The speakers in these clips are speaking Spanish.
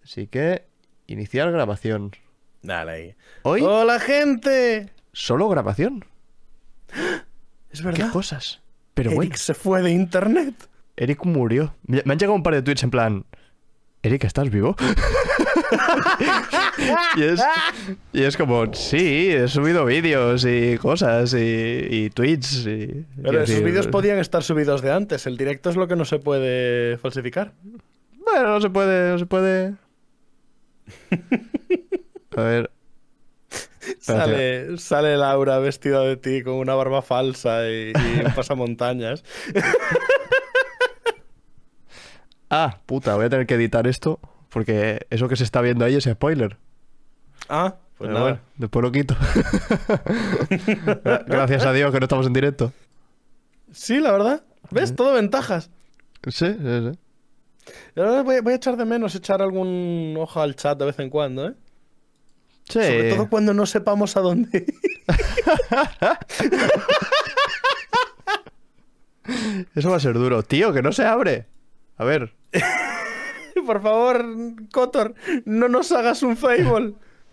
Así que, iniciar grabación. Dale ahí. ¿Hoy? ¡Hola, gente! ¿Solo grabación? Es verdad. ¿Qué cosas? Pero Eric bueno, se fue de internet. Eric murió. Me han llegado un par de tweets en plan... Eric, ¿estás vivo? y es como, sí, he subido vídeos y cosas y tweets. Pero esos vídeos podían estar subidos de antes. El directo es lo que no se puede falsificar. Bueno, no se puede, no se puede. A ver. Sale Laura vestida de ti con una barba falsa y un pasamontañas. Ah, puta, voy a tener que editar esto porque eso que se está viendo ahí es spoiler. Ah, pues Pero nada. bueno, después lo quito. Gracias a Dios que no estamos en directo. Sí, la verdad. ¿Ves? Todo ventajas. Sí, sí, sí. Y ahora voy a echar de menos echar algún ojo al chat de vez en cuando, ¿eh? Sí. Sobre todo cuando no sepamos a dónde ir. Eso va a ser duro. Tío, que no se abre. A ver. Por favor, Kotor, no nos hagas un Fable.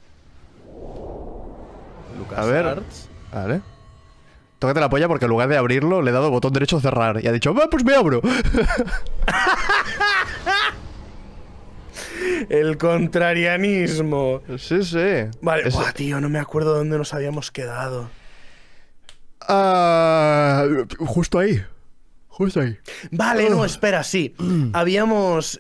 A ver. Vale. Tócate la polla porque en lugar de abrirlo le he dado botón derecho a cerrar. Y ha dicho, "Va, pues me abro". El contrarianismo. Sí, sí. Vale, buah, tío, no me acuerdo dónde nos habíamos quedado. Justo ahí. Justo ahí. Vale, no, espera, sí. Habíamos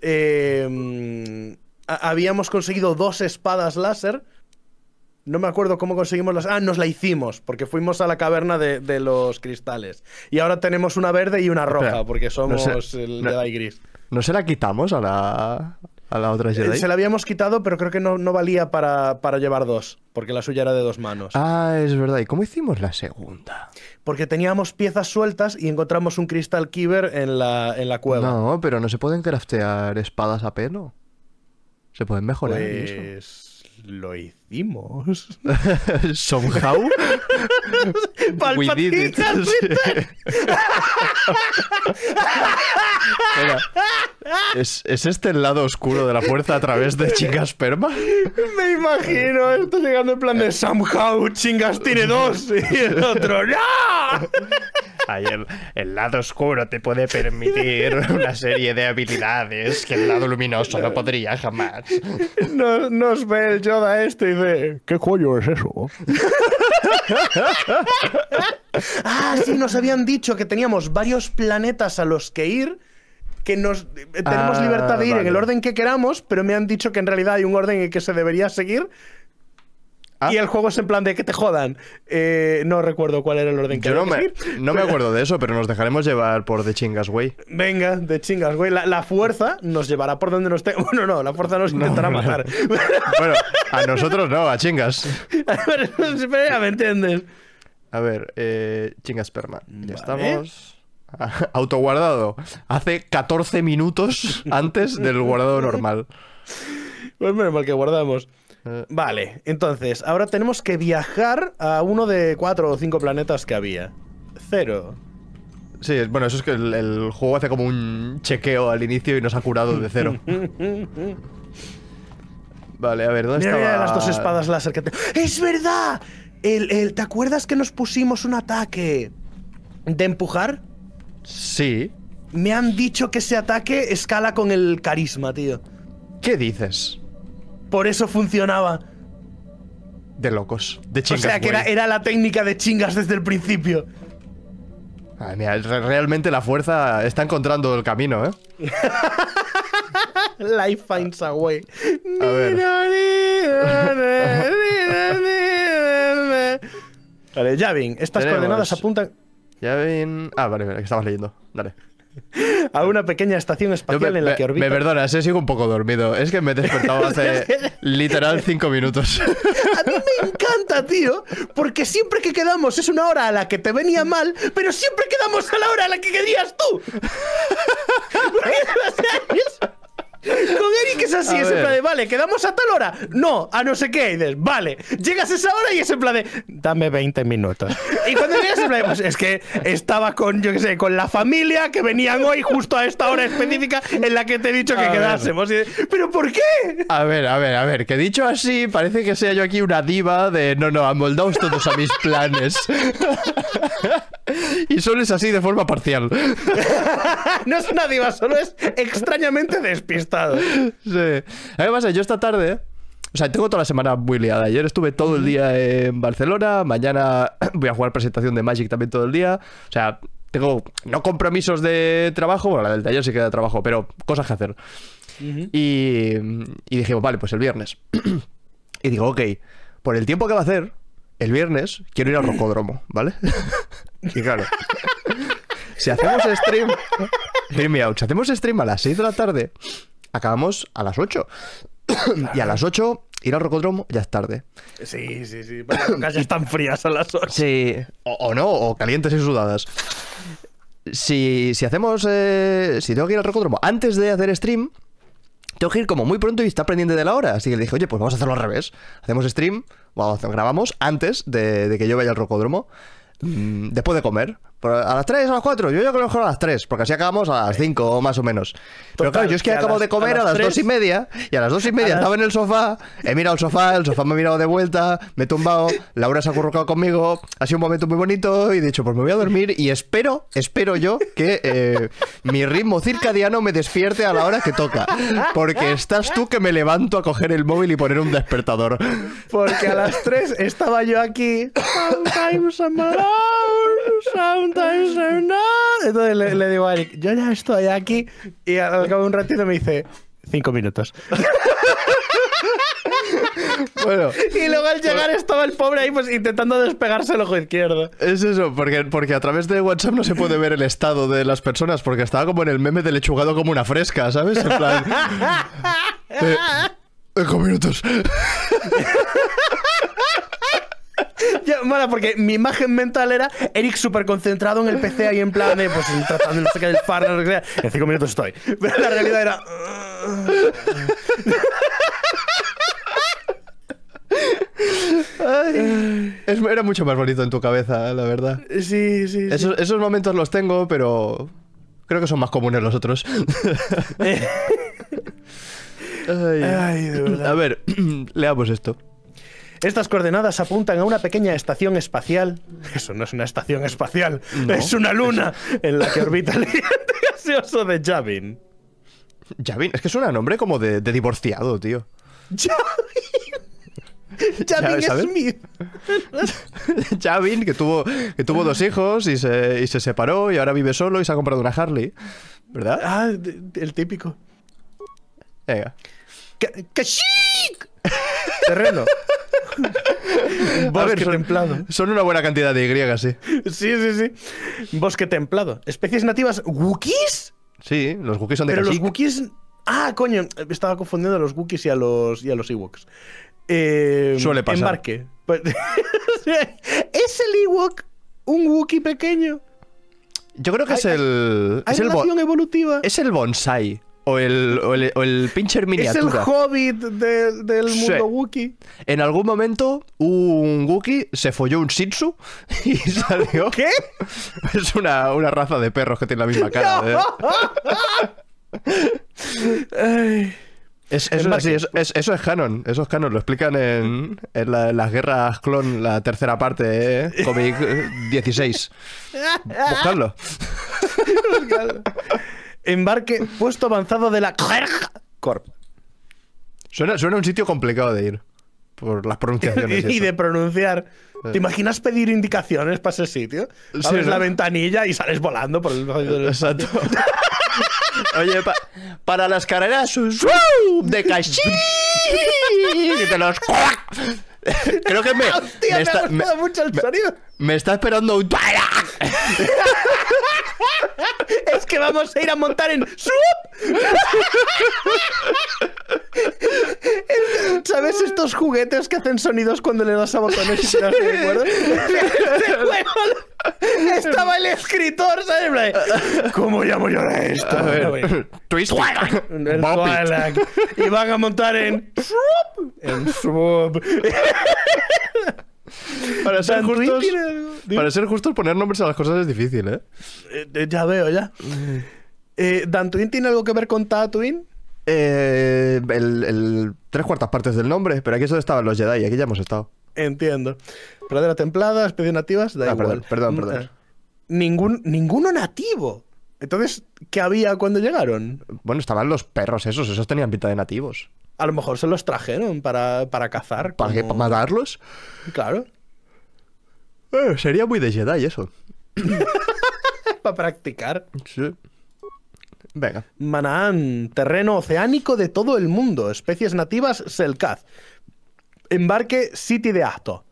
conseguido 2 espadas láser. No me acuerdo cómo conseguimos las... Ah, nos la hicimos, porque fuimos a la caverna de los cristales. Y ahora tenemos una verde y una roja, Espera, porque somos el no- Jedi gris. ¿No se la quitamos a la otra Jedi? Se la habíamos quitado, pero creo que no valía para llevar 2, porque la suya era de 2 manos. Ah, es verdad. ¿Y cómo hicimos la segunda? Porque teníamos piezas sueltas y encontramos un cristal Kyber en la cueva. No, pero no se pueden craftear espadas a pelo. Se pueden mejorar y eso. Pues lo hicimos. Somehow we did it. Sí. Espera, ¿Es este el lado oscuro de la fuerza a través de Chingasperma? Me imagino esto llegando en plan de somehow Chingas tiene 2 y el otro ¡no! Ahí el lado oscuro te puede permitir una serie de habilidades que el lado luminoso no podría jamás. Nos ve el Yoda este y dice ¿qué coño es eso? Ah, sí, nos habían dicho que teníamos varios planetas a los que ir, que tenemos libertad de ir en el orden que queramos, pero me han dicho que en realidad hay un orden en el que se debería seguir. Y el juego es en plan de que te jodan. No recuerdo cuál era el orden que Yo seguir. no me acuerdo de eso, pero nos dejaremos llevar por The Chingas Way. Venga, de chingas, güey. La fuerza nos llevará por donde nos esté. Bueno, no, la fuerza nos intentará matar. Bueno, a nosotros no, a Chingas. Pero ya me entiendes. A ver, Chingasperma. Ya Vale. estamos. Autoguardado. Hace 14 minutos antes del guardado normal. Pues menos mal que guardamos. Vale, entonces, ahora tenemos que viajar a uno de 4 o 5 planetas que había. 0. Sí, bueno, eso es que el juego hace como un chequeo al inicio y nos ha curado de 0. Vale, a ver, ¿dónde Mira, estaba? mira las 2 espadas láser que te... ¡Es verdad! ¿Te acuerdas que nos pusimos un ataque de empujar? Sí. Me han dicho que ese ataque escala con el carisma, tío. ¿Qué dices? Por eso funcionaba. De locos. De O Chingas sea, que Way. era la técnica de chingas desde el principio. Ay, mira, realmente la fuerza está encontrando el camino, ¿eh? Life finds a way. A ver. Vale, Yavin, estas Tenemos- coordenadas apuntan Ya ven... Ah, vale, que estabas leyendo. Dale. a una pequeña estación espacial en la que orbita. Me perdonas, sigo un poco dormido. Es que me he despertado hace literal 5 minutos. A mí me encanta, tío, porque siempre que quedamos es una hora a la que te venía mal, pero siempre quedamos a la hora a la que querías tú. Eric es así, es en plan de, vale, ¿quedamos a tal hora? No, a no sé qué. Y dices, vale, llegas a esa hora y es en plan de, dame 20 minutos. Y cuando llegas en plan de, pues es que estaba con, yo qué sé, con la familia que venían hoy justo a esta hora específica en la que te he dicho que quedásemos. Y, ¿pero por qué? A ver, que dicho así, parece que sea yo aquí una diva de, no, amoldaos todos a mis planes. Y solo es así de forma parcial. No es una diva, solo es extrañamente despistado. Sí. Además, yo esta tarde, o sea, tengo toda la semana muy liada. Ayer estuve todo el día en Barcelona. Mañana voy a jugar presentación de Magic también todo el día. O sea, tengo no compromisos de trabajo. Bueno, la del taller sí que da trabajo, pero cosas que hacer. Y dijimos, vale, pues el viernes. Y digo, ok, por el tiempo que va a hacer, el viernes quiero ir al Rocódromo, ¿vale? Y claro, si hacemos stream, hear me out, si hacemos stream a las 6 de la tarde, acabamos a las 8. Y a las 8 ir al Rocódromo ya es tarde. Sí. Las rocas ya están frías a las 8. Sí, o no, o calientes y sudadas. Si hacemos, si tengo que ir al Rocódromo antes de hacer stream, tengo que ir como muy pronto y está pendiente de la hora. Así que le dije, oye, pues vamos a hacerlo al revés. Hacemos stream, grabamos antes de que yo vaya al Rocódromo, después de comer. A las 3, a las 4, yo creo que mejor a las 3, porque así acabamos a las 5 más o menos. Pero claro, yo es que acabo de comer a las 2:30, y a las 2:30 estaba en el sofá, he mirado el sofá me ha mirado de vuelta, me he tumbado, Laura se ha acurrucado conmigo, ha sido un momento muy bonito y he dicho, pues me voy a dormir y espero yo que mi ritmo circadiano me despierte a la hora que toca, porque estás tú que me levanto a coger el móvil y poner un despertador. Porque a las 3 estaba yo aquí. Sometimes I'm alone, sometimes I'm not. Entonces le digo a Eric, yo ya estoy aquí. Y al cabo de un ratito me dice, 5 minutos. Bueno, y luego al llegar estaba el pobre ahí pues intentando despegarse el ojo izquierdo. Es eso, porque a través de WhatsApp no se puede ver el estado de las personas, porque estaba como en el meme del lechugado como una fresca, ¿sabes? En plan... 5 minutos. Mola, porque mi imagen mental era Eric súper concentrado en el PC ahí en plan de, pues tratando no sé qué del fardo, no sé qué. En 5 minutos estoy. Pero la realidad era... Era mucho más bonito en tu cabeza, la verdad. Sí. Esos momentos los tengo, pero creo que son más comunes los otros. Ay, de verdad. A ver, leamos esto. Estas coordenadas apuntan a una pequeña estación espacial. Eso no es una estación espacial, no, es una luna en la que orbita el gigante gaseoso de Yavin. Yavin, es que suena a nombre como de divorciado, tío. Yavin Smith. Yavin, que tuvo 2 hijos y se separó y ahora vive solo y se ha comprado una Harley, ¿verdad? Ah, el típico. Venga. ¡Kashik! Terreno. Bosque templado. Son una buena cantidad de Y, sí. Sí. Bosque templado. ¿Especies nativas Wookiees? Sí, los Wookiees son de Pero Kashyyyk. los Wookiees... Ah, coño. Estaba confundiendo a los Wookiees y a los Ewoks. Suele pasar. Embarque. ¿Es el Ewok un Wookiee pequeño? Yo creo que es el... ¿Hay relación evolutiva? Es el bonsai. O el pincher miniatura. Es el hobbit del mundo Wookiee. En algún momento un Wookiee se folló un Shih Tzu y salió... ¿Qué? Es una raza de perros que tiene la misma cara. Eso es canon. Eso es canon. Lo explican en las guerras clon, la tercera parte, cómic 16. Buscadlo. Embarque, puesto avanzado de la Corp. Suena a un sitio complicado de ir. Por las pronunciaciones. Y de pronunciar. ¿Te imaginas pedir indicaciones para ese sitio? Abres la ventanilla y sales volando por el... Exacto. Oye, para las carreras de Kashyyyk y de los... Creo que Hostia, me ha gustado mucho el sonido. Me está esperando un... Es que vamos a ir a montar en... ¿Sabes estos juguetes que hacen sonidos cuando le das a botones y te das de acuerdo? Estaba el escritor, ¿sabes? En plan, ¿cómo llamo yo a esto? A ver, Twisty. El Bop it. Twilight. Y van a montar en Swoop. En Swoop. Para ser Dan Twin justos, tiene algo. para ser justos, poner nombres a las cosas es difícil, ¿eh? Ya veo, ya. ¿Dan Twin tiene algo que ver con Tatooine? El 3/4 partes del nombre, pero aquí solo estaban los Jedi, aquí ya hemos estado. Entiendo. Pradera templada, especies nativas, da igual. Perdón. Ninguno nativo. Entonces, ¿qué había cuando llegaron? Bueno, estaban los perros esos tenían pinta de nativos. A lo mejor se los trajeron para cazar. ¿Para qué? ¿Para matarlos? Claro. Sería muy de Jedi eso. Para practicar. Sí. Venga. Manaan, terreno oceánico de todo el mundo. Especies nativas, Selkaz. Embarque, City de Ahto.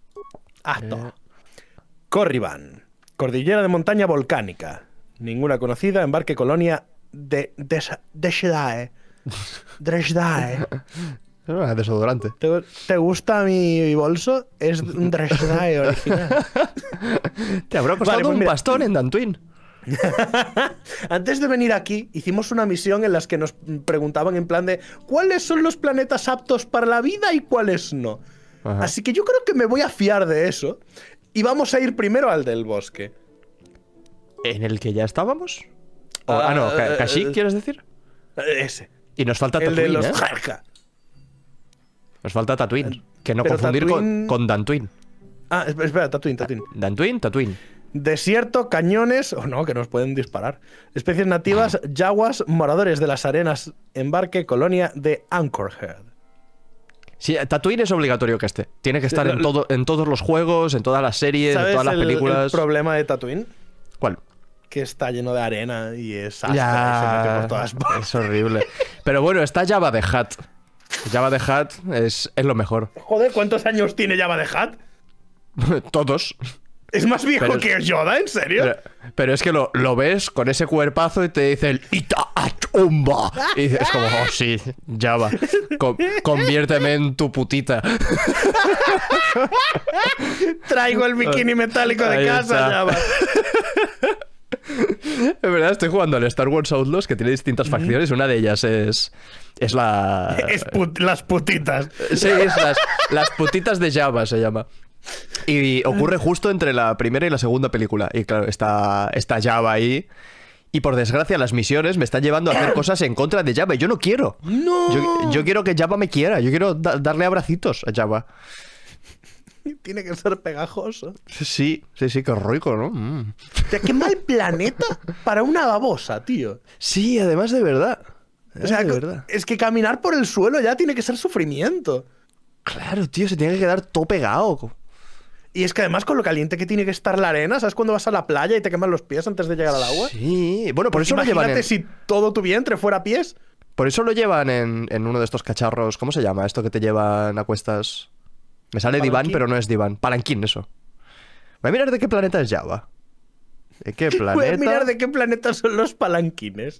Corriban, cordillera de montaña volcánica. Ninguna conocida. Embarque, colonia de Shdae. Dresdae. Es desodorante. ¿Te gusta mi bolso? Es un Dresdae original. Te habrá costado Vale, pues un mira. bastón en Dantooine. Antes de venir aquí, hicimos una misión en la que nos preguntaban en plan de ¿cuáles son los planetas aptos para la vida y cuáles no? Ajá. Así que yo creo que me voy a fiar de eso y vamos a ir primero al del bosque. ¿En el que ya estábamos? Ah, no, Kashyyyk, ¿quieres decir? Ese. Y nos falta El de Tatooine, los ¿eh? Jarka. Nos falta Tatooine. Que no Pero confundir Tatooine- con Dantooine. Ah, espera, Tatooine. Tatooine. Desierto, cañones, o no, que nos pueden disparar. Especies nativas, yaguas, moradores de las arenas, embarque, colonia de Anchorhead. Sí, Tatooine es obligatorio que esté. Tiene que estar en todos los juegos, en todas las series, en ¿Sabes todas las el películas. problema de Tatooine? ¿Cuál? Que está lleno de arena y es áspera y se mete por todas partes. Es horrible. Pero bueno, está Jabba the Hutt. Jabba the Hutt es lo mejor. Joder, ¿cuántos años tiene Jabba the Hutt? Todos. ¿Es más viejo Pero- que Yoda? ¿En serio? Pero es que lo ves con ese cuerpazo y te dice el Ita Achumba. Y es como, oh sí, Jabba, conviérteme en tu putita. Traigo el bikini metálico de Ahí casa, está. Jabba. Es verdad, estoy jugando al Star Wars Outlaws, que tiene distintas facciones. Una de ellas es la... Las putitas. Sí, es las putitas de Jabba se llama. Y ocurre justo entre la primera y la segunda película. Y claro, está Jabba ahí. Y por desgracia las misiones me están llevando a hacer cosas en contra de Jabba. Y yo no quiero. ¡No! Yo quiero que Jabba me quiera. Yo quiero darle abracitos a Jabba. Tiene que ser pegajoso. Sí, qué rico, ¿no? Mm. Hostia, qué mal planeta para una babosa, tío. Sí, además de verdad. O sea, de verdad. es que caminar por el suelo ya tiene que ser sufrimiento. Claro, tío, se tiene que quedar todo pegado. Y es que además con lo caliente que tiene que estar la arena, ¿sabes? Cuando vas a la playa y te queman los pies antes de llegar al agua. Sí, bueno, por eso lo llevan Imagínate si todo tu vientre fuera pies. Por eso lo llevan en uno de estos cacharros. ¿Cómo se llama esto que te llevan a cuestas? Me sale diván, Palanquín. pero no es diván. Palanquín, eso. Voy a mirar de qué planeta es Jabba. ¿De qué planeta? Voy a mirar de qué planeta son los palanquines.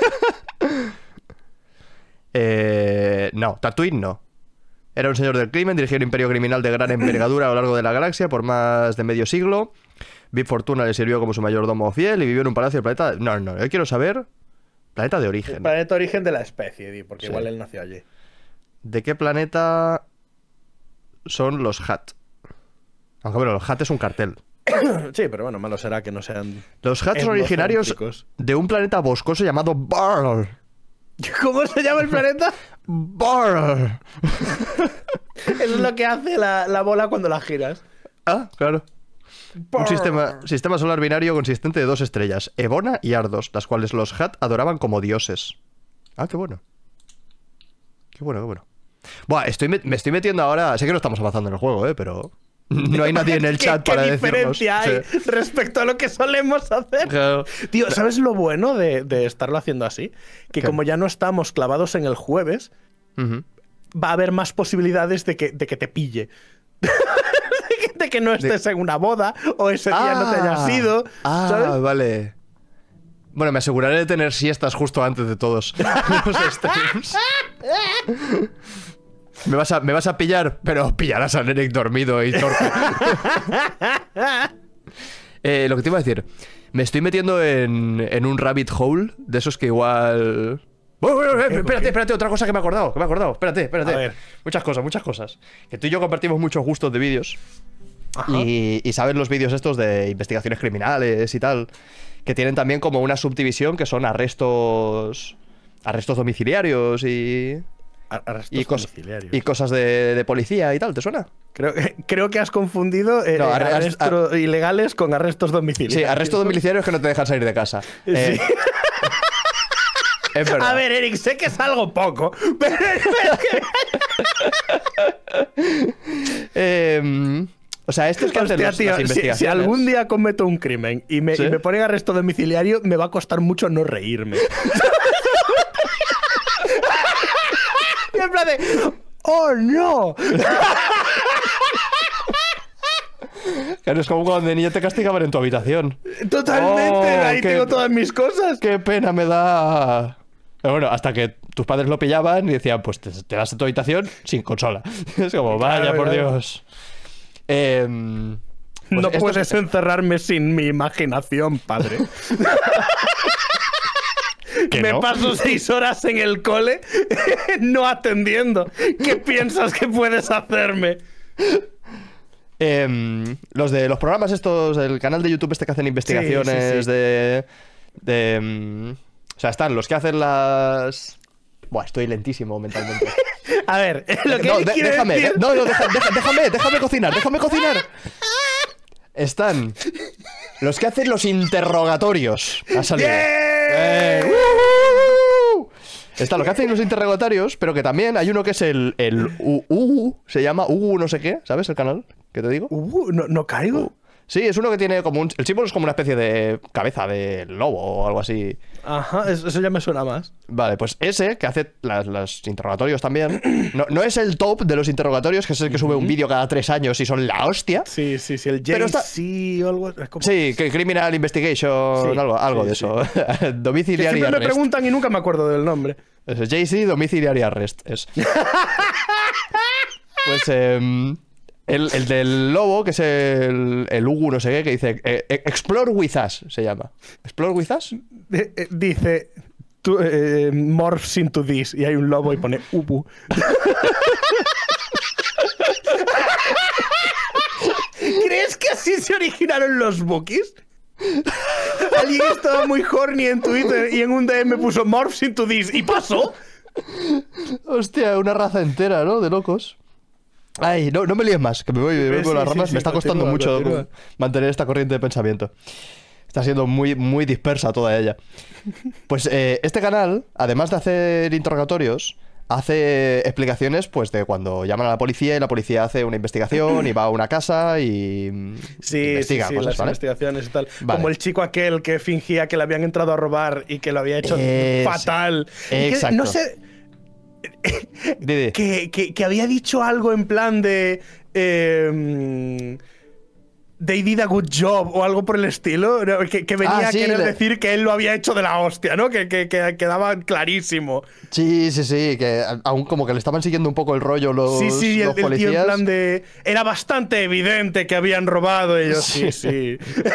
No, Tatooine no. Era un señor del crimen, dirigió un imperio criminal de gran envergadura a lo largo de la galaxia por más de medio siglo. Bib Fortuna le sirvió como su mayordomo fiel y vivió en un palacio del planeta... No, yo quiero saber... Planeta de El origen. planeta origen de la especie, di, porque Sí. igual él nació allí. ¿De qué planeta son los Hutt? Aunque bueno, los Hutt es un cartel. Sí, pero bueno, malo será que no sean... Los Hutt son originarios etnocéntricos. de un planeta boscoso llamado Barl. ¿Cómo se llama el planeta? Barl. Eso es lo que hace la bola cuando la giras. Ah, claro. Un sistema solar binario consistente de 2 estrellas, Ebona y Ardos, las cuales los Hutt adoraban como dioses. Ah, qué bueno. Qué bueno. Buah, me estoy metiendo ahora... Sé que no estamos avanzando en el juego, pero... No hay nadie en el chat para ¿Qué decirnos. diferencia hay Sí. respecto a lo que solemos hacer? Claro. Tío, ¿sabes lo bueno de estarlo haciendo así? Que ¿Qué? como ya no estamos clavados en el jueves, Ujú. va a haber más posibilidades de que te pille. de que no estés en una boda o ese día no te hayas ido. ¿sabes? Vale. Bueno, me aseguraré de tener siestas justo antes de todos los streams. Me vas a pillar, pero pillarás a Eric dormido y torpe. Lo que te iba a decir, me estoy metiendo en un rabbit hole de esos que igual... Espérate, otra cosa que me he acordado, espérate. A ver. Muchas cosas. Que tú y yo compartimos muchos gustos de vídeos. Ajá. Y sabes los vídeos estos de investigaciones criminales y tal, que tienen también como una subdivisión que son arrestos domiciliarios y Arrestos y cosas de policía y tal, ¿te suena? Creo que has confundido No, arrestos ilegales con arrestos domiciliarios. Sí, arrestos domiciliarios que no te dejan salir de casa. Sí. Es verdad. A ver, Eric, sé que es algo poco, pero o sea, estos que hacen hostia, las tío, investigaciones. si algún día cometo un crimen y me ponen arresto domiciliario, me va a costar mucho no reírme. Y en plan de, ¡oh, no! Claro, es como cuando de niño te castigaban en tu habitación. Totalmente, ahí tengo todas mis cosas. ¡Qué pena me da! Pero bueno, hasta que tus padres lo pillaban y decían, pues te vas a tu habitación sin consola. Es como, vaya, por Dios. Pues no puedes encerrarme sin mi imaginación, padre. Me paso 6 horas en el cole no atendiendo. ¿Qué piensas que puedes hacerme? Los de los programas estos, el canal de YouTube este que hacen investigaciones de o sea, están los que hacen las... Buah, estoy lentísimo mentalmente. A ver, lo que déjame, decir... déjame cocinar. Están los que hacen los interrogatorios. Ha salido. Está lo que hacen los interrogatorios, pero que también hay uno que es el se llama no sé qué, ¿sabes el canal que te digo? No caigo. Sí, es uno que tiene como el símbolo es como una especie de cabeza de lobo o algo así. Ajá, eso ya me suena más. Vale, pues ese que hace los interrogatorios también. No es el top de los interrogatorios, que es el que sube un vídeo cada 3 años y son la hostia. Sí, el JC o algo. Sí, que Criminal Investigation, sí, algo de eso. Domiciliary Arrest. Arrest. Me preguntan y nunca me acuerdo del nombre. Eso, JC Domiciliary Arrest. Es. Pues el del lobo, que es el Hugo no sé qué, que dice Explore with us, se llama. ¿Explore with us? Dice morphs into this y hay un lobo y pone Ubu. ¿Crees que así se originaron los Bookies? Alguien estaba muy horny en Twitter y en un DM puso morphs into this y pasó. Hostia, una raza entera, ¿no? De locos. Ay, no me líes más, que me voy por las ramas. Me está costando mucho mantener esta corriente de pensamiento. Está siendo muy, muy dispersa toda ella. Pues este canal, además de hacer interrogatorios, hace explicaciones pues de cuando llaman a la policía y la policía hace una investigación y va a una casa y investiga cosas, las ¿vale? investigaciones y tal. Vale. Como el chico aquel que fingía que le habían entrado a robar y que lo había hecho fatal. Exacto. No sé... Que había dicho algo en plan de they did a good job o algo por el estilo, que venía a querer decir que él lo había hecho de la hostia, ¿no? Que quedaba clarísimo. Sí, que aún como que le estaban siguiendo un poco el rollo los el policías. Tío en plan de... Era bastante evidente que habían robado ellos. Sí.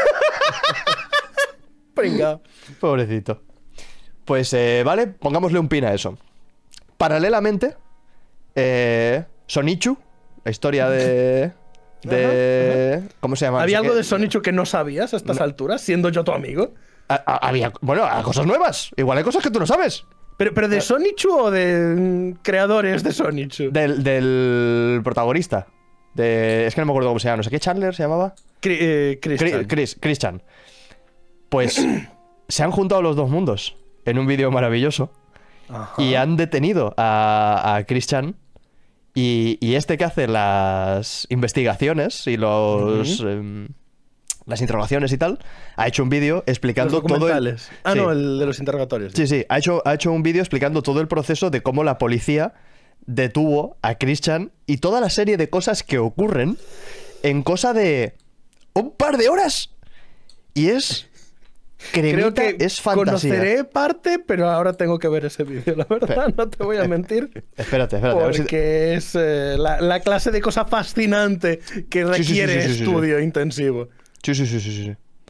Pringa. Pobrecito. Pues vale, pongámosle un pin a eso. Paralelamente, Sonichu, la historia de ¿cómo se llama? ¿Había algo de Sonichu que no sabías a estas alturas, siendo yo tu amigo? Había, bueno, cosas nuevas. Igual hay cosas que tú no sabes. ¿Pero de Sonichu o de creadores de Sonichu? Del protagonista. Es que no me acuerdo cómo se llama. No sé qué, Chandler se llamaba. Chris Chan. Pues se han juntado los dos mundos en un vídeo maravilloso. Ajá. Y han detenido a Chris Chan y este que hace las investigaciones y las interrogaciones y tal, ha hecho un vídeo explicando todo el... No, el de los interrogatorios. Sí, ha hecho un vídeo explicando todo el proceso de cómo la policía detuvo a Chris Chan y toda la serie de cosas que ocurren en cosa de un par de horas. Y es... Creo que es fantasía. Conoceré parte, pero ahora tengo que ver ese vídeo, la verdad, no te voy a mentir. Espérate. Porque es la clase de cosa fascinante que requiere estudio intensivo. Sí.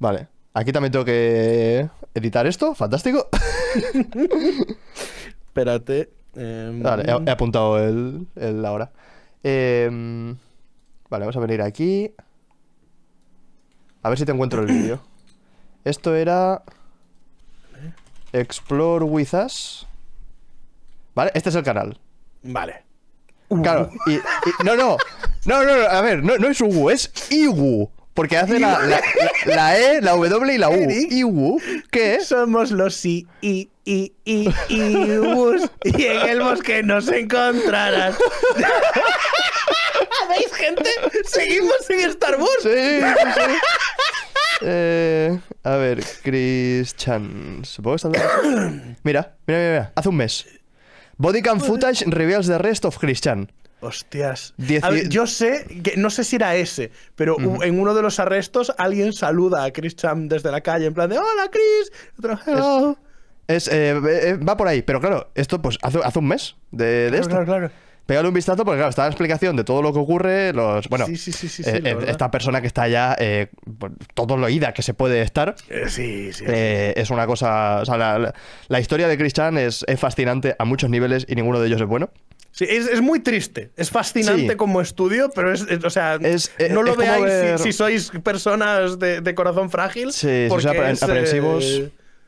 Vale. Aquí también tengo que editar esto. Fantástico. Espérate. Vale, he apuntado la hora. Vale, vamos a venir aquí. A ver si te encuentro el vídeo. Esto era... Explore with Us. Vale, este es el canal. Vale. Claro, no, a ver, no es Ugu, es Igu. Porque hace la E, la W y la U. Eric, Igu, ¿qué? Somos los Igus. Y en el bosque nos encontrarás. ¿Veis, gente? Seguimos en Star Wars. Sí. A ver, Chris Chan. Supongo que está... Mira. Hace un mes. Bodycam footage reveals the arrest of Chris Chan. Hostias. A ver, yo sé, que no sé si era ese, pero en uno de los arrestos alguien saluda a Chris Chan desde la calle en plan de ¡Hola, Chris! Otro, hello. Va por ahí, pero claro, esto pues hace un mes de esto. Claro. Pégale un vistazo porque claro, está la explicación de todo lo que ocurre, Sí, esta persona que está ya todo lo ida que se puede estar. Sí. Es una cosa, o sea, la historia de Chris Chan es fascinante a muchos niveles y ninguno de ellos es bueno. Sí, es muy triste. Es fascinante como estudio, pero o sea, no lo es veáis ver... si sois personas de corazón frágil. Sí, porque si sois aprensivos.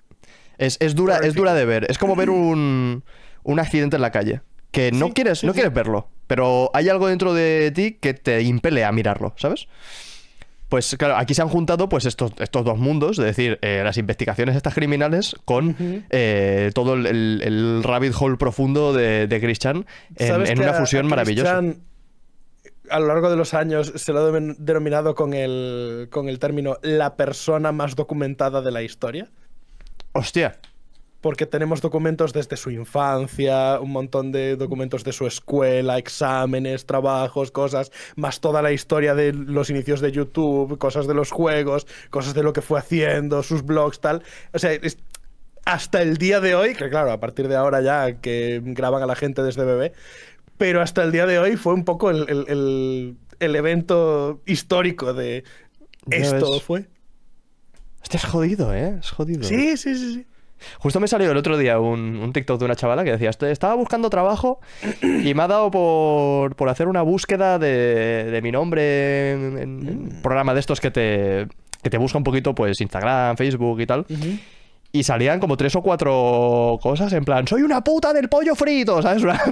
Es dura de ver. Es como ver un accidente en la calle. Que no quieres verlo, pero hay algo dentro de ti que te impele a mirarlo, ¿sabes? Pues claro, aquí se han juntado pues estos dos mundos, es decir, las investigaciones estas criminales con todo el rabbit hole profundo de Chris Chan en una fusión maravillosa. Chris Chan, a lo largo de los años se lo ha denominado con el término la persona más documentada de la historia. Hostia. Porque tenemos documentos desde su infancia, un montón de documentos de su escuela, exámenes, trabajos, cosas, más toda la historia de los inicios de YouTube, cosas de los juegos, cosas de lo que fue haciendo, sus blogs, tal. O sea, hasta el día de hoy, que claro, a partir de ahora ya que graban a la gente desde bebé, pero hasta el día de hoy fue un poco el evento histórico de esto fue. Hostia, es jodido, ¿eh? Es jodido. Sí. Justo me salió el otro día un TikTok de una chavala que decía, estaba buscando trabajo y me ha dado por hacer una búsqueda de mi nombre en un programa de estos que te busca un poquito, pues Instagram, Facebook y tal. Y salían como 3 o 4 cosas en plan, soy una puta del pollo frito, ¿sabes? ¡No!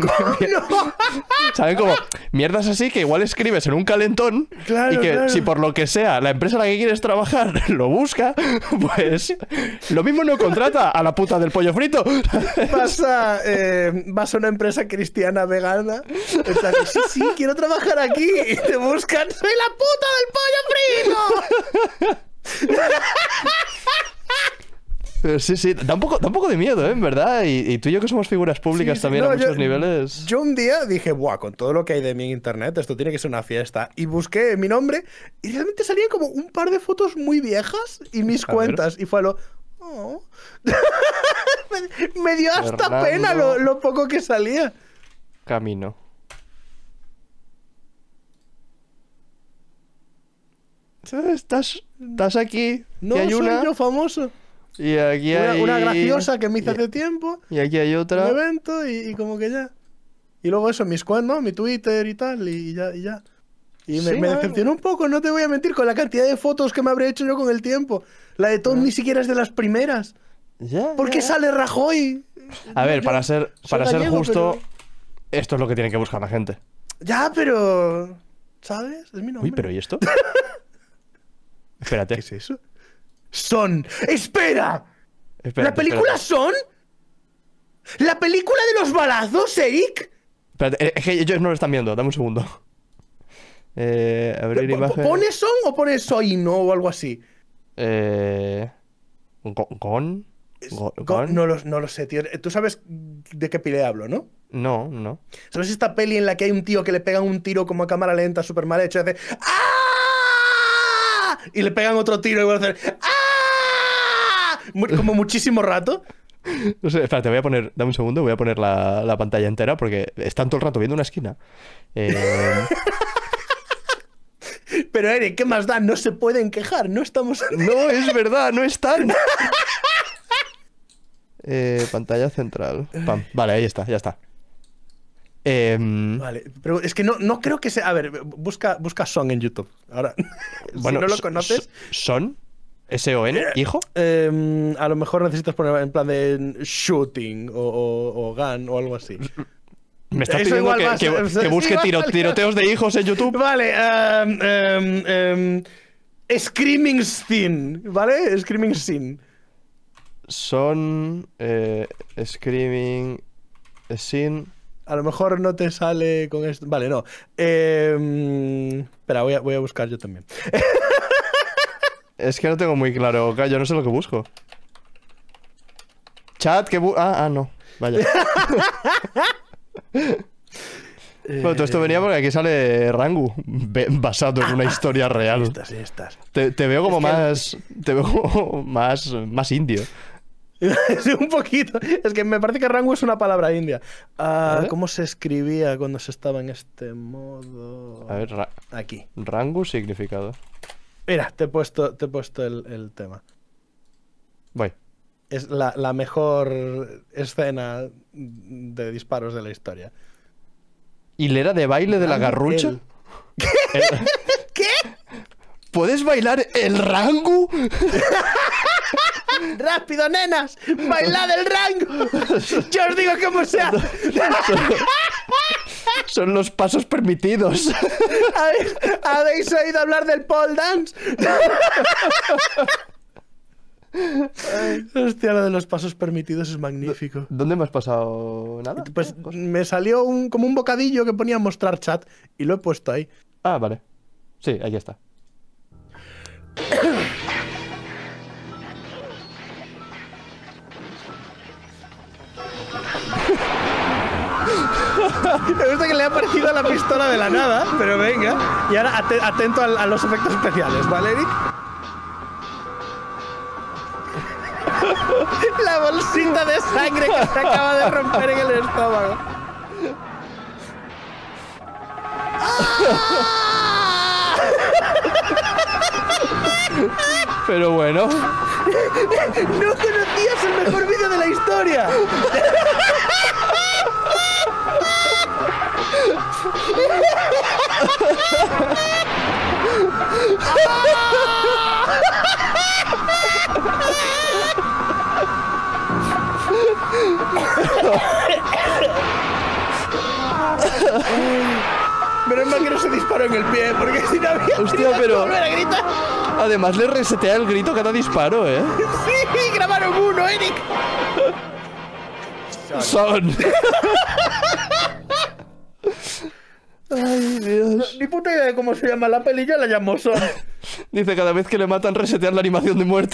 ¿Saben? Como mierdas así que igual escribes en un calentón y que si por lo que sea la empresa en la que quieres trabajar lo busca, pues lo mismo no contrata a la puta del pollo frito. Vas a una empresa cristiana vegana, sí, quiero trabajar aquí y te buscan, soy la puta del pollo frito. Pero sí, da un poco de miedo, ¿eh? En verdad. Y tú y yo que somos figuras públicas también a muchos niveles. Yo un día dije, buah, con todo lo que hay de mí en internet, esto tiene que ser una fiesta. Y busqué mi nombre y realmente salían como un par de fotos muy viejas y mis cuentas. Y fue oh. me dio hasta Fernando pena lo poco que salía. Camino. ¿Estás aquí? No, hay soy yo famoso. Y aquí hay... Una graciosa que me hice hace tiempo. Y aquí hay otra. Un evento y como que ya. Y luego eso, mis cuentas, ¿no? Mi Twitter y tal, y ya. Y me decepcionó un poco, no te voy a mentir, con la cantidad de fotos que me habré hecho yo con el tiempo. La de Tom ni siquiera es de las primeras. ¿Por qué sale Rajoy? A ver, para ser justo, esto es lo que tiene que buscar la gente. Ya, pero... ¿Sabes? Es mi nombre. Uy, pero ¿y esto? Espérate. ¿Qué es eso? Son. ¡Espera! ¿La película Son? ¿La película de los balazos, Eric? Espérate, es que ellos no lo están viendo, dame un segundo. Abrir imagen. ¿Pone Son o pone Soy no o algo así? ¿Gon? No lo sé, tío. Tú sabes de qué peli hablo, ¿no? No. ¿Sabes esta peli en la que hay un tío que le pegan un tiro como a cámara lenta, súper mal hecho, y hace ¡ah! Y le pegan otro tiro y vuelve a hacer ¡ah! Como muchísimo rato. No sé, espérate, dame un segundo, voy a poner la pantalla entera porque están todo el rato viendo una esquina. Pero Pero Eric, ¿qué más da? No se pueden quejar, no estamos... No, es verdad, no están. Pantalla central. Pam. Vale, ahí está, ya está. Vale, pero es que no creo que sea... A ver, busca Son en YouTube. Ahora, Bueno, si no lo conoces... ¿Son? ¿S-O-N? ¿Hijo? A lo mejor necesitas poner en plan de shooting o gun o algo así. Me estás Eso pidiendo igual que busque tiroteos de hijos en YouTube. Vale, Screaming Scene, ¿vale? Screaming Scene. Son Screaming Scene. A lo mejor no te sale con esto. Vale, no. Espera, voy a buscar yo también. Es que no tengo muy claro, yo no sé lo que busco. Chat, no. Vaya. Bueno, todo esto venía porque aquí sale Rangu, basado en una historia real. Estas. Te veo como más. Te veo como más indio. Sí, un poquito. Es que me parece que Rangu es una palabra india. ¿Cómo se escribía cuando se estaba en este modo? A ver, aquí. Rangu significado. Mira, te he puesto el tema. Voy. Es la mejor escena de disparos de la historia. ¿Hilera de baile de la garrucha? ¿Qué? ¿Puedes bailar el Rangu? ¡Rápido, nenas! ¡Bailad el Rangu! ¡Yo os digo cómo se hace! Son los pasos permitidos. ¿Habéis oído hablar del pole dance? Hostia, lo de los pasos permitidos es magnífico. ¿Dónde me has pasado nada? Pues me salió como un bocadillo que ponía mostrar chat y lo he puesto ahí. Ah, vale. Sí, ahí está. Me gusta que le ha parecido la pistola de la nada, pero venga. Y ahora atento a los efectos especiales, ¿vale, Eric? La bolsita de sangre que se acaba de romper en el estómago. Pero bueno. ¡No conocías el mejor vídeo de la historia! Pero es mal que no se disparó en el pie, porque si no había... Hostia, pero... volver a gritar. Además le resetea el grito cada disparo, ¿eh? Sí, grabaron uno, Eric. Son. Ay, Dios. Ni puta idea de cómo se llama la peli, yo la llamo Son. Dice, cada vez que le matan resetean la animación de muerte.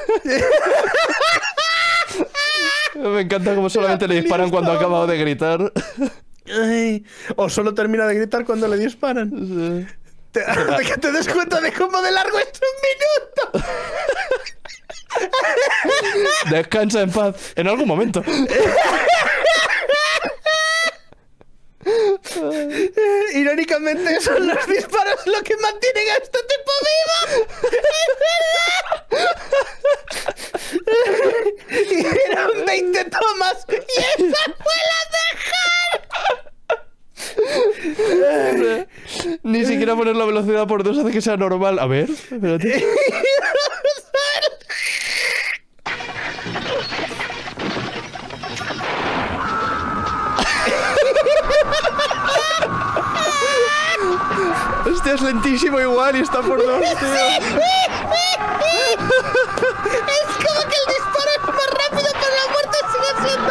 Me encanta cómo solamente le disparan cuando ha acabado de gritar. Ay, o solo termina de gritar cuando le disparan. Sí. Que te des cuenta de cómo de largo es un minuto. Descansa en paz. En algún momento. Irónicamente son los disparos lo que mantienen a este tipo vivo. Hicieron 20 tomas y esa fue la dejar. Ni siquiera poner la velocidad por 2 hace que sea normal. A ver, espérate. Hostia, es lentísimo igual y está por 2, tío. Es como que el disparo es más rápido, pero la muerte sigue siendo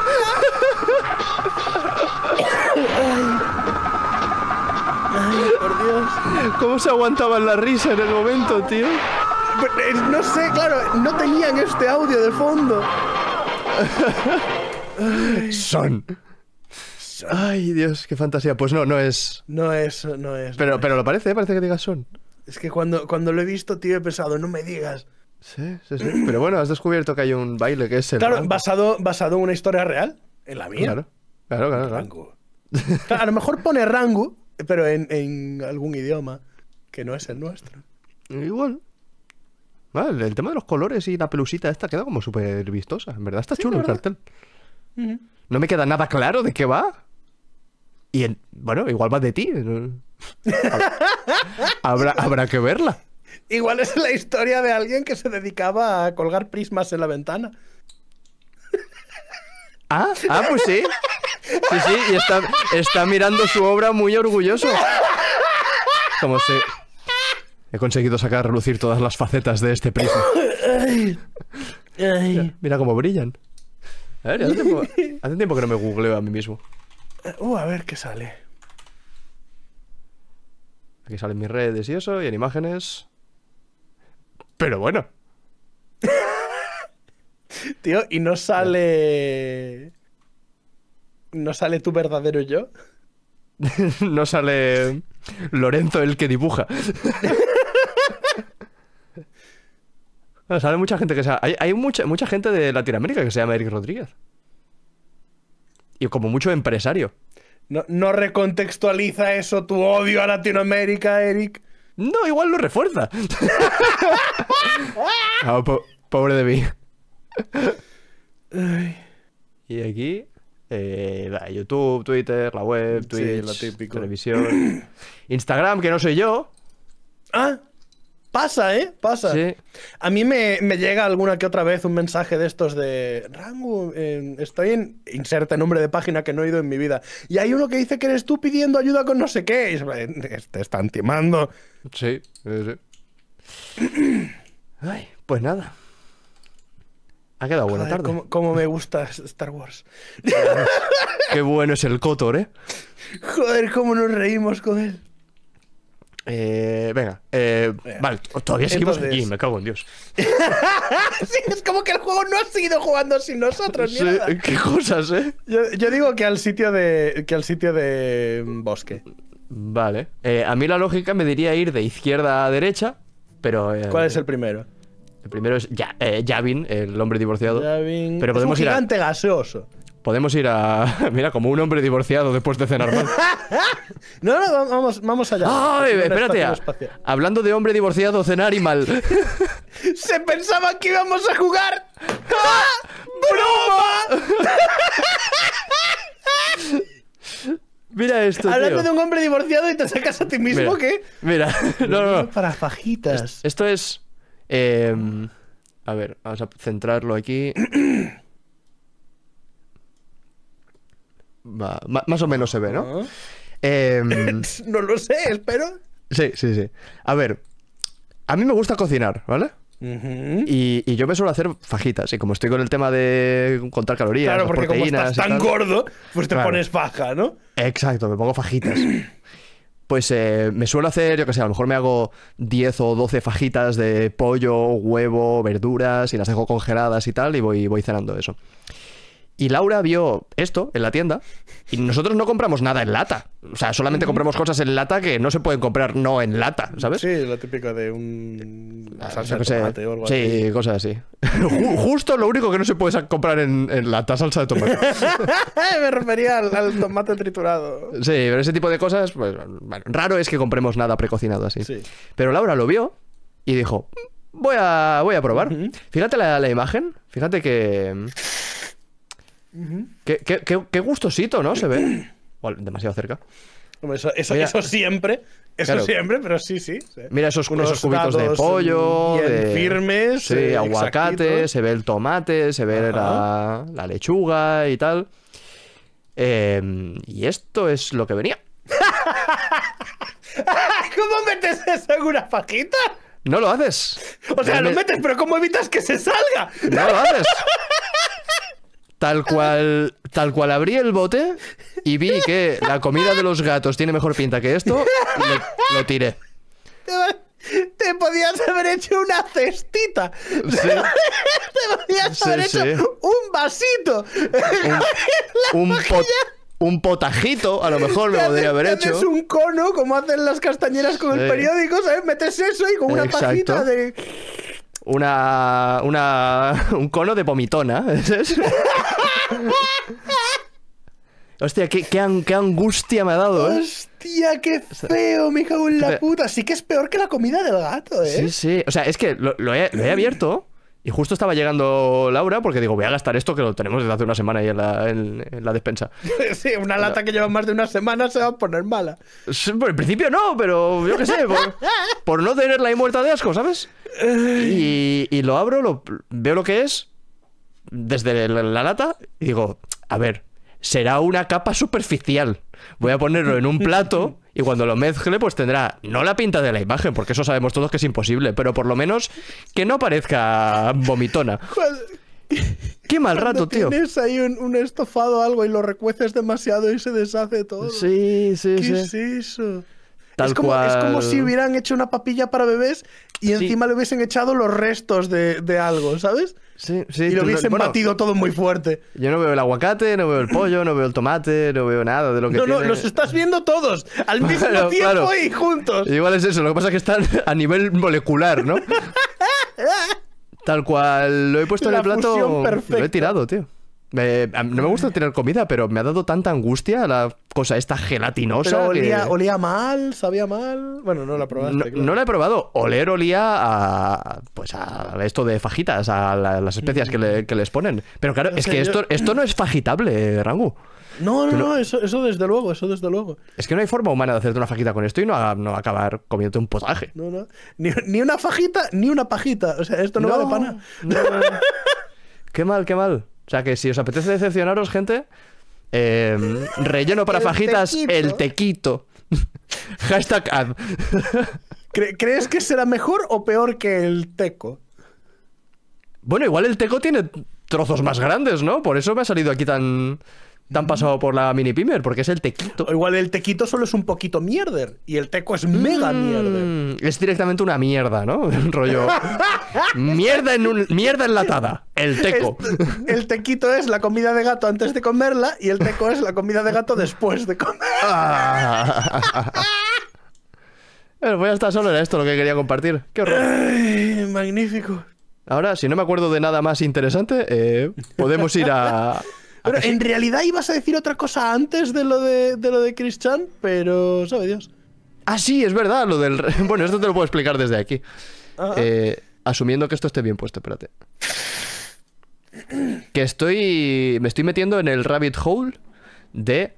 lenta. Ay, por Dios. ¿Cómo se aguantaban la risa en el momento, tío? No sé, claro, no tenían este audio de fondo. Son. Ay, Dios, qué fantasía. Pues no es. No es. Pero lo parece que digas son. Es que cuando lo he visto, tío, he pensado, no me digas. Sí. Pero bueno, has descubierto que hay un baile que es el. Claro, Rangu. basado en una historia real. En la mía. Claro. Rangu. Claro, a lo mejor pone Rangu, pero en algún idioma. que no es el nuestro. Igual. Vale, el tema de los colores y la pelusita esta queda como súper vistosa. En verdad está chulo el cartel. No me queda nada claro de qué va. Y bueno, igual va de ti. Habrá que verla. Igual es la historia de alguien que se dedicaba a colgar prismas en la ventana. Pues sí. Sí, y está mirando su obra muy orgulloso. Como se... He conseguido sacar a relucir todas las facetas de este prisma. Mira cómo brillan. A ver, hace tiempo que no me googleo a mí mismo. A ver qué sale. Aquí salen mis redes y eso, y en imágenes. Pero bueno. Tío, ¿y no sale... ¿No sale tu verdadero yo? No sale Lorenzo el que dibuja. No, sale mucha gente que se... Hay mucha gente de Latinoamérica que se llama Eric Rodríguez. Y como mucho empresario. No recontextualiza eso tu odio a Latinoamérica, Eric. No, igual lo refuerza. Pobre de mí. Y aquí... YouTube, Twitter, la web, Twitch, lo típico. Televisión, Instagram, que no soy yo. Pasa, pasa. Sí. A mí me llega alguna que otra vez un mensaje de estos de Rango, estoy en... Inserta nombre de página que no he ido en mi vida. Y hay uno que dice que eres tú pidiendo ayuda con no sé qué. Y te están timando. Sí. Ay, pues nada. Ha quedado buena tarde. Cómo me gusta Star Wars. Qué bueno es el Kotor, ¿eh? Joder, cómo nos reímos con él. Venga. Vale, todavía seguimos aquí, me cago en Dios. Sí, es como que el juego no ha seguido jugando sin nosotros, Sí, mierda. qué cosas, ¿eh? Yo digo que al sitio de bosque. Vale. A mí la lógica me diría ir de izquierda a derecha, pero... ¿Cuál es el primero? El primero es Yavin, el hombre divorciado. Yavin. Pero podemos es un ir gigante gaseoso. Podemos ir a... Mira, como un hombre divorciado después de cenar mal. No, vamos allá. ¡Ay, espérate! Hablando de hombre divorciado, cenar y mal. ¡Se pensaban que íbamos a jugar! ¡Broma! Mira esto, Hablando tío. de un hombre divorciado y te sacas a ti mismo, Mira, ¿qué? Mira, no. Para fajitas. Esto es... a ver, vamos a centrarlo aquí. Más o menos se ve, ¿no? No lo sé, espero. Sí. A ver, a mí me gusta cocinar, ¿vale? Y yo me suelo hacer fajitas. Y como estoy con el tema de contar calorías, Claro, porque como proteínas estás tan gordo, pues te pones faja, ¿no? Exacto, me pongo fajitas. Pues me suelo hacer, yo que sé, a lo mejor me hago 10 o 12 fajitas de pollo, huevo, verduras y las dejo congeladas y tal, y voy cenando eso. Y Laura vio esto en la tienda y nosotros no compramos nada en lata. O sea, solamente compramos cosas en lata que no se pueden comprar no en lata, ¿sabes? Sí, lo típico de un... salsa de tomate o algo así. Sí, cosas así. Justo lo único que no se puede comprar en lata, salsa de tomate. Me refería al tomate triturado. Sí, pero ese tipo de cosas, pues bueno, raro es que compremos nada precocinado así. Sí. Pero Laura lo vio y dijo, voy a probar. Fíjate la imagen, fíjate que... Qué gustosito, ¿no? Se ve. Bueno, demasiado cerca. Eso siempre. Eso claro. Siempre, pero sí. Mira esos cubitos de pollo. Bien firmes. Sí, aguacate, exactito. Se ve el tomate, se ve la lechuga y tal. Y esto es lo que venía. ¿Cómo metes eso en una fajita? No lo haces. O sea, lo metes, pero ¿cómo evitas que se salga? No lo haces. Tal cual abrí el bote y vi que la comida de los gatos tiene mejor pinta que esto, lo tiré. Te podías haber hecho una cestita. Sí. Te podías haber hecho un vasito. Un potajito, a lo mejor me podría haber hecho. Haces un cono, como hacen las castañeras con el periódico, ¿sabes? Metes eso y con una pajita de... un cono de pomitona. Hostia, qué angustia me ha dado, ¿eh? Tía, qué feo, me cago en la puta. Sí que es peor que la comida del gato, ¿eh? Sí, sí. O sea, es que lo he abierto y justo estaba llegando Laura porque digo, voy a gastar esto que lo tenemos desde hace una semana ahí en la despensa. Sí, una lata que lleva más de una semana se va a poner mala. Sí, por el principio no, pero yo qué sé, por no tenerla ahí muerta de asco, ¿sabes? Y lo abro, veo lo que es desde la lata y digo, a ver, será una capa superficial. Voy a ponerlo en un plato y cuando lo mezcle pues tendrá no la pinta de la imagen, porque eso sabemos todos que es imposible, pero por lo menos que no parezca vomitona. Qué mal rato, tío. Tienes ahí un estofado o algo y lo recueces demasiado y se deshace todo. Sí, sí, ¿Qué sí. es eso? Tal es como cual. si hubieran hecho una papilla para bebés y encima le hubiesen echado los restos de algo, ¿sabes? Sí, sí. Y lo hubiesen Bueno, batido todo muy fuerte. yo no veo el aguacate, no veo el pollo, no veo el tomate, no veo nada de lo que No, tiene. los estás viendo todos al mismo Claro, tiempo claro. y juntos. Igual es eso, lo que pasa es que están a nivel molecular, ¿no? Tal cual lo he puesto en La el plato, fusión lo he perfecta. tirado, tío. No me gusta tener comida, pero me ha dado tanta angustia la cosa esta gelatinosa. Pero que... olía mal, sabía mal. Bueno, no la probaste. No, claro. no la he probado. Oler olía a esto de fajitas, a las especias que les ponen. Pero claro, No es sé, que yo- esto no es fagitable, Rangu. No, eso desde luego, eso desde luego. Es que no hay forma humana de hacerte una fajita con esto y no acabar comiéndote un potaje. No. Ni una fajita, ni una pajita. O sea, esto no vale para nada. no. Qué mal, qué mal. O sea que si os apetece decepcionaros, gente, relleno para El fajitas, tequito. el tequito. Hashtag ad. ¿Crees que será mejor o peor que el teco? Bueno, igual el teco tiene trozos más grandes, ¿no? Por eso me ha salido aquí tan pasado por la mini pimer, porque es el tequito. O igual el tequito solo es un poquito mierder y el teco es mega mierder. Es directamente una mierda, ¿no? Un rollo. Mierda enlatada. El teco. El tequito es la comida de gato antes de comerla y el teco es la comida de gato después de comer. Bueno, pues ya está, solo era esto lo que quería compartir. Qué horror. Ay, magnífico. Ahora, si no me acuerdo de nada más interesante, podemos ir a Pero que sí. en realidad ibas a decir otra cosa antes de lo de Christian, pero sabe Dios. Ah, sí, es verdad, lo del... Bueno, esto te lo puedo explicar desde aquí. Ajá. Asumiendo que esto esté bien puesto, espérate. Que me estoy metiendo en el rabbit hole de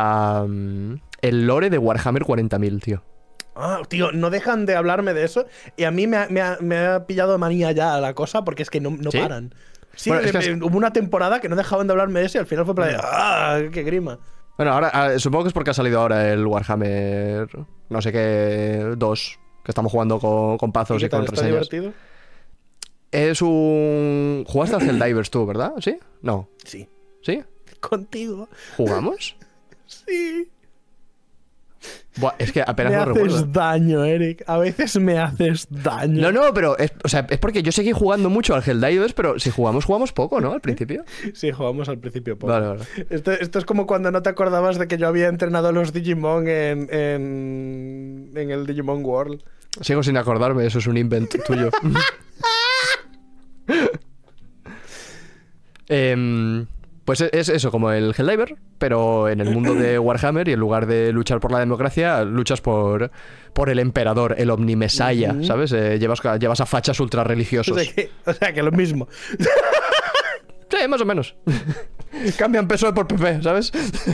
el lore de Warhammer 40.000, tío. Ah, tío, no dejan de hablarme de eso y a mí me ha pillado manía ya la cosa porque es que no ¿Sí? paran. Sí, Bueno, es que hubo una temporada que no dejaban de hablarme de eso y al final fue para ¡ah, qué grima! Bueno, ahora supongo que es porque ha salido ahora el Warhammer no sé qué 2, que estamos jugando con pazos y ¿Qué tal? con ¿Está reseñas. divertido? Es un... ¿Jugaste al Helldivers tú, verdad? ¿Sí? No. Sí. ¿Sí? Contigo. ¿Jugamos? Sí. Buah, es que apenas Me lo recuerdo. haces daño, Eric. A veces me haces daño. No, pero es porque yo seguí jugando mucho al Helldivers, pero si jugamos poco, ¿no? Al principio. Sí, jugamos al principio poco. Vale. Esto es como cuando no te acordabas de que yo había entrenado a los Digimon en el Digimon World. Sigo sin acordarme, eso es un invent tuyo. Pues es eso, como el Helldiver, pero en el mundo de Warhammer y en lugar de luchar por la democracia, luchas por el emperador, el omnimesaya, ¿sabes? Llevas a fachas ultra religiosos. O sea que lo mismo. Sí, más o menos. Cambian PSOE por PP, ¿sabes?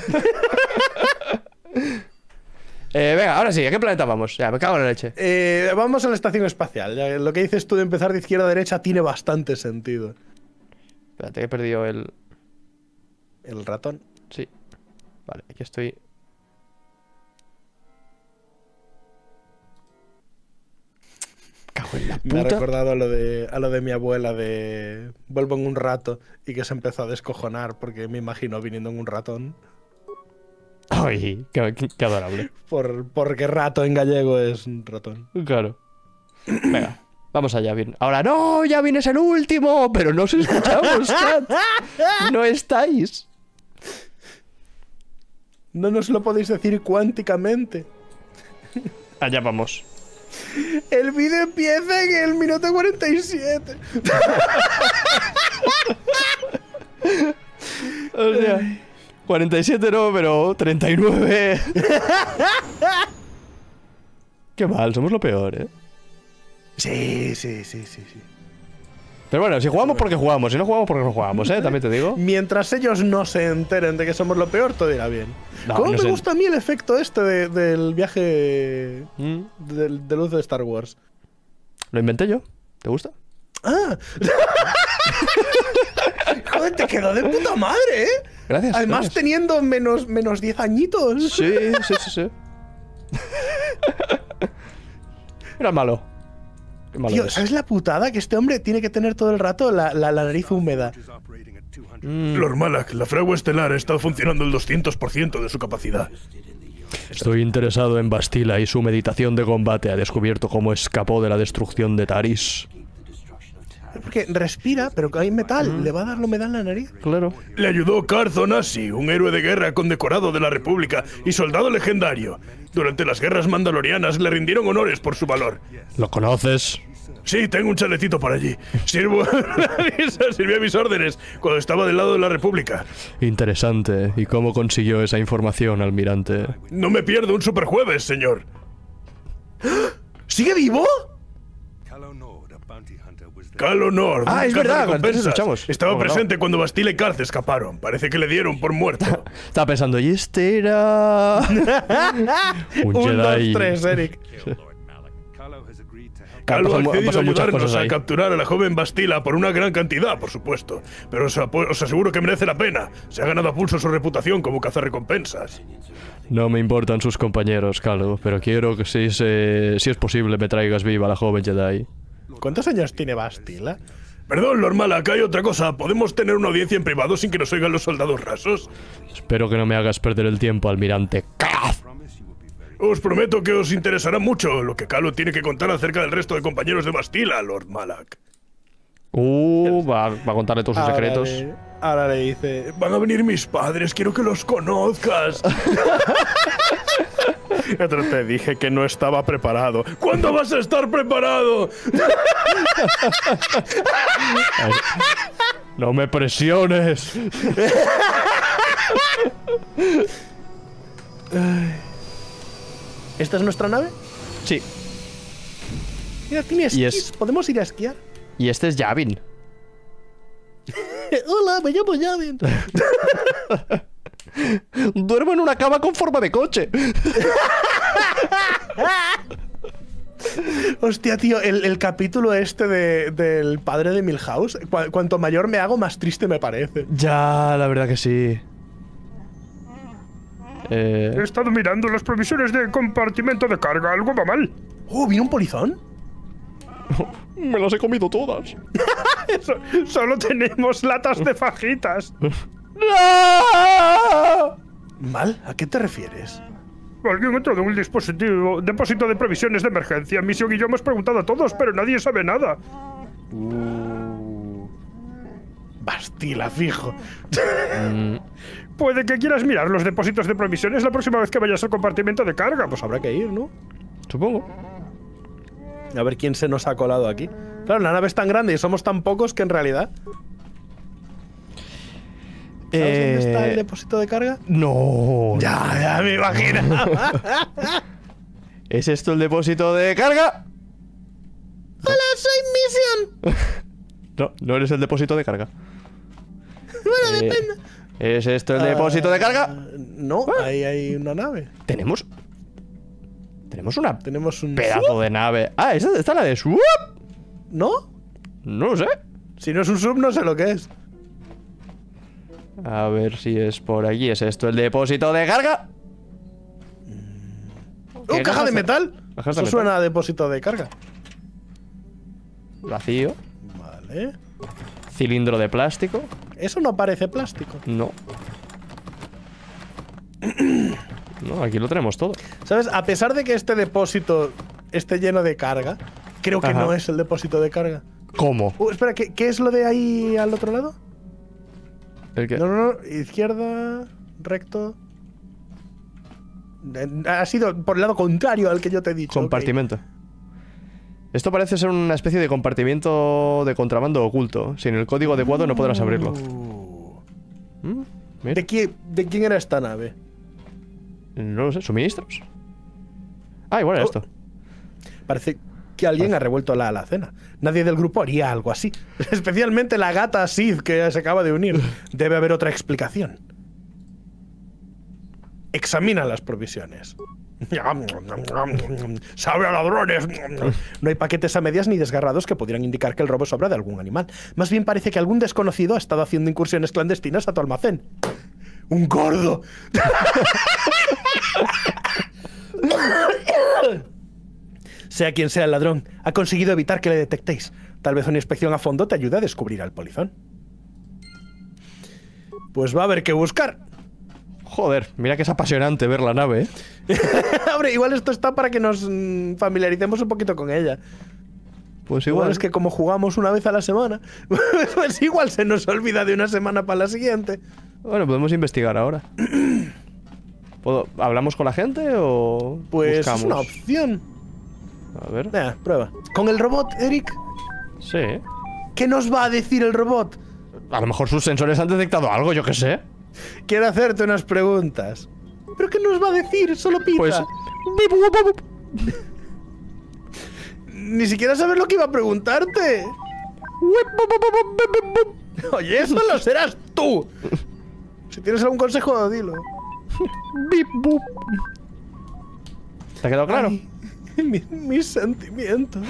Venga, ahora sí, ¿a qué planeta vamos? Ya, me cago en la leche. Vamos a la estación espacial. Ya, lo que dices tú de empezar de izquierda a derecha tiene bastante sentido. Espérate, que he perdido el... El ratón. Sí. Vale, aquí estoy. Cago en la Me ha puta. recordado a lo de mi abuela de vuelvo en un rato y que se empezó a descojonar porque me imagino viniendo en un ratón. Ay, qué adorable. Porque rato en gallego es un ratón. Claro. Venga, vamos allá, bien. Ahora, no, ya vienes el último, pero no os escuchamos, chat. No estáis. No nos lo podéis decir cuánticamente. Allá vamos. El vídeo empieza en el minuto 47. O sea, 47 no, pero 39. Qué mal, somos lo peor, ¿eh? Sí. Pero bueno, si jugamos porque jugamos, si no jugamos porque no jugamos, ¿eh? También te digo. Mientras ellos no se enteren de que somos lo peor, todo irá bien. No, ¿Cómo no me sé. gusta a mí el efecto este del viaje de luz de Star Wars? Lo inventé yo. ¿Te gusta? ¡Ah! Joder, te quedó de puta madre, ¿eh? Gracias. Además, gracias. teniendo menos 10 añitos. Sí. Era malo. Qué malo Tío, es. ¿sabes la putada? Que este hombre tiene que tener todo el rato la nariz húmeda. Lord Malak, la fragua estelar ha estado funcionando el 200% de su capacidad. Estoy interesado en Bastila y su meditación de combate. Ha descubierto cómo escapó de la destrucción de Taris. Porque respira, pero hay metal. ¿Le va a dar la humedad en la nariz? Claro. Le ayudó Carthon Assi, un héroe de guerra condecorado de la República y soldado legendario. Durante las guerras mandalorianas le rindieron honores por su valor. ¿Lo conoces? Sí, tengo un chalecito por allí. Sirví a mis órdenes cuando estaba del lado de la República. Interesante. ¿Y cómo consiguió esa información, almirante? No me pierdo un superjueves, señor. ¿Sigue vivo? Calo Nord, Ah, un es verdad, cazarrecompensas, antes escuchamos. estaba ¿Cómo no? presente cuando Bastila y Karth escaparon. Parece que le dieron por muerto. Estaba pensando, y este era... un 1, 2, Jedi. 3, Eric. Calo ha pasan accedido a muchas ayudarnos cosas a ahí. capturar a la joven Bastila por una gran cantidad, por supuesto. Pero os aseguro que merece la pena. Se ha ganado a pulso su reputación como cazarrecompensas. No me importan sus compañeros, Calo, pero quiero que si es posible me traigas viva a la joven Jedi. ¿Cuántos años tiene Bastila? Perdón, Lord Malak, hay otra cosa. ¿Podemos tener una audiencia en privado sin que nos oigan los soldados rasos? Espero que no me hagas perder el tiempo, almirante Kaz. Os prometo que os interesará mucho lo que Calo tiene que contar acerca del resto de compañeros de Bastila, Lord Malak. Va a contarle todos sus secretos. Ahora le dice... Van a venir mis padres, quiero que los conozcas. Pero te dije que no estaba preparado. ¿Cuándo vas a estar preparado? Ay, no me presiones. ¿Esta es nuestra nave? Sí. Mira, tiene Y esquís. es- ¿Podemos ir a esquiar? Y este es Yavin. Hola, me llamo Yavin. Duermo en una cama con forma de coche. Hostia, tío, el capítulo este del padre de Milhouse, cuanto mayor me hago, más triste me parece. Ya, la verdad que sí. He estado mirando las provisiones de compartimento de carga. Algo va mal. Oh, ¿vino un polizón? Me las he comido todas. Solo tenemos latas de fajitas. ¿Mal? ¿A qué te refieres? Alguien entró de un depósito de provisiones de emergencia. Misión y yo hemos preguntado a todos, pero nadie sabe nada. Bastila, fijo. Puede que quieras mirar los depósitos de provisiones la próxima vez que vayas al compartimento de carga. Pues habrá que ir, ¿no? Supongo. A ver quién se nos ha colado aquí. Claro, la nave es tan grande y somos tan pocos que en realidad... ¿Sabes dónde está el depósito de carga? No. Ya me imagino. ¿Es esto el depósito de carga? ¡Hola, soy Mission! No, no eres el depósito de carga. Bueno, depende. ¿Es esto el depósito de carga? No, ahí hay una nave. Tenemos una Tenemos un... pedazo de nave. Ah, esta está la de Swoop. ¿No? No lo sé. Si no es un sub, no sé lo que es. A ver si es por aquí. ¿Es esto el depósito de carga? ¿Qué ¡Caja de cajas metal! cajas de Eso metal? suena a depósito de carga. Vacío. Vale. Cilindro de plástico. Eso no parece plástico. No. No, aquí lo tenemos todo. ¿Sabes? A pesar de que este depósito esté lleno de carga, creo que Ajá. no es el depósito de carga. ¿Cómo? Espera, ¿qué es lo de ahí al otro lado? ¿El qué? No. Izquierda, recto. Ha sido por el lado contrario al que yo te he dicho. Compartimento. Esto parece ser una especie de compartimiento de contrabando oculto. Sin el código adecuado no podrás abrirlo. Ok. Mira. ¿De quién era esta nave? No lo sé, ¿suministros? Ah, igual era esto. Parece que alguien ha revuelto la alacena. Nadie del grupo haría algo así. Especialmente la gata Sid que se acaba de unir. Debe haber otra explicación. Examina las provisiones. ¡Sabe a ladrones! No hay paquetes a medias ni desgarrados que pudieran indicar que el robo es obra de algún animal. Más bien parece que algún desconocido ha estado haciendo incursiones clandestinas a tu almacén. ¡Un gordo! Sea quien sea el ladrón, ha conseguido evitar que le detectéis. Tal vez una inspección a fondo te ayude a descubrir al polizón. Pues va a haber que buscar. Joder, mira que es apasionante ver la nave, ¿eh? Hombre, igual esto está para que nos familiaricemos un poquito con ella. Pues Igual igual. es que como jugamos una vez a la semana, pues igual se nos olvida de una semana para la siguiente. Bueno, podemos investigar ahora. ¿Hablamos con la gente o Pues buscamos? es una opción. A ver. Venga, prueba. Con el robot, Eric, Sí. ¿qué nos va a decir el robot? A lo mejor sus sensores han detectado algo, yo qué sé. Quiero hacerte unas preguntas. ¿Pero qué nos va a decir? Solo pita. Pues... Ni siquiera sabes lo que iba a preguntarte. Oye, eso lo serás tú. Si tienes algún consejo, dilo. ¿Te ha quedado claro? Ay, mis sentimientos.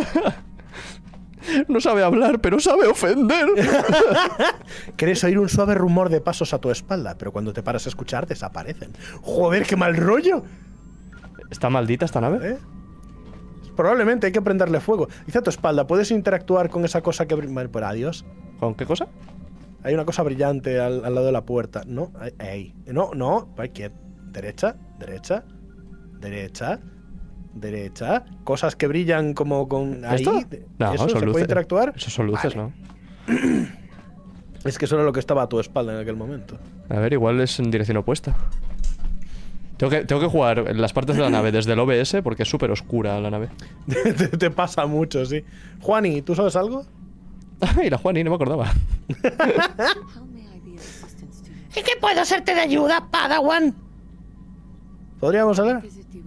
No sabe hablar, pero sabe ofender. Querés oír un suave rumor de pasos a tu espalda, pero cuando te paras a escuchar desaparecen. Joder, qué mal rollo. ¿Está maldita esta nave? ¿Eh? Probablemente hay que prenderle fuego. Dice a tu espalda, ¿puedes interactuar con esa cosa que... Bueno, pues adiós. ¿Con qué cosa? Hay una cosa brillante al lado de la puerta. No, ahí. No, no. Derecha, derecha, derecha, derecha. Cosas que brillan como con... ¿Esto? Ahí. No, ¿Eso son se luces. puede interactuar? Eso son luces, Vale. ¿no? Es que eso era lo que estaba a tu espalda en aquel momento. A ver, igual es en dirección opuesta. Tengo que jugar en las partes de la nave desde el OBS porque es súper oscura la nave. Te pasa mucho, sí. Juani, ¿tú sabes algo? Ay, la Juani, no me acordaba. ¿Y qué puedo hacerte de ayuda, Padawan? ¿Podríamos hablar?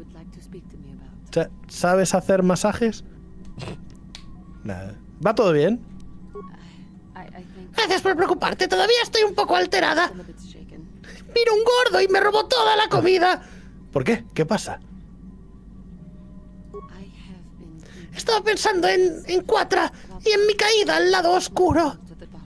¿Sabes hacer masajes? Nada. ¿Va todo bien? Gracias por preocuparte, todavía estoy un poco alterada. Vino un gordo y me robó toda la comida. ¿Por qué? ¿Qué pasa? Estaba pensando en Quatra y en mi caída al lado oscuro.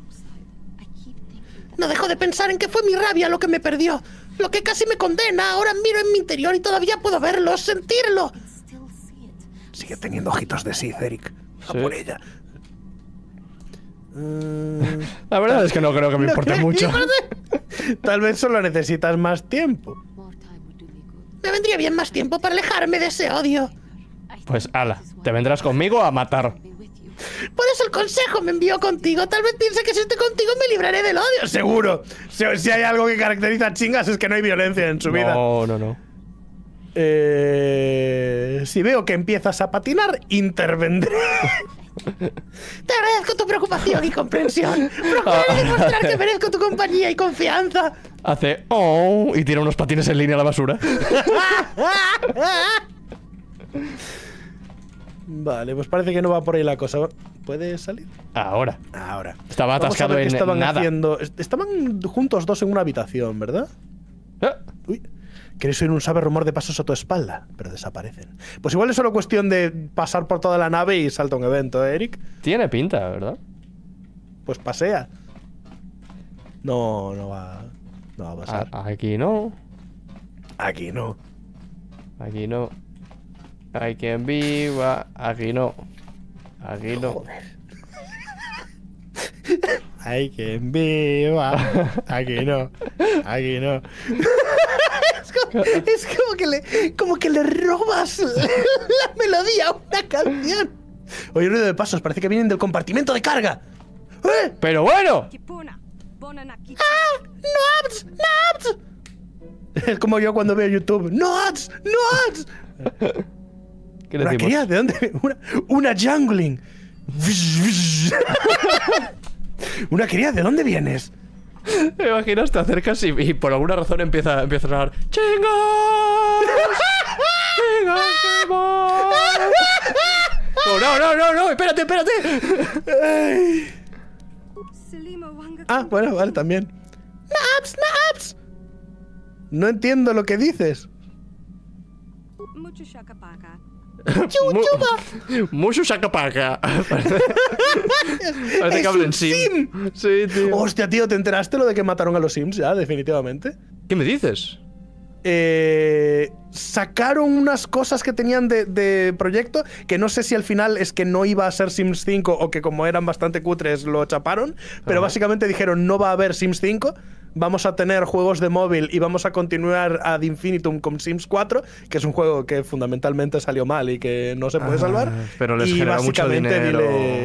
No dejo de pensar en que fue mi rabia lo que me perdió. Lo que casi me condena. Ahora miro en mi interior y todavía puedo verlo, sentirlo. Sigue teniendo ojitos de Sith, Eric. A Sí. por ella. La verdad es que no creo que me importe mucho. Tal vez solo necesitas más tiempo. Me vendría bien más tiempo para alejarme de ese odio. Pues ala, te vendrás conmigo a matar. Por eso el consejo me envió contigo. Tal vez piense que si estoy contigo me libraré del odio. Seguro. Si hay algo que caracteriza a Chingas es que no hay violencia en su vida. No, no, no. Si veo que empiezas a patinar, intervendré. Te agradezco tu preocupación y comprensión. Procuraré demostrar que merezco tu compañía y confianza. Hace oh y tira unos patines en línea a la basura. Vale, pues parece que no va por ahí la cosa. ¿Puede salir? Ahora. Ahora. Estaba Vamos a atascado ver qué en estaban nada. haciendo. Estaban juntos dos en una habitación, ¿verdad? Uy. ¿Quieres oír un suave rumor de pasos a tu espalda? Pero desaparecen. Pues igual es solo cuestión de pasar por toda la nave y salta un evento, ¿eh, Eric? Tiene pinta, ¿verdad? Pues pasea. No va a pasar. Aquí no. Aquí no. Aquí no. Hay quien viva. Aquí no. Aquí no. Joder. Hay quien viva. Aquí no. Aquí no. Es como que le robas la melodía a una canción. Oye, ruido de pasos, parece que vienen del compartimento de carga. ¡Eh! Pero bueno. ¡Ah! ¡No ads! ¡No ads! Es como yo cuando veo YouTube. ¡No ads! ¡No ads! ¿Qué Una decimos? cría, ¿de dónde? Una jungling. Una cría, ¿de dónde vienes? ¿Te imaginas? Te acercas y por alguna razón empieza a sonar ¡Chingas! ¡Chingas, no, espérate. Ah, bueno, vale, también. Naps. No entiendo lo que dices. Mucho sacapaca. Parece que hablen Sim. Sí, tío. Hostia, tío, ¿te enteraste lo de que mataron a los Sims ya, definitivamente? ¿Qué me dices? Sacaron unas cosas que tenían de proyecto, que no sé si al final es que no iba a ser Sims 5 o que como eran bastante cutres lo chaparon, pero básicamente dijeron no va a haber Sims 5, vamos a tener juegos de móvil y vamos a continuar ad infinitum con Sims 4, que es un juego que fundamentalmente salió mal y que no se puede salvar. Pero les y genera mucho dinero.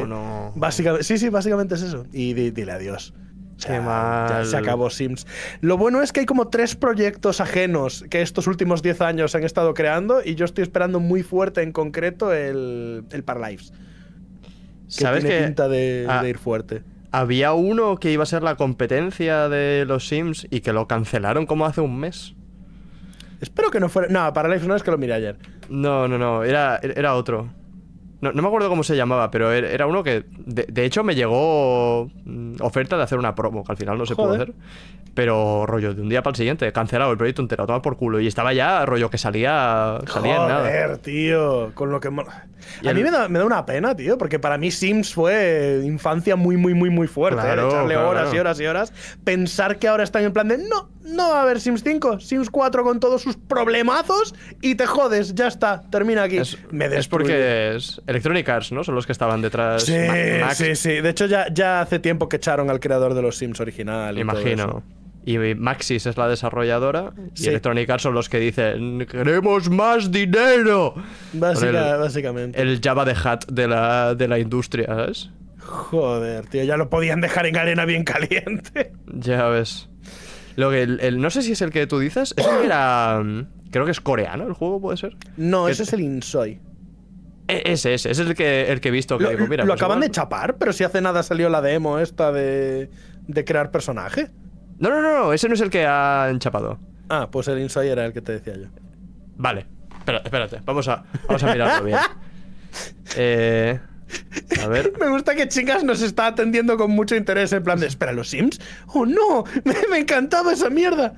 Sí, básicamente es eso. Y dile adiós. O sea, qué mal. Ya se acabó Sims. Lo bueno es que hay como 3 proyectos ajenos que estos últimos 10 años han estado creando y yo estoy esperando muy fuerte en concreto el Paralives. ¿Sabes tiene que pinta de ir fuerte. Había uno que iba a ser la competencia de los Sims y que lo cancelaron como hace un mes? Espero que no fuera... No, Paralives no, es que lo miré ayer. No, era otro. No me acuerdo cómo se llamaba, pero era uno que... De hecho, me llegó oferta de hacer una promo, que al final no se pudo hacer. Pero, rollo, de un día para el siguiente, cancelado el proyecto entero, toma por culo. Y estaba ya, rollo, que salía en nada. Joder, tío, con lo que... A mí me da una pena, tío, porque para mí Sims fue infancia muy fuerte. Claro, echarle horas claro. y horas y horas. Pensar que ahora están en plan de... No va a haber Sims 5, Sims 4 con todos sus problemazos y te jodes, ya está, termina aquí. Es porque es Electronic Arts, ¿no? Son los que estaban detrás. Sí, Max. sí. De hecho, ya hace tiempo que echaron al creador de los Sims original. Y imagino. todo eso. Y Maxis es la desarrolladora. Sí. Y Electronic Arts son los que dicen ¡queremos más dinero! Básicamente. El Java de Hat de la industria, ¿sabes? Joder, tío, ya lo podían dejar en arena bien caliente. Ya ves. Lo que no sé si es el que tú dices. Es el que era... Creo que es coreano el juego, ¿puede ser? No, ese es el Insoi. Ese es el que he visto. Que digo, mira, lo pues acaban igual... de chapar, pero si hace nada salió la demo esta de crear personaje. No, ese no es el que han chapado. Ah, pues el Insoi era el que te decía yo. Vale, espérate, vamos a mirarlo bien. A ver. Me gusta que Chingas nos está atendiendo con mucho interés en plan de ¿espera, los Sims? ¡Oh, no! Me encantaba esa mierda.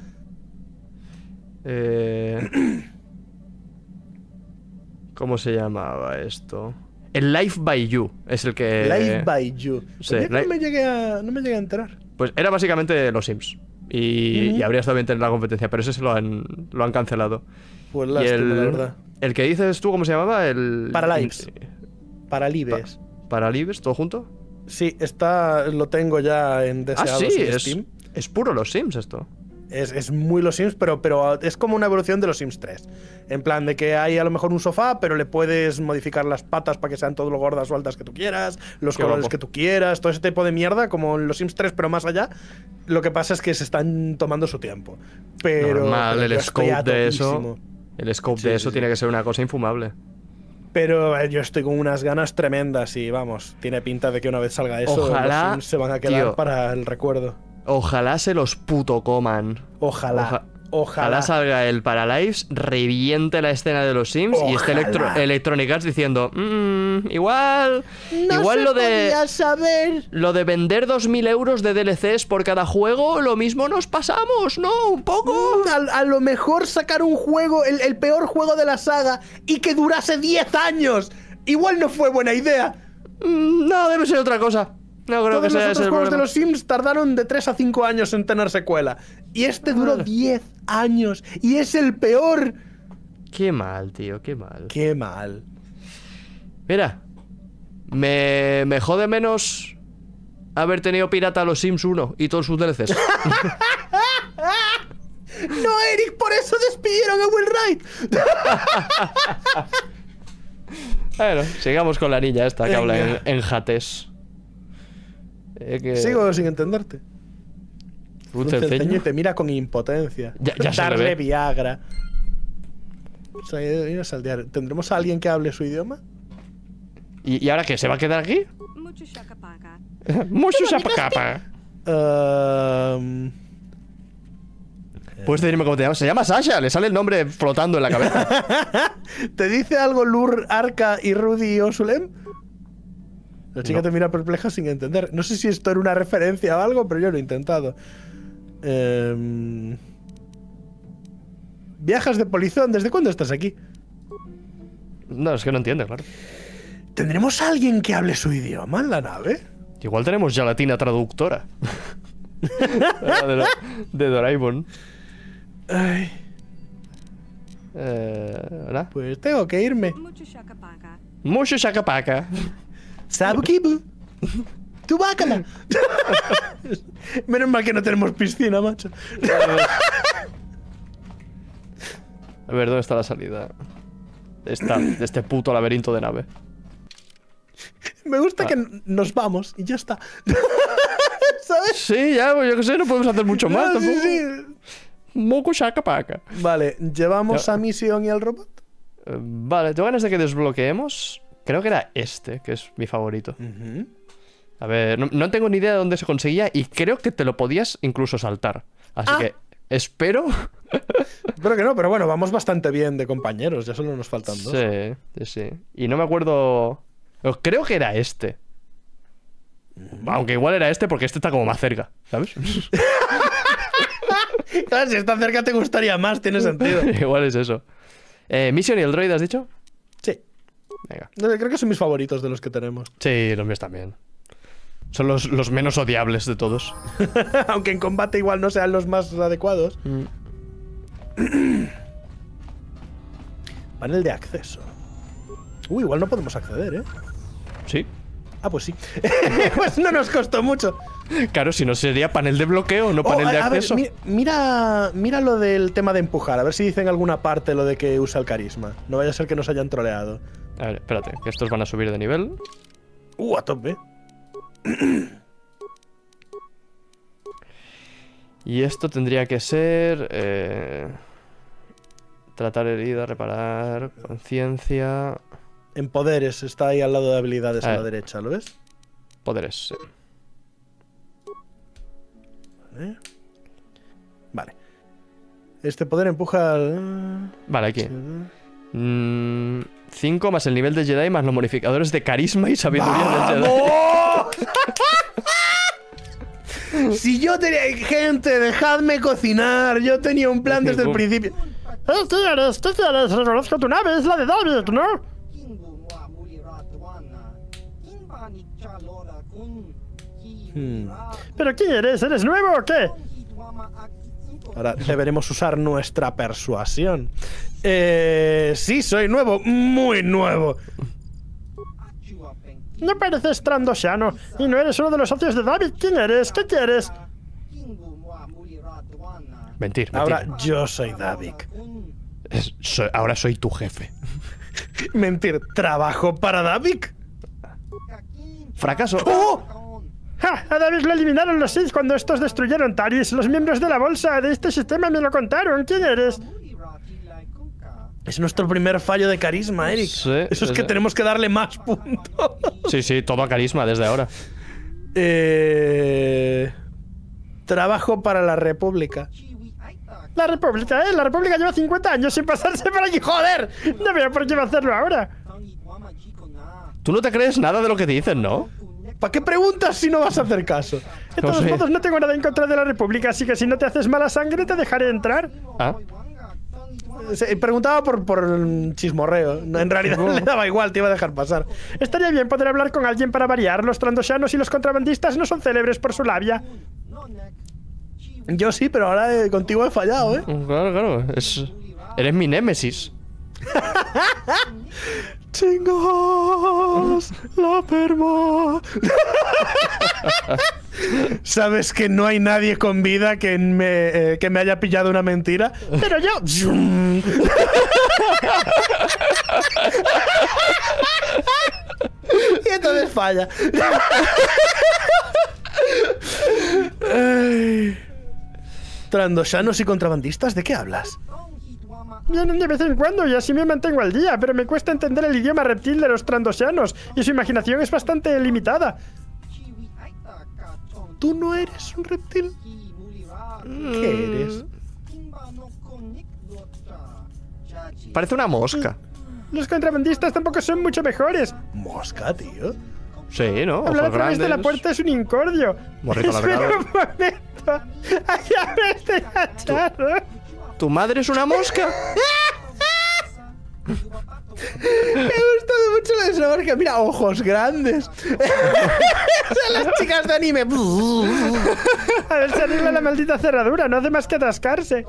¿Cómo se llamaba esto? El Life by You es el que... Life by You. Sí, no me llegué a enterar. Pues era básicamente los Sims. Y habría estado bien tener la competencia, pero ese se lo han cancelado. Pues Y lástima, la verdad. el que dices tú, ¿cómo se llamaba? El... Paralives. Paralives. ¿Paralives? ¿Todo junto? Sí, lo tengo ya en deseados en Steam. Es puro los Sims esto. Es muy los Sims, pero es como una evolución de los Sims 3. En plan de que hay a lo mejor un sofá, pero le puedes modificar las patas para que sean todo lo gordas o altas que tú quieras, los Qué colores guapo. que tú quieras, todo ese tipo de mierda, como en los Sims 3, pero más allá. Lo que pasa es que se están tomando su tiempo. Pero, Normal, pero el yo estoy a scope de eso. topísimo. El scope Sí, de eso sí, tiene sí. que ser una cosa infumable. Pero yo estoy con unas ganas tremendas y vamos, tiene pinta de que una vez salga eso, Ojalá, los Sims se van a quedar tío. para el recuerdo. Ojalá se los puto coman. Ojalá. Ojalá salga el Paralives, reviente la escena de los Sims y esté Ojalá. Electronic Arts diciendo igual saber. lo de vender 2.000 euros de DLCs por cada juego, lo mismo nos pasamos, ¿no? Un poco. A lo mejor sacar un juego, el peor juego de la saga, y que durase 10 años. Igual no fue buena idea. No, debe ser otra cosa. No creo Todos que sea los ese otros el juegos de problema. los Sims tardaron de 3 a 5 años en tener secuela. Y este duró 10 años. Y es el peor. Qué mal, tío, qué mal. Qué mal. Mira, me jode menos haber tenido pirata los Sims 1 y todos sus DLCs. No, Eric, por eso despidieron a Will Wright. Bueno, sigamos con la niña esta que habla Venga. en jates. Sigo sin entenderte. Frunce el El ceño y ceño. te mira con impotencia. Ya se le Darle ve. Viagra. O sea, ir a saldear. ¿Tendremos a alguien que hable su idioma? ¿Y ahora qué? ¿Se va a quedar aquí? Mucho shaka paka. Mucho chapacapa. Puedes decirme cómo te llamas. Se llama Sasha, le sale el nombre flotando en la cabeza. ¿Te dice algo Lur, Arca y Rudy o Sulem? La chica No. te mira perpleja sin entender. No sé si esto era una referencia o algo, pero yo lo he intentado. Viajas de polizón. ¿Desde cuándo estás aquí? No, es que no entiende, claro. ¿Tendremos a alguien que hable su idioma en la nave? Igual tenemos gelatina traductora. de Doraemon. Ay, ¿Verdad? pues tengo que irme. Mucho shakapaka. Mucho shakapaka. Sabukibu. Tu bácala. Menos mal que no tenemos piscina, macho. A ver, ¿dónde está la salida? De este puto laberinto de nave. Me gusta que nos vamos y ya está. ¿Sabes? Sí, ya, pues yo qué sé, no podemos hacer mucho más No, sí, tampoco. sí. Moco shakapaka. Vale, ¿llevamos Ya. a Misión y al robot? Vale, tengo ganas de que desbloqueemos. Creo que era este, que es mi favorito. A ver, no tengo ni idea de dónde se conseguía y creo que te lo podías incluso saltar. Así que espero. Espero que no, pero bueno, vamos bastante bien de compañeros, ya solo nos faltan dos. Sí, sí, sí. Y no me acuerdo. Creo que era este. Aunque igual era este porque este está como más cerca, ¿sabes? Claro, si está cerca te gustaría más, tiene sentido. Igual es eso. Mission y el droid, ¿has dicho? Sí, Venga. creo que son mis favoritos de los que tenemos. Sí, los míos también. Son los menos odiables de todos. Aunque en combate igual no sean los más adecuados. Panel de acceso. Igual no podemos acceder, ¿eh? Sí. Ah, pues sí. Pues no nos costó mucho. Claro, si no sería panel de bloqueo, no panel de a ver, acceso. mira lo del tema de empujar. A ver si dice en alguna parte lo de que usa el carisma. No vaya a ser que nos hayan troleado. A ver, espérate, que estos van a subir de nivel. A tope. Y esto tendría que ser... tratar herida, reparar, conciencia... En poderes, está ahí al lado de habilidades a la ver. derecha, ¿lo ves? Poderes, sí. Vale. Este poder empuja al... Vale, aquí. 5 más el nivel de Jedi más los modificadores de carisma y sabiduría del Jedi. Si yo tenía... Gente, dejadme cocinar. Yo tenía un plan desde el principio. ¿Qué quieres? Reconozco tu nave, es la de David, ¿no? ¿Pero quién eres? ¿Eres nuevo o qué? Ahora deberemos usar nuestra persuasión. Sí, soy nuevo, muy nuevo. No pareces Trandoshiano y no eres uno de los socios de David. ¿Quién eres? ¿Qué quieres? Mentir, mentir. Ahora yo soy David. Ahora soy tu jefe. Mentir, ¿trabajo para David? Fracaso. ¡Oh! ¡Ja! A David lo eliminaron los Sith cuando estos destruyeron Taris. Los miembros de la bolsa de este sistema me lo contaron. ¿Quién eres? Es nuestro primer fallo de carisma, Eric. Sí, Eso es que tenemos que darle más puntos. Sí, sí, todo a carisma desde ahora. Trabajo para la República. La República, ¿eh? La República lleva 50 años sin pasarse por aquí. ¡Joder! No veo por qué va a hacerlo ahora. Tú no te crees nada de lo que dicen, ¿no? ¿Para qué preguntas si no vas a hacer caso? De todos modos, no tengo nada en contra de la República, así que si no te haces mala sangre, te dejaré entrar. Ah. Preguntaba por chismorreo. En realidad le daba igual, te iba a dejar pasar. Estaría bien poder hablar con alguien para variar. Los trandoshanos y los contrabandistas no son célebres por su labia. Yo sí, pero ahora contigo he fallado, ¿eh? Claro, claro. Eres mi némesis. ¡Chingos! ¡La perma! ¿Sabes que no hay nadie con vida que me haya pillado una mentira? Pero yo... Y entonces falla. ¿Trandoshanos y contrabandistas? ¿De qué hablas? Vienen de vez en cuando y así me mantengo al día, pero me cuesta entender el idioma reptil de los trandoshanos y su imaginación es bastante limitada. ¿Tú no eres un reptil? ¿Qué eres? Parece una mosca. Los contrabandistas tampoco son mucho mejores. Mosca, tío. Sí, ¿no? Hablar a Ojos través de la grandes. puerta es un incordio. Morrito Espera alargado. un momento. Allá me estoy agachando. ¿Tu madre es una mosca? Me ha gustado mucho lo de esa marca. Mira, ojos grandes. Son las chicas de anime. A ver si arregla la maldita cerradura. No hace más que atascarse.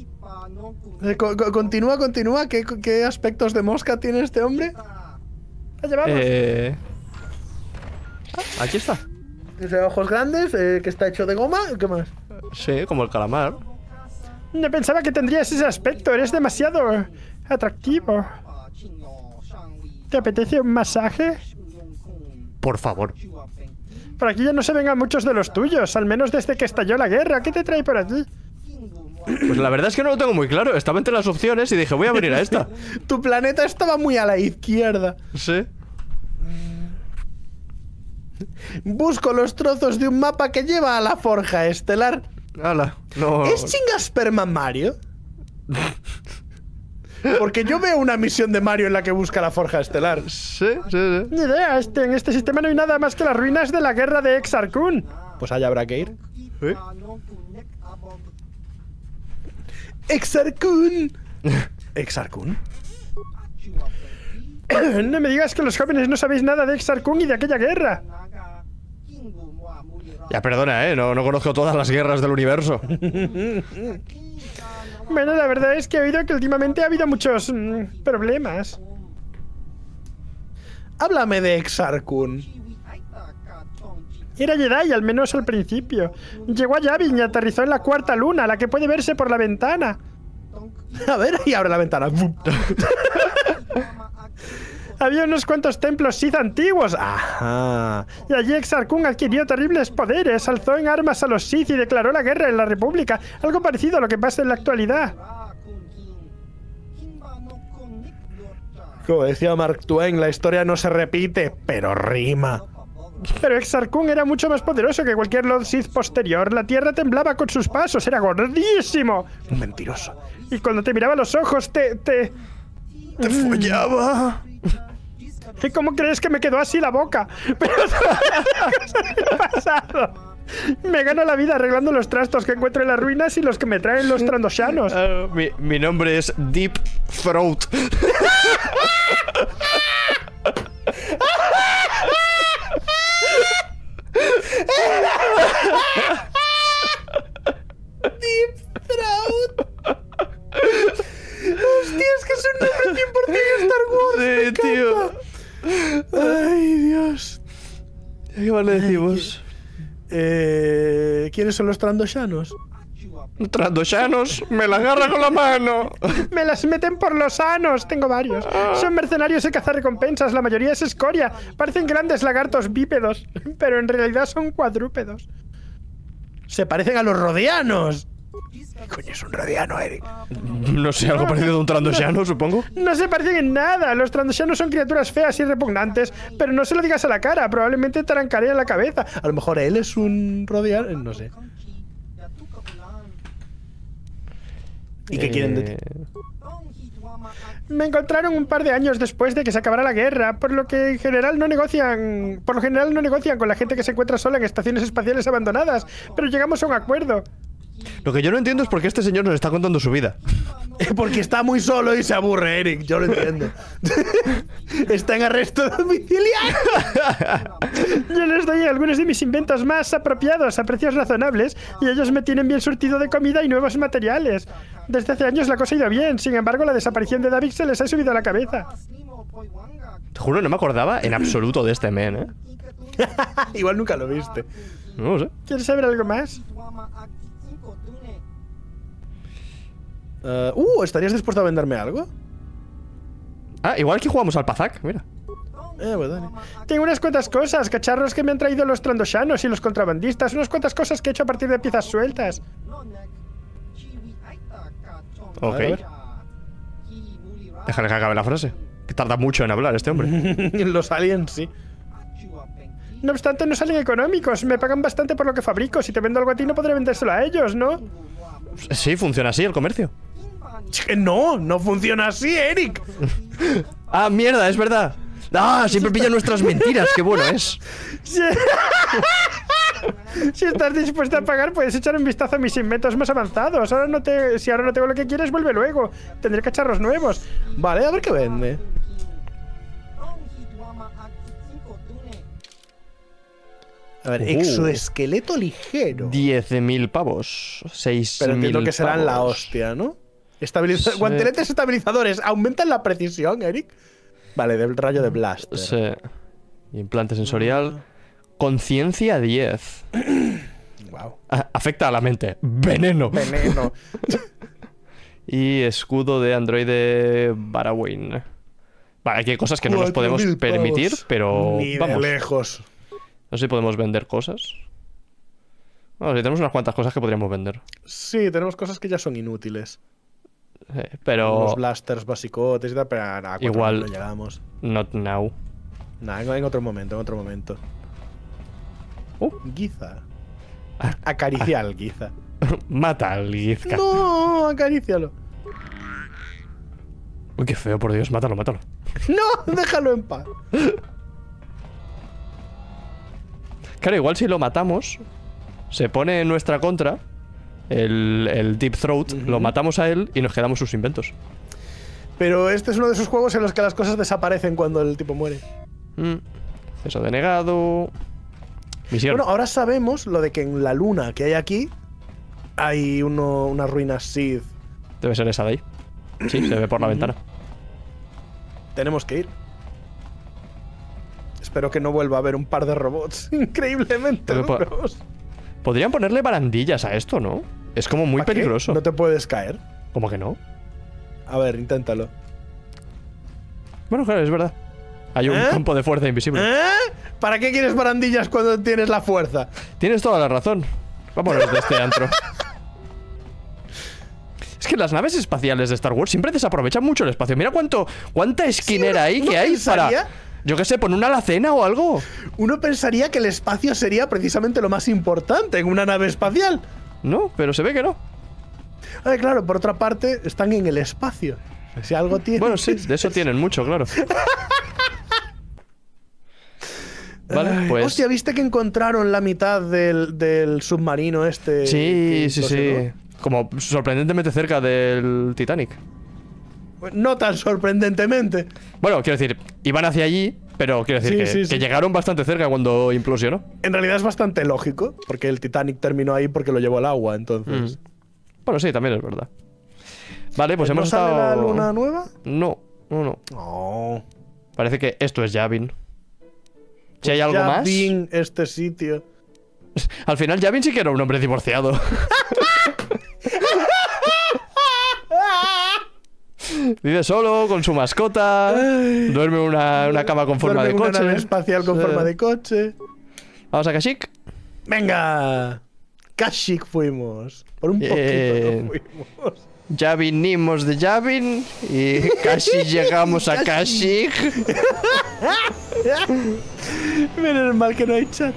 Continúa. ¿Qué aspectos de mosca tiene este hombre? Allá vamos. Aquí está. Dice ojos grandes, que está hecho de goma. ¿Qué más? Sí, como el calamar. No pensaba que tendrías ese aspecto. Eres demasiado atractivo. ¿Te apetece un masaje? Por favor. Por aquí ya no se vengan muchos de los tuyos, al menos desde que estalló la guerra. ¿Qué te trae por aquí? Pues la verdad es que no lo tengo muy claro. Estaba entre las opciones y dije, voy a venir a esta. Tu planeta estaba muy a la izquierda. Sí. Busco los trozos de un mapa que lleva a la forja estelar. Hala. No. ¿Es Chingasperma Mario? Porque yo veo una misión de Mario en la que busca la forja estelar. Sí. Ni idea, en este sistema no hay nada más que las ruinas de la guerra de Exarchun. Pues allá habrá que ir. ¿Eh? Exarchun. ¿Exarchun? No me digas que los jóvenes no sabéis nada de Exarchun y de aquella guerra. Ya, perdona, no conozco todas las guerras del universo. Bueno, la verdad es que he oído que últimamente ha habido muchos problemas. Háblame de Exarchun. Era Jedi, al menos al principio. Llegó a Yavin y aterrizó en la cuarta luna, la que puede verse por la ventana. A ver, y abre la ventana. Había unos cuantos templos Sith antiguos. Ajá. Y allí Exarchun adquirió terribles poderes, alzó en armas a los Sith y declaró la guerra en la República. Algo parecido a lo que pasa en la actualidad. Como decía Mark Twain, la historia no se repite, pero rima. Pero Exarchun era mucho más poderoso que cualquier Lord Sith posterior. La tierra temblaba con sus pasos, era gordísimo. Un mentiroso. Y cuando te miraba a los ojos, te follaba. ¿Y cómo crees que me quedó así la boca? Pero cosas del pasado. Me gano la vida arreglando los trastos que encuentro en las ruinas y los que me traen los trandoshanos. Mi nombre es Deep Throat. Deep Throat. Hostia, es que es un nombre 100% de Star Wars. Sí, tío. Ay, Dios. ¿Qué más le decimos? ¿Quiénes son los trandoshanos? Trandoshanos, me la agarra con la mano. Me las meten por los anos. Tengo varios. Son mercenarios y cazarrecompensas. La mayoría es escoria. Parecen grandes lagartos bípedos, pero en realidad son cuadrúpedos. Se parecen a los rodianos. ¿Qué coño es un rodiano, Eric? No sé, algo parecido a un trandoshano, supongo. No se parecen en nada. Los trandoshanos son criaturas feas y repugnantes, pero no se lo digas a la cara. Probablemente te arrancaría la cabeza. A lo mejor él es un rodiano, no sé. ¿Y qué quieren de ti? Me encontraron un par de años después de que se acabara la guerra, por lo que en general no negocian con la gente que se encuentra sola en estaciones espaciales abandonadas, pero llegamos a un acuerdo. Lo que yo no entiendo es por qué este señor nos está contando su vida. Porque está muy solo y se aburre, Eric. Yo lo entiendo. Está en arresto domiciliario. Yo les doy algunos de mis inventos más apropiados a precios razonables y ellos me tienen bien surtido de comida y nuevos materiales. Desde hace años la cosa ha ido bien, sin embargo la desaparición de David se les ha subido a la cabeza. Te juro, no me acordaba en absoluto de este men, ¿eh? Igual nunca lo viste. No lo sé. ¿Quieres saber algo más? ¿Estarías dispuesto a venderme algo? Ah, igual que jugamos al Pazak, mira. Pues dale. Tengo unas cuantas cosas, cacharros que me han traído los trandoshanos y los contrabandistas, unas cuantas cosas que he hecho a partir de piezas sueltas. Ok. A ver. Déjale que acabe la frase. Que tarda mucho en hablar este hombre. Los aliens, sí. No obstante, no salen económicos. Me pagan bastante por lo que fabrico. Si te vendo algo a ti, no podré vendérselo a ellos, ¿no? Sí, funciona así el comercio. No funciona así, Eric. Ah, mierda, es verdad. Ah, siempre pilla nuestras mentiras, qué bueno es. Si... si estás dispuesto a pagar, puedes echar un vistazo a mis inventos más avanzados. Si ahora no tengo lo que quieres, vuelve luego. Tendré cacharros nuevos. Vale, a ver qué vende. A ver, exoesqueleto ligero. 10.000 pavos. 6.000 Pero entiendo que serán la pavos. hostia, ¿no? Sí. Guanteletes estabilizadores. ¿Aumentan la precisión, Eric? Vale, del rayo de blaster. Sí. Implante sensorial. Conciencia 10. Wow. Afecta a la mente. Veneno. Veneno. Y escudo de androide Barrowin. Vale, aquí hay cosas que no nos podemos 4.000 permitir, pavos. pero Ni de vamos. lejos. No sé si podemos vender cosas. Bueno, sí, tenemos unas cuantas cosas que podríamos vender. Sí, tenemos cosas que ya son inútiles. Pero Los blasters basicotes y tal, pero nada, igual no llegamos. not now. Nada, en otro momento, en otro momento. Giza. Ah. Acaricia al Giza. Mata al Gizka. No, acarícialo. Uy, qué feo, por Dios, mátalo, mátalo. No, déjalo en paz. Claro, igual si lo matamos, se pone en nuestra contra el Deep Throat, lo matamos a él y nos quedamos sus inventos. Pero este es uno de esos juegos en los que las cosas desaparecen cuando el tipo muere. Acceso denegado. Misión. Bueno, ahora sabemos lo de que en la luna que hay aquí hay unas ruinas Sith. Debe ser esa de ahí. Sí, se ve por la ventana. Tenemos que ir. Espero que no vuelva a haber un par de robots increíblemente Pero duros. Podrían ponerle barandillas a esto, ¿no? Es como muy ¿Pa qué? peligroso. No te puedes caer. ¿Cómo que no? A ver, inténtalo. Bueno, claro, es verdad. Hay un campo de fuerza invisible. ¿Para qué quieres barandillas cuando tienes la fuerza? Tienes toda la razón. Vámonos de este antro. Es que las naves espaciales de Star Wars siempre desaprovechan mucho el espacio. Mira cuánta esquinera hay que hay para... Yo qué sé, poner una alacena o algo. Uno pensaría que el espacio sería precisamente lo más importante en una nave espacial. No, pero se ve que no. A ver, claro, por otra parte, están en el espacio. Si algo tiene. Bueno, sí, de eso tienen mucho, claro. Vale, Ay, pues... Hostia, ¿viste que encontraron la mitad del submarino este? Sí, que sí, implosionó? sí. Como sorprendentemente cerca del Titanic. No tan sorprendentemente. Bueno, quiero decir, iban hacia allí, pero quiero decir que llegaron bastante cerca cuando implosionó. En realidad es bastante lógico, porque el Titanic terminó ahí porque lo llevó al agua, entonces. Bueno, sí, también es verdad. Vale, pues ¿No hemos sale estado... la luna nueva? No. No. Parece que esto es Yavin. Si hay algo más... Yavin, este sitio. Al final Yavin sí que era un hombre divorciado. Vive solo, con su mascota. Duerme en una cama con forma de Duerme en coche. una nave espacial con forma de coche. Vamos a Kashyyyk. ¡Venga! Kashyyyk fuimos. Por un poquito no fuimos. Ya vinimos de Yavin y casi llegamos a Kashyyyk. Menos mal que no hay chat.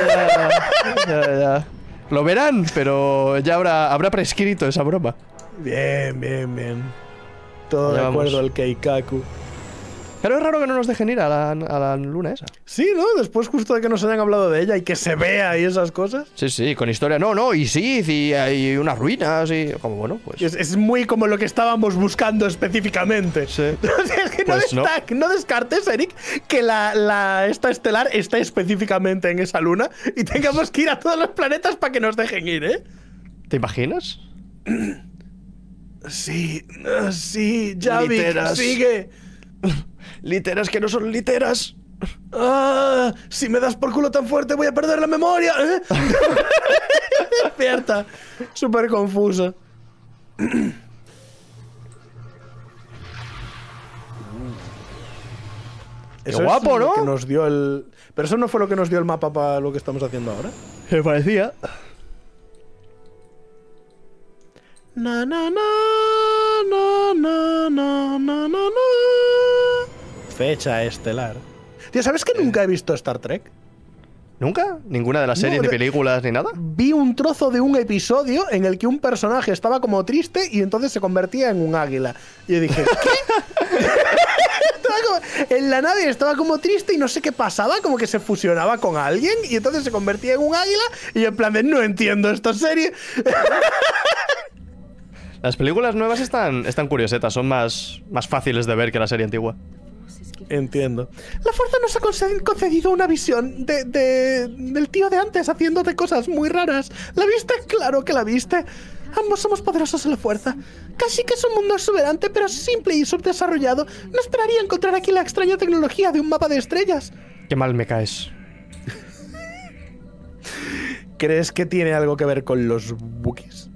Ya. Lo verán, pero ya habrá prescrito esa broma. Bien, bien, bien. Todo Ya de vamos. acuerdo al Keikaku. Pero es raro que no nos dejen ir a la luna esa. Sí, ¿no? Después justo de que nos hayan hablado de ella y que se vea y esas cosas. Sí, con historia. No, y sí, y hay unas ruinas y... Como bueno, pues... Es muy como lo que estábamos buscando específicamente. Sí. O sea, es que Pues no descartes, Eric, que esta estelar esté específicamente en esa luna y tengamos que ir a todos los planetas para que nos dejen ir, ¿eh? ¿Te imaginas? Sí, Javik, Literas. sigue. Literas que no son literas. Ah, si me das por culo tan fuerte voy a perder la memoria. Despierta. Súper confusa. Qué guapo, lo ¿no? que nos dio el... Pero eso no fue lo que nos dio el mapa para lo que estamos haciendo ahora. Me parecía. Na, na, na, na, na, na, na, na, na. Fecha estelar. Tío, ¿sabes que nunca he visto Star Trek? ¿Nunca? ¿Ninguna de las series, ni películas, ni nada? Vi un trozo de un episodio en el que un personaje estaba como triste y entonces se convertía en un águila. Y yo dije, ¿qué? En la nave estaba como triste y no sé qué pasaba, como que se fusionaba con alguien y entonces se convertía en un águila y yo en plan de, no entiendo esta serie. Las películas nuevas están curiosetas, son más fáciles de ver que la serie antigua. Entiendo. La fuerza nos ha concedido una visión del tío de antes haciéndote cosas muy raras. ¿La viste? Claro que la viste. Ambos somos poderosos en la fuerza. Casi que es un mundo exuberante, pero simple y subdesarrollado. No esperaría encontrar aquí la extraña tecnología de un mapa de estrellas. Qué mal me caes. ¿Crees que tiene algo que ver con los Wookiees?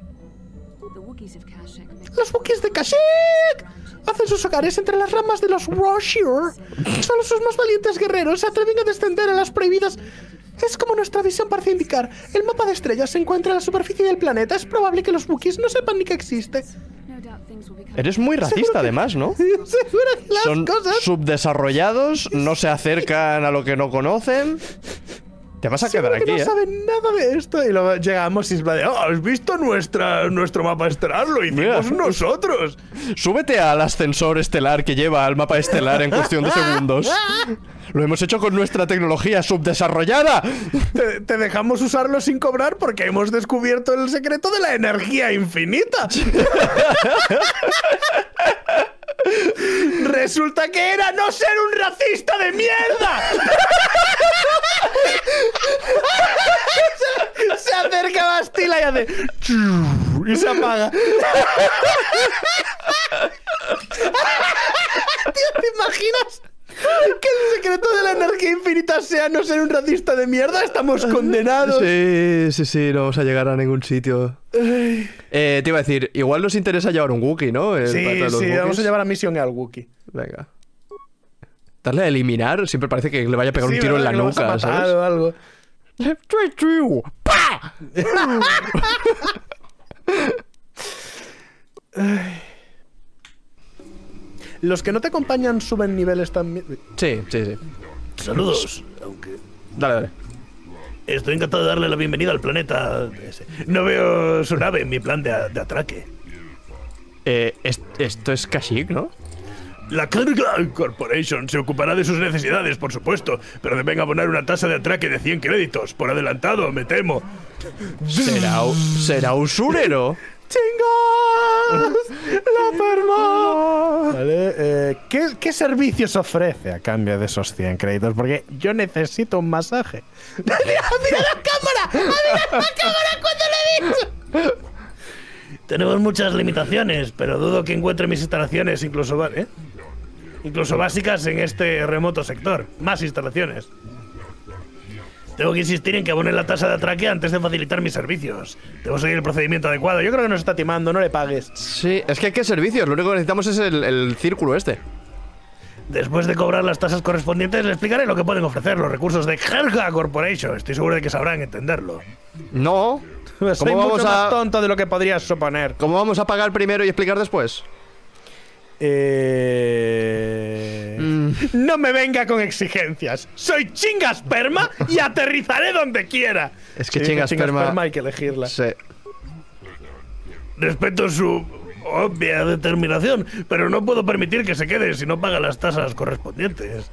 Los Wookiees de Kashyyyk hacen sus hogares entre las ramas de los Roshir. Solo sus más valientes guerreros se atreven a descender a las prohibidas. Es como nuestra visión parece indicar. El mapa de estrellas se encuentra en la superficie del planeta. Es probable que los Wookiees no sepan ni que existe. Eres muy racista, además, ¿no? Seguro que las Son cosas... subdesarrollados, no se acercan a lo que no conocen. Te vas a quedar aquí, que no saben nada de esto. Y luego llegamos y es de, oh, ¿has visto nuestro mapa estelar? Lo hicimos Mira. nosotros. Súbete al ascensor estelar que lleva al mapa estelar en cuestión de segundos. Lo hemos hecho con nuestra tecnología subdesarrollada. Te dejamos usarlo sin cobrar porque hemos descubierto el secreto de la energía infinita. Resulta que era no ser un racista de mierda. Se acerca Bastila y hace... y se apaga. Tío, ¿te imaginas? Que el secreto de la energía infinita sea no ser un racista de mierda. Estamos condenados. Sí, no vamos a llegar a ningún sitio. Te iba a decir, igual nos interesa llevar un Wookiee, ¿no? Sí, vamos a llevar a misión al Wookiee. Venga. Darle a eliminar siempre parece que le vaya a pegar un tiro en la ¿verdad? Que lo nuca, vas a matar ¿sabes? o algo. ¡Pah! Los que no te acompañan suben niveles también. Sí. Saludos. Aunque Dale. estoy encantado de darle la bienvenida al planeta ese. No veo su nave en mi plan de atraque. Esto es Kashyyyk, ¿no? La Carga Corporation se ocupará de sus necesidades, por supuesto, pero deben abonar una tasa de atraque de 100 créditos. Por adelantado, me temo. ¿Será usurero? ¡Chingas! ¡La perma! Vale, ¿qué servicios ofrece a cambio de esos 100 créditos? Porque yo necesito un masaje. ¡Mira la cámara! ¡Mira la cámara cuando le he dicho! Tenemos muchas limitaciones, pero dudo que encuentre mis instalaciones incluso básicas en este remoto sector. Más instalaciones. Tengo que insistir en que abonen la tasa de atraque antes de facilitar mis servicios. Debo seguir el procedimiento adecuado. Yo creo que nos está timando, no le pagues. Sí, es que ¿qué servicios? Lo único que necesitamos es el círculo este. Después de cobrar las tasas correspondientes, les explicaré lo que pueden ofrecer los recursos de Carga Corporation. Estoy seguro de que sabrán entenderlo. No. Soy mucho más tonto de lo que podrías suponer. ¿Cómo vamos a pagar primero y explicar después? No me venga con exigencias. Soy Chingasperma y aterrizaré donde quiera. Es que Chingasperma hay que elegirla. Sí. Respeto su obvia determinación, pero no puedo permitir que se quede si no paga las tasas correspondientes.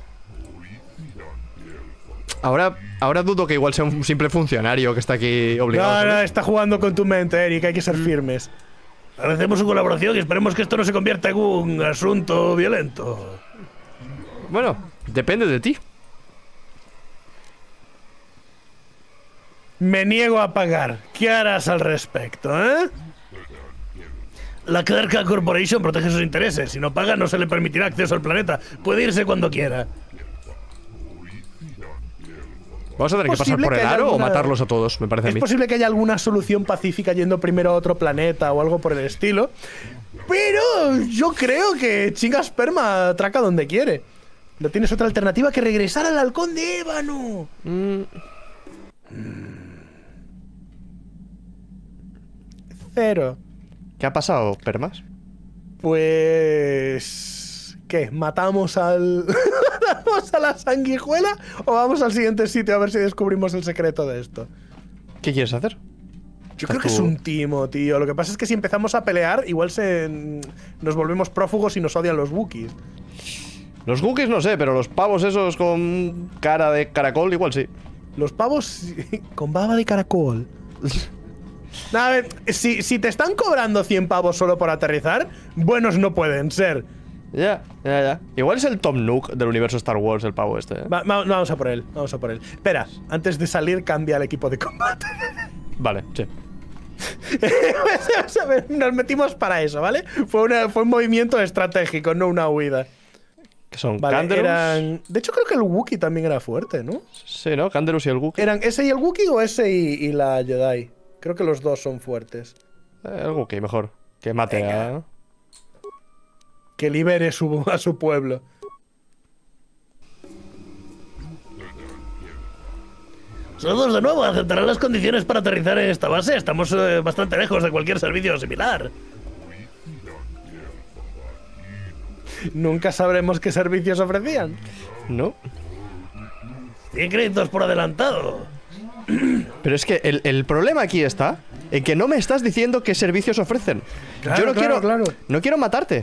Ahora dudo que igual sea un simple funcionario que está aquí obligado. No, ¿sabes? está jugando con tu mente, Eric. Hay que ser firmes. Agradecemos su colaboración y esperemos que esto no se convierta en un asunto violento. Bueno, depende de ti. Me niego a pagar. ¿Qué harás al respecto, La Carga Corporation protege sus intereses. Si no paga, no se le permitirá acceso al planeta. Puede irse cuando quiera. Vamos a tener que pasar por el aro o matarlos a todos, me parece a mí. Es posible que haya alguna solución pacífica yendo primero a otro planeta o algo por el estilo. Pero yo creo que Chingasperma atraca donde quiere. No tienes otra alternativa que regresar al halcón de ébano. Cero. ¿Qué ha pasado, Permas? Pues... ¿qué? ¿Matamos al ¿Vamos a la sanguijuela o vamos al siguiente sitio a ver si descubrimos el secreto de esto? ¿Qué quieres hacer? Yo creo que es un timo, tío. Lo que pasa es que si empezamos a pelear, igual nos volvemos prófugos y nos odian los Wookiees. Los Wookiees no sé, pero los pavos esos con cara de caracol igual sí. Los pavos con baba de caracol. A ver, si te están cobrando 100 pavos solo por aterrizar, buenos no pueden ser. Ya. Igual es el Tom Nook del universo Star Wars, el pavo este, ¿eh? Vamos a por él, vamos a por él. Espera, antes de salir cambia el equipo de combate. Vale, sí. Vamos a ver, nos metimos para eso, ¿vale? Fue un movimiento estratégico, no una huida. ¿Qué son? Vale, ¿Canderous? de hecho creo que el Wookiee también era fuerte, ¿no? Sí, ¿no? Canderous y el Wookiee. ¿Eran ese y el Wookiee o ese y la Jedi? Creo que los dos son fuertes. El Wookiee, mejor. Que mate a... Que libere a su pueblo. Saludos de nuevo. ¿Aceptarán las condiciones para aterrizar en esta base? Estamos bastante lejos de cualquier servicio similar. Nunca sabremos qué servicios ofrecían. No. 100 créditos por adelantado. Pero es que el problema aquí está en que no me estás diciendo qué servicios ofrecen. Claro, Yo no claro, quiero... claro. No quiero matarte.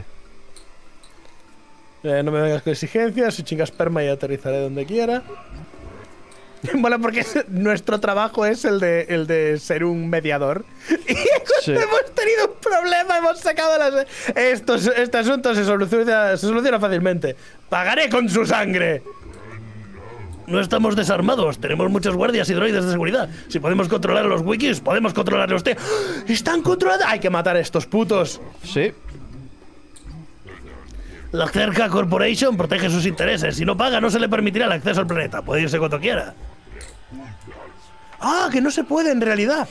No me vengas con exigencias, si chingas perma y aterrizaré donde quiera. Bueno, porque nuestro trabajo es el de ser un mediador. Y Sí. hemos tenido un problema, hemos sacado las... Este asunto se soluciona fácilmente. Pagaré con su sangre. No estamos desarmados. Tenemos muchos guardias y droides de seguridad. Si podemos controlar a los Wookiees, podemos controlarle a usted. ¡Están controlados! ¡Hay que matar a estos putos! Sí. La Cerca Corporation protege sus intereses. Si no paga, no se le permitirá el acceso al planeta. Puede irse cuando quiera. ¡Ah! Que no se puede en realidad.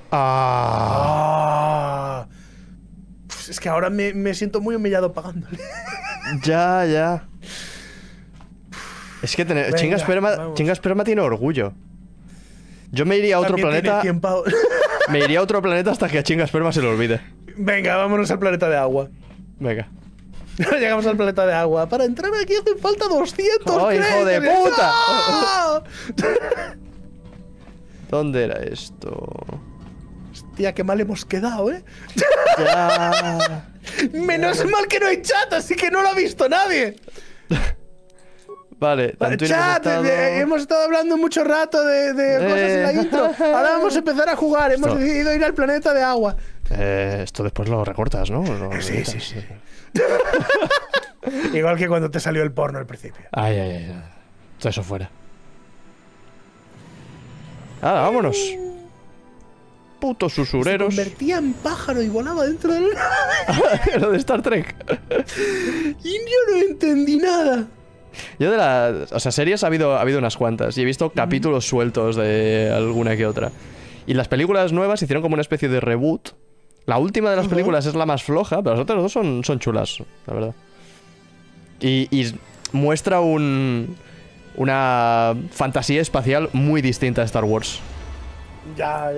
Ah. Es que ahora me siento muy humillado pagándole. Ya. Es que Venga, Chinga Esperma tiene orgullo. Yo me iría a otro También tiene planeta. 100 pavos. Me iría a otro planeta hasta que a Chinga Esperma se le olvide. Venga, vámonos al planeta de agua. Venga. Llegamos al planeta de agua. Para entrar aquí hacen falta 200 ¡Oh, hijo de créditos. puta! ¡Ah! ¿Dónde era esto? Hostia, qué mal hemos quedado, ¿eh? Ya. Menos mal que no hay chat, así que no lo ha visto nadie. Vale, tanto Chat, hemos estado hablando mucho rato de cosas en la intro. Ahora vamos a empezar a jugar. Hemos decidido ir al planeta de agua. Esto después lo recortas, ¿no? Sí. Igual que cuando te salió el porno al principio. Ay. Todo eso fuera. Vámonos. Putos usureros. Se convertía en pájaro y volaba dentro del... Lo de Star Trek. Y yo no entendí nada. Yo de las... O sea, series ha habido unas cuantas. Y he visto capítulos sueltos de alguna que otra. Y las películas nuevas hicieron como una especie de reboot. La última de las películas es la más floja, pero las otras dos son chulas, la verdad. Y muestra una fantasía espacial muy distinta a Star Wars. Ya.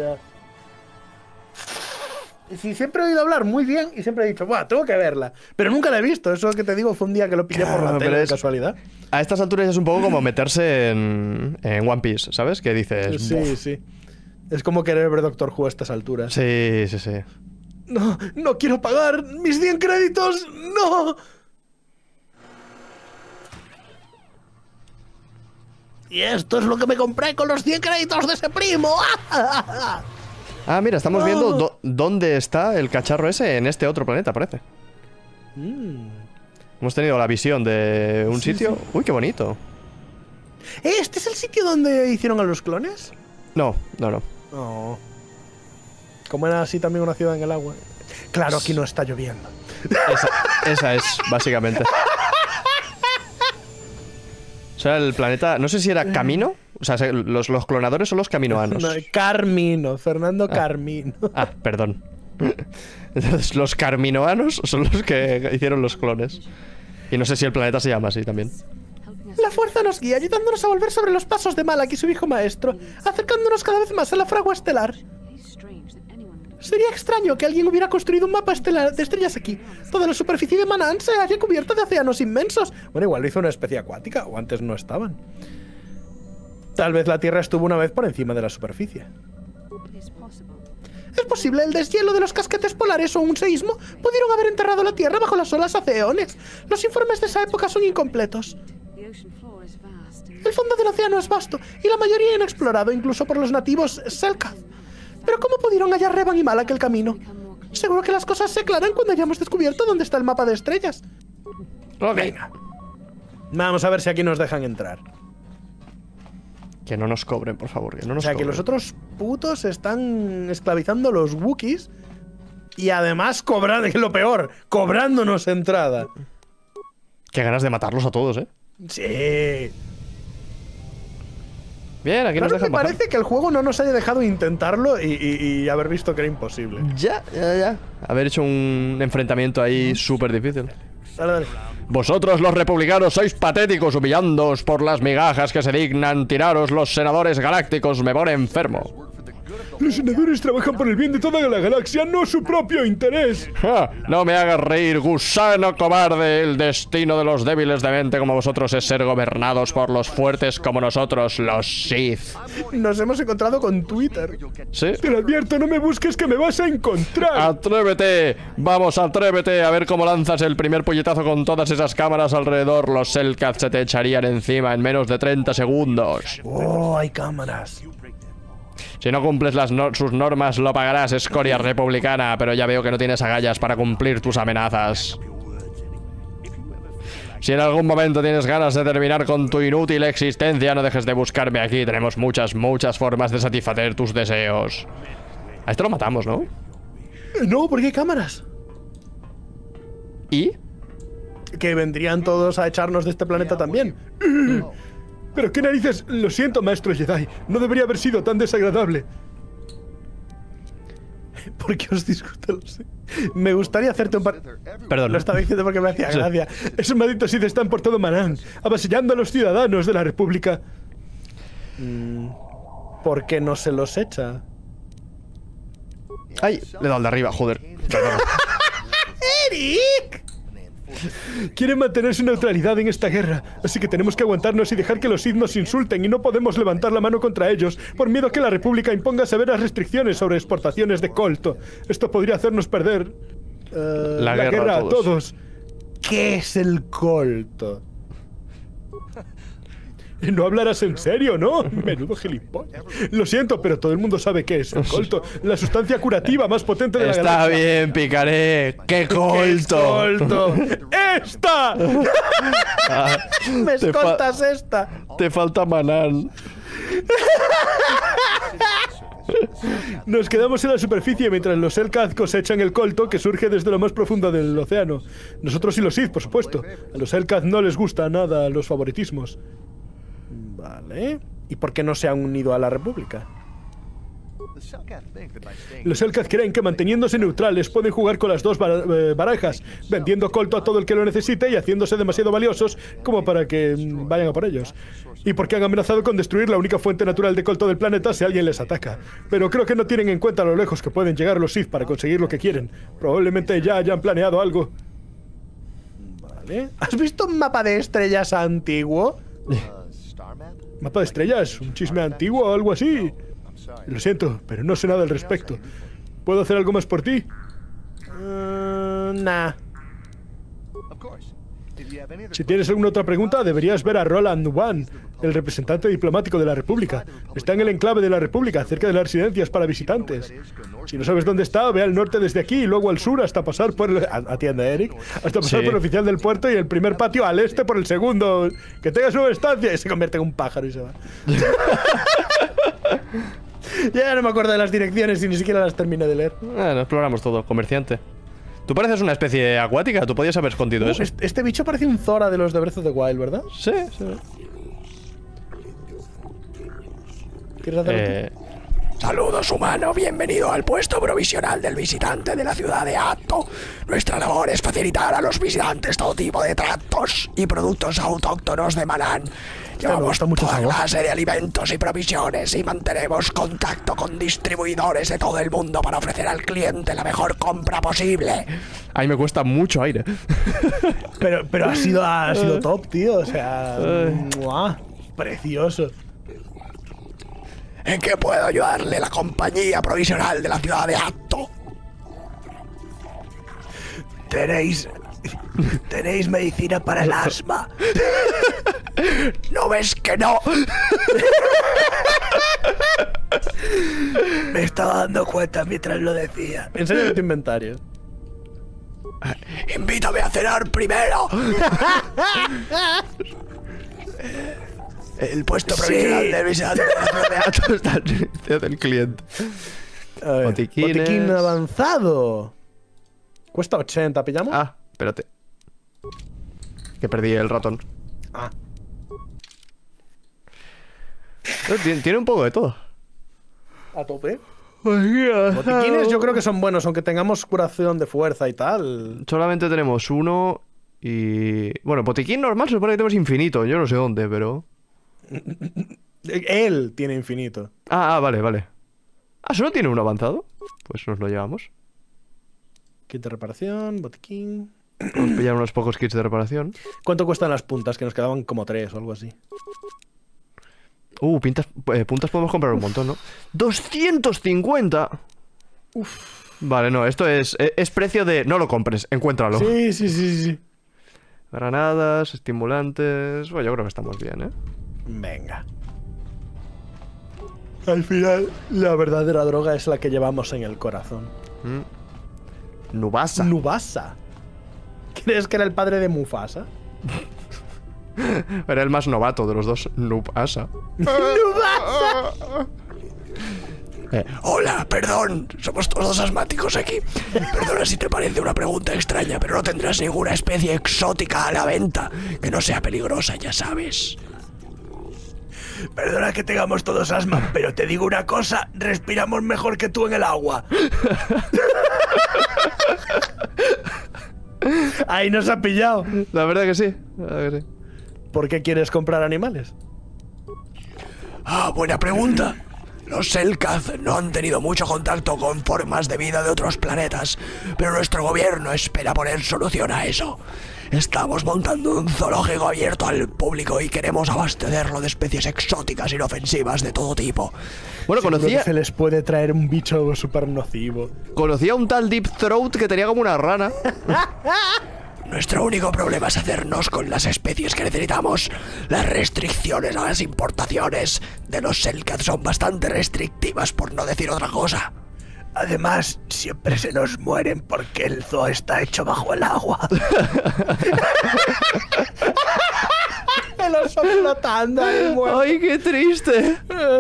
Sí, siempre he oído hablar muy bien y siempre he dicho, ¡buah, tengo que verla! Pero nunca la he visto. Eso que te digo fue un día que lo pillé por la tele de casualidad. A estas alturas es un poco como meterse en One Piece, ¿sabes? Que dices... Sí. Es como querer ver Doctor Who a estas alturas. Sí. No quiero pagar mis 100 créditos. ¡No! Y esto es lo que me compré con los 100 créditos de ese primo. Mira, estamos viendo dónde está el cacharro ese en este otro planeta, parece. Hemos tenido la visión de un sitio. Sí. Uy, qué bonito. ¿Este es el sitio donde hicieron a los clones? No. No. Como era así también una ciudad en el agua. Claro, aquí no está lloviendo. Esa es, básicamente. O sea, el planeta... No sé si era Camino. O sea, los clonadores son los caminoanos. No, Carmino, Fernando Carmino. Perdón. Entonces, los carminoanos son los que hicieron los clones. Y no sé si el planeta se llama así también. La fuerza nos guía, ayudándonos a volver sobre los pasos de Malak y su hijo maestro, acercándonos cada vez más a la fragua estelar. Sería extraño que alguien hubiera construido un mapa estelar de estrellas aquí. Toda la superficie de Manaan se halla cubierta de océanos inmensos. Bueno, igual lo hizo una especie acuática, o antes no estaban. Tal vez la Tierra estuvo una vez por encima de la superficie. Es posible, el deshielo de los casquetes polares o un seísmo pudieron haber enterrado la Tierra bajo las olas hace eones. Los informes de esa época son incompletos. El fondo del océano es vasto y la mayoría inexplorado, incluso por los nativos Selkath. Pero ¿cómo pudieron hallar Revan y Malak el camino? Seguro que las cosas se aclaran cuando hayamos descubierto dónde está el mapa de estrellas. Venga. Vamos a ver si aquí nos dejan entrar. Que no nos cobren, por favor, que no nos O sea, cobren. que los otros putos están esclavizando a los Wookiees y además cobrando, que es lo peor, cobrándonos entrada. Qué ganas de matarlos a todos, ¿eh? Sí. Bien, aquí nos Claro, me dejan bajar. parece que el juego no nos haya dejado intentarlo y haber visto que era imposible. Ya. Haber hecho un enfrentamiento ahí súper difícil. Dale, dale. Vosotros los republicanos sois patéticos, humillándoos por las migajas que se dignan tiraros los senadores galácticos. Me pone enfermo. Los senadores trabajan por el bien de toda la galaxia, no su propio interés. Ja, no me hagas reír, gusano cobarde. El destino de los débiles de mente como vosotros es ser gobernados por los fuertes como nosotros, los Sith. Nos hemos encontrado con Twitter. ¿Sí? Te lo advierto, no me busques que me vas a encontrar. ¡Atrévete! Vamos, atrévete a ver cómo lanzas el primer puñetazo con todas esas cámaras alrededor. Los Selkath se te echarían encima en menos de 30 segundos. Oh, hay cámaras. Si no cumples sus normas, lo pagarás, escoria republicana. Pero ya veo que no tienes agallas para cumplir tus amenazas. Si en algún momento tienes ganas de terminar con tu inútil existencia, no dejes de buscarme aquí. Tenemos muchas formas de satisfacer tus deseos. A esto lo matamos, ¿no? No, porque hay cámaras. ¿Y? Que vendrían todos a echarnos de este planeta también. Pero qué narices, lo siento, maestro Jedi. No debería haber sido tan desagradable. ¿Por qué os disgusta? Lo sé. Me gustaría hacerte un par... Perdón. Lo estaba diciendo porque me hacía gracia. Esos malditos Sith están por todo Manaan, avasallando a los ciudadanos de la República. ¿Por qué no se los echa? Ay, le he dado al de arriba, joder. Perdón. ¡Eric! Quieren mantener su neutralidad en esta guerra, así que tenemos que aguantarnos y dejar que los Sith nos insulten y no podemos levantar la mano contra ellos por miedo a que la República imponga severas restricciones sobre exportaciones de colto. Esto podría hacernos perder la guerra a todos. ¿Qué es el colto? No hablarás en serio, ¿no? Menudo gilipollas. Lo siento, pero todo el mundo sabe qué es el colto. La sustancia curativa más potente de la Está galaxia. bien, picaré. ¡Qué colto! ¡Colto! ¡Esta! ¡Me escoltas esta! Te falta Manaan. Nos quedamos en la superficie mientras los Selkath cosechan el colto que surge desde lo más profundo del océano. Nosotros y los Sith, por supuesto. A los Selkath no les gusta nada los favoritismos. Vale. ¿Y por qué no se han unido a la República? Los Selkath creen que manteniéndose neutrales pueden jugar con las dos barajas, vendiendo colto a todo el que lo necesite y haciéndose demasiado valiosos como para que vayan a por ellos. Y porque han amenazado con destruir la única fuente natural de colto del planeta si alguien les ataca. Pero creo que no tienen en cuenta lo lejos que pueden llegar los Sith para conseguir lo que quieren. Probablemente ya hayan planeado algo. Vale. ¿Has visto un mapa de estrellas antiguo? ¿Mapa de estrellas? ¿Un chisme antiguo o algo así? Lo siento, pero no sé nada al respecto. ¿Puedo hacer algo más por ti? Nah. Si tienes alguna otra pregunta, deberías ver a Roland One, el representante diplomático de la República. Está en el enclave de la República, cerca de las residencias para visitantes. Si no sabes dónde está, ve al norte desde aquí y luego al sur hasta pasar por el... Atiende, Eric. Hasta pasar Sí. por el oficial del puerto y el primer patio al este por el segundo. Que tengas una estancia y se convierte en un pájaro y se va. Ya no me acuerdo de las direcciones y ni siquiera las terminé de leer. Bueno, exploramos todo, comerciante. Tú pareces una especie acuática, tú podías haber escondido eso. Este bicho parece un Zora de los de Breath of the Wild, ¿verdad? Sí, sí. ¿Quieres hacerlo tú? Saludos, humano. Bienvenido al puesto provisional del visitante de la ciudad de Atto. Nuestra labor es facilitar a los visitantes todo tipo de tratos y productos autóctonos de Manán. Llevamos toda clase de alimentos y provisiones y mantenemos contacto con distribuidores de todo el mundo para ofrecer al cliente la mejor compra posible. A mí me cuesta mucho aire. Pero ha sido top, tío. O sea, ¡mua! Precioso. ¿En qué puedo ayudarle la compañía provisional de la ciudad de Atto? Tenéis medicina para el asma. ¿No ves que no? Me estaba dando cuenta mientras lo decía. Enséñame tu inventario. Invítame a cenar primero. El puesto provisional del visitante de Atto Está al servicio del cliente. A ver, Botiquines. botiquín avanzado. Cuesta 80, ¿pillamos? Ah, espérate. Que perdí el ratón. Ah. Tiene un poco de todo. A tope. Botiquines yo creo que son buenos, aunque tengamos curación de fuerza y tal. Solamente tenemos uno y... Bueno, botiquín normal se supone que tenemos infinito. Yo no sé dónde, pero... Él tiene infinito. Vale, vale. ¿Solo tiene uno avanzado? Pues nos lo llevamos. Kit de reparación, botiquín. Vamos a pillar unos pocos kits de reparación. ¿Cuánto cuestan las puntas? Que nos quedaban como 3 o algo así. Puntas podemos comprar un montón, ¿no? ¡250! Vale, no, esto es precio de... No lo compres, encuéntralo. Sí. Granadas, estimulantes... Bueno, yo creo que estamos bien, ¿eh? Venga. Al final, la verdadera droga es la que llevamos en el corazón. Nubasa. Nubasa. ¿Crees que era el padre de Mufasa? Era el más novato de los dos. Nubasa. ¡Nubasa! Hola, perdón, somos todos dos asmáticos aquí. Perdona si te parece una pregunta extraña, pero no tendrás ninguna especie exótica a la venta que no sea peligrosa, ya sabes. Perdona que tengamos todos asma, pero te digo una cosa, respiramos mejor que tú en el agua. Ahí nos ha pillado. La verdad que sí. ¿Por qué quieres comprar animales? Buena pregunta. Los Selkath no han tenido mucho contacto con formas de vida de otros planetas, pero nuestro gobierno espera poner solución a eso. Estamos montando un zoológico abierto al público y queremos abastecerlo de especies exóticas inofensivas de todo tipo. Bueno, Seguro que se les puede traer un bicho súper nocivo. Conocía a un tal Deep Throat que tenía como una rana. Nuestro único problema es hacernos con las especies que necesitamos. Las restricciones a las importaciones de los Selkath son bastante restrictivas, por no decir otra cosa. Además, siempre se nos mueren porque el zoo está hecho bajo el agua. El oso flotando ahí muerto. ¡Ay, qué triste!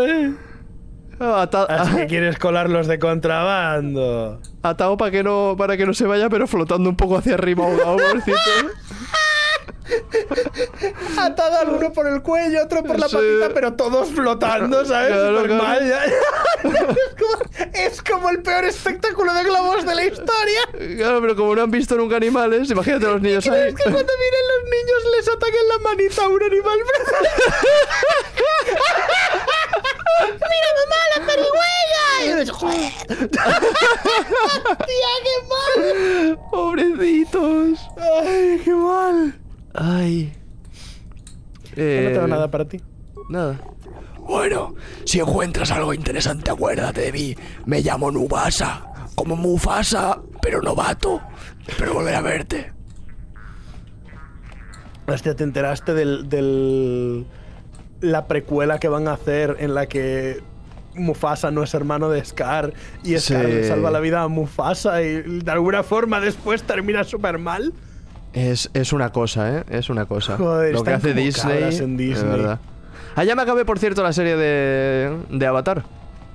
Así que quieres colarlos de contrabando. Atado para que no se vaya, pero flotando un poco hacia arriba, pobrecito. Atado al uno por el cuello, otro por la patita, pero todos flotando, ¿sabes? Claro, Súper claro. mal, ya. Es como el peor espectáculo de globos de la historia. Claro, pero como no han visto nunca animales, imagínate a los niños ahí. Es que cuando miren los niños les ataquen la manita a un animal. ¡Mira, mamá, la perigüeña! ¡Tía, qué mal! Pobrecitos. ¡Ay, qué mal! Ay. No tengo nada para ti. Nada. Bueno, si encuentras algo interesante, acuérdate de mí. Me llamo Nubasa, como Mufasa, pero novato. Espero volver a verte. Hostia, ¿te enteraste del la precuela que van a hacer en la que Mufasa no es hermano de Scar y Scar le salva la vida a Mufasa y de alguna forma después termina súper mal? Es una cosa, ¿eh? Es una cosa. Joder, lo que están hace como Disney. cabras en Disney. De verdad. Ya me acabé, por cierto, la serie de Avatar.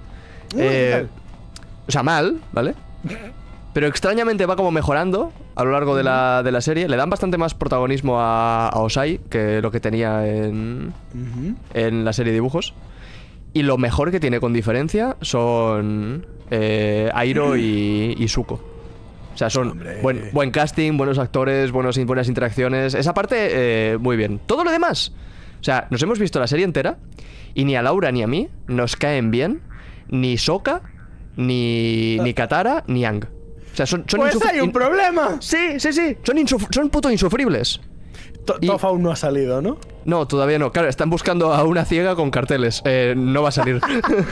O sea, mal, ¿vale? Pero extrañamente va como mejorando a lo largo de la serie. Le dan bastante más protagonismo a Osai que lo que tenía en la serie de dibujos. Y lo mejor que tiene con diferencia son Airo y Zuko. O sea, son buen casting, buenos actores, buenas interacciones. Esa parte, muy bien. Todo lo demás. O sea, nos hemos visto la serie entera y ni a Laura ni a mí nos caen bien ni Sokka, ni Katara, ni Aang. O sea, son Pues hay un problema. Sí. Son puto insufribles. Toph aún no ha salido, ¿no? No, todavía no. Claro, están buscando a una ciega con carteles. No va a salir.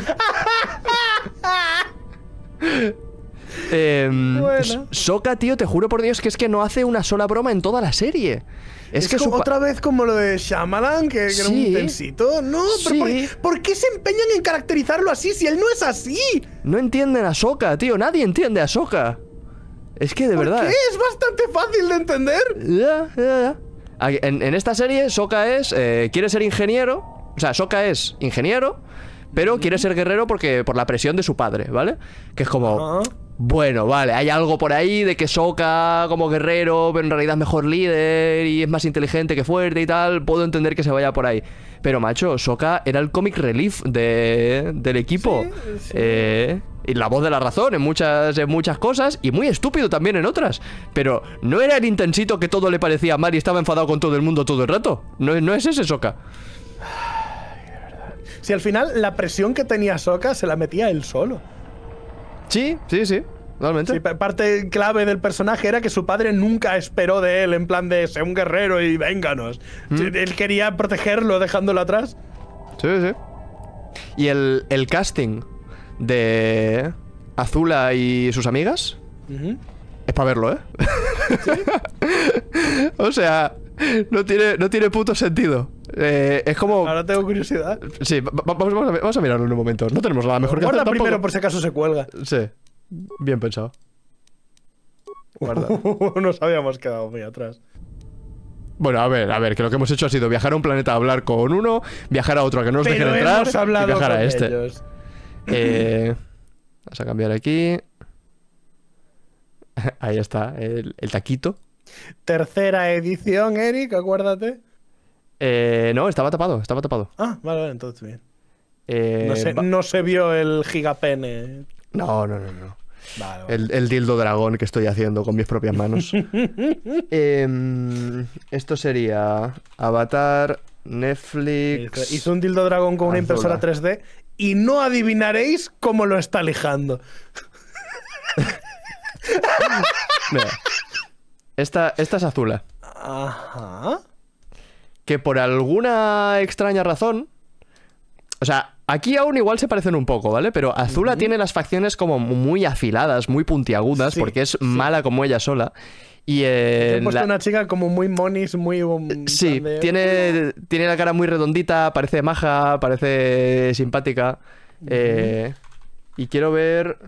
Sokka, tío, te juro por Dios que es que no hace una sola broma en toda la serie. Es que otra vez como lo de Shyamalan, que era un intensito. No, pero ¿por qué se empeñan en caracterizarlo así si él no es así? No entienden a Sokka, tío. Nadie entiende a Sokka. Es que de verdad. ¿Por qué? Es bastante fácil de entender. Ya. En esta serie, Sokka es. Quiere ser ingeniero. O sea, Sokka es ingeniero, pero quiere ser guerrero por la presión de su padre, ¿vale? Que es como. Bueno, vale, hay algo por ahí de que Sokka como guerrero, pero en realidad es mejor líder y es más inteligente que fuerte y tal. Puedo entender que se vaya por ahí. Pero, macho, Sokka era el comic relief del equipo. Y la voz de la razón en muchas cosas y muy estúpido también en otras. Pero no era el intensito que todo le parecía mal y estaba enfadado con todo el mundo todo el rato. No es ese Sokka. Si al final la presión que tenía Sokka se la metía él solo. Sí, realmente. Sí, parte clave del personaje era que su padre nunca esperó de él en plan de ser un guerrero y vénganos. Él quería protegerlo dejándolo atrás. Sí. Y el casting de Azula y sus amigas es para verlo, ¿eh? ¿Sí? O sea, no tiene puto sentido. Es como... Ahora tengo curiosidad. Sí, vamos a mirarlo en un momento. No tenemos nada mejor que hacer Guarda tampoco. primero por si acaso se cuelga. Sí, bien pensado. Guarda. Nos habíamos quedado muy atrás. Bueno, a ver, que lo que hemos hecho ha sido viajar a un planeta a hablar con uno, viajar a otro a que no nos dejen entrar hemos hablado y viajar con a este. ellos. Vamos a cambiar aquí. Ahí está, el taquito. Tercera edición, Eric, acuérdate. No, estaba tapado. Ah, vale, entonces bien. No se vio el gigapene. No. Vale. El dildo dragón que estoy haciendo con mis propias manos. Esto sería Avatar, Netflix. Hizo un dildo dragón con una impresora 3D y no adivinaréis cómo lo está lijando. Mira, esta es Azula. Ajá. Que por alguna extraña razón... O sea, aquí aún igual se parecen un poco, ¿vale? Pero Azula tiene las facciones como muy afiladas, muy puntiagudas, porque es mala como ella sola. Y he puesto una chica como muy monis, muy... sí, tiene la cara muy redondita, parece maja, parece simpática. Y quiero ver...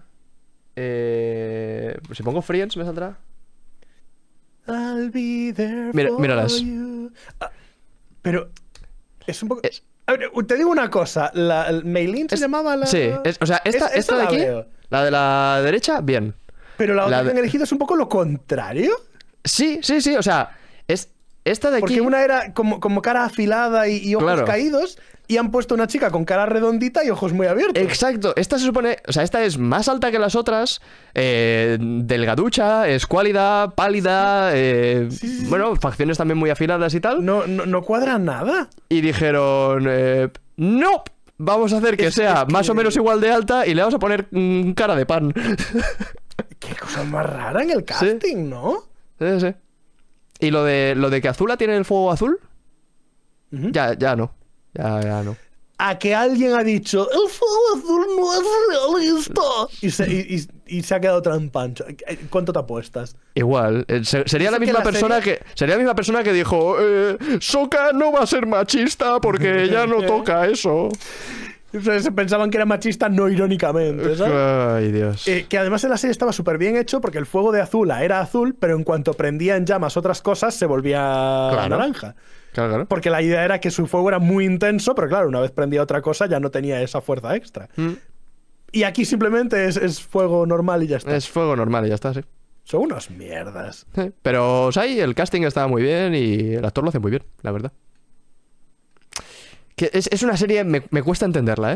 si pongo Friends, ¿me saldrá? I'll be there Míralas. for you. Pero es un poco... A ver, te digo una cosa. ¿Meilin se llamaba la...? Sí, o sea, esta de aquí, veo. la de la derecha, bien. Pero la otra que han elegido es un poco lo contrario. Sí, o sea, es esta de aquí... Porque una era como cara afilada y ojos caídos, y han puesto una chica con cara redondita y ojos muy abiertos. Exacto, esta se supone... O sea, esta es más alta que las otras, delgaducha, escuálida, pálida, bueno, facciones también muy afiladas y tal. No cuadra nada. Y dijeron, no, vamos a hacer que sea más o menos igual de alta y le vamos a poner cara de pan. Qué cosa más rara en el casting, ¿no? Sí. Y lo de que Azula tiene el fuego azul, ya no. Ya no. A que alguien ha dicho el fuego azul no es realista y se ha quedado trampancho. ¿Cuánto te apuestas? Igual, sería la misma persona que dijo Sokka no va a ser machista porque ya no toca eso. Se pensaban que era machista no irónicamente, ¿sabes? Ay, Dios. Que además en la serie estaba súper bien hecho porque el fuego de Azula era azul, pero en cuanto prendía en llamas otras cosas se volvía naranja. Claro. Porque la idea era que su fuego era muy intenso, pero claro, una vez prendía otra cosa ya no tenía esa fuerza extra. Y aquí simplemente es fuego normal y ya está. Es fuego normal y ya está, sí. Son unas mierdas. Pero, Sai, el casting estaba muy bien y el actor lo hace muy bien, la verdad. Que es una serie, me cuesta entenderla, ¿eh?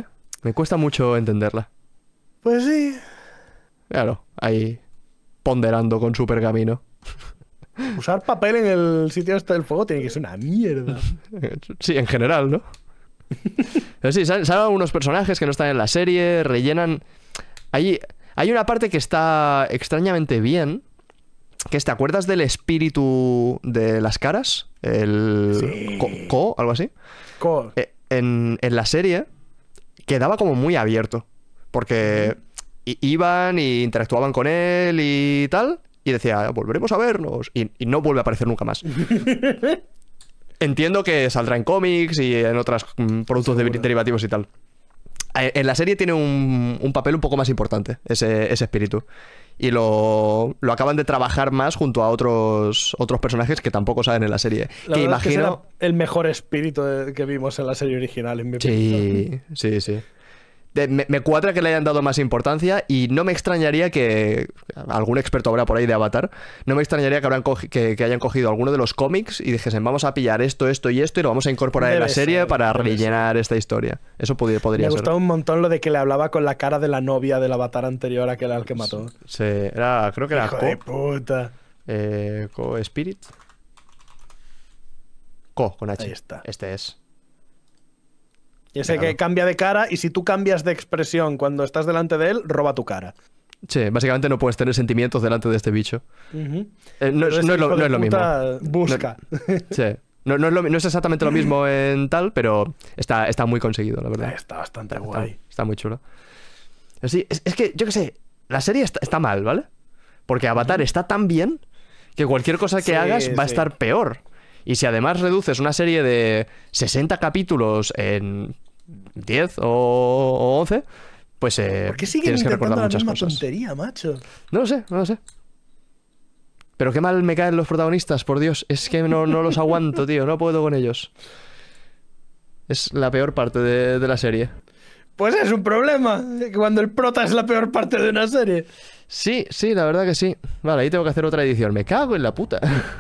Me cuesta mucho entenderla. Pues sí. Claro, ahí ponderando con su pergamino. Usar papel en el sitio este del fuego tiene que ser una mierda. Sí, en general, ¿no? Pero sí, salen algunos personajes que no están en la serie, rellenan... Hay una parte que está extrañamente bien, que es, ¿te acuerdas del espíritu de las caras? El... Sí. Algo así. Co- En la serie quedaba como muy abierto, porque iban y interactuaban con él y tal, y decía, volveremos a vernos, y no vuelve a aparecer nunca más. Entiendo que saldrá en cómics y en otros productos derivativos y tal. En la serie tiene un papel un poco más importante, ese espíritu. Y lo acaban de trabajar más junto a otros personajes que tampoco salen en la serie. La que verdad es que imagino... será el mejor espíritu que vimos en la serie original, en mi opinión. Sí. Me cuadra que le hayan dado más importancia y no me extrañaría que... Algún experto habrá por ahí de Avatar. No me extrañaría que hayan cogido alguno de los cómics y dijesen, vamos a pillar esto y lo vamos a incorporar en la serie para rellenar esta historia. Eso podría Me ser. gustaba un montón lo de que le hablaba con la cara de la novia del Avatar anterior, aquel al que mató. Sí, creo que era Hijo de puta. Spirit. Con H. Ahí está. Este es. Y ese que cambia de cara, y si tú cambias de expresión cuando estás delante de él, roba tu cara. Sí, básicamente no puedes tener sentimientos delante de este bicho. Ujú. No es lo mismo. Busca. Sí. No es exactamente lo mismo en tal, pero está muy conseguido, la verdad. Está bastante guay. Está muy chulo. Pero sí, es que, yo qué sé, la serie está mal, ¿vale? Porque Avatar está tan bien que cualquier cosa que hagas va a estar peor. Y si además reduces una serie de 60 capítulos en 10 o 11, pues ¿Por qué siguen tienes que recordar intentando la muchas misma cosas. tontería, macho? No lo sé. Pero qué mal me caen los protagonistas, por Dios. Es que no los aguanto, tío. No puedo con ellos. Es la peor parte de la serie. Pues es un problema, cuando el prota es la peor parte de una serie. Sí, la verdad que sí. Vale, ahí tengo que hacer otra edición. Me cago en la puta.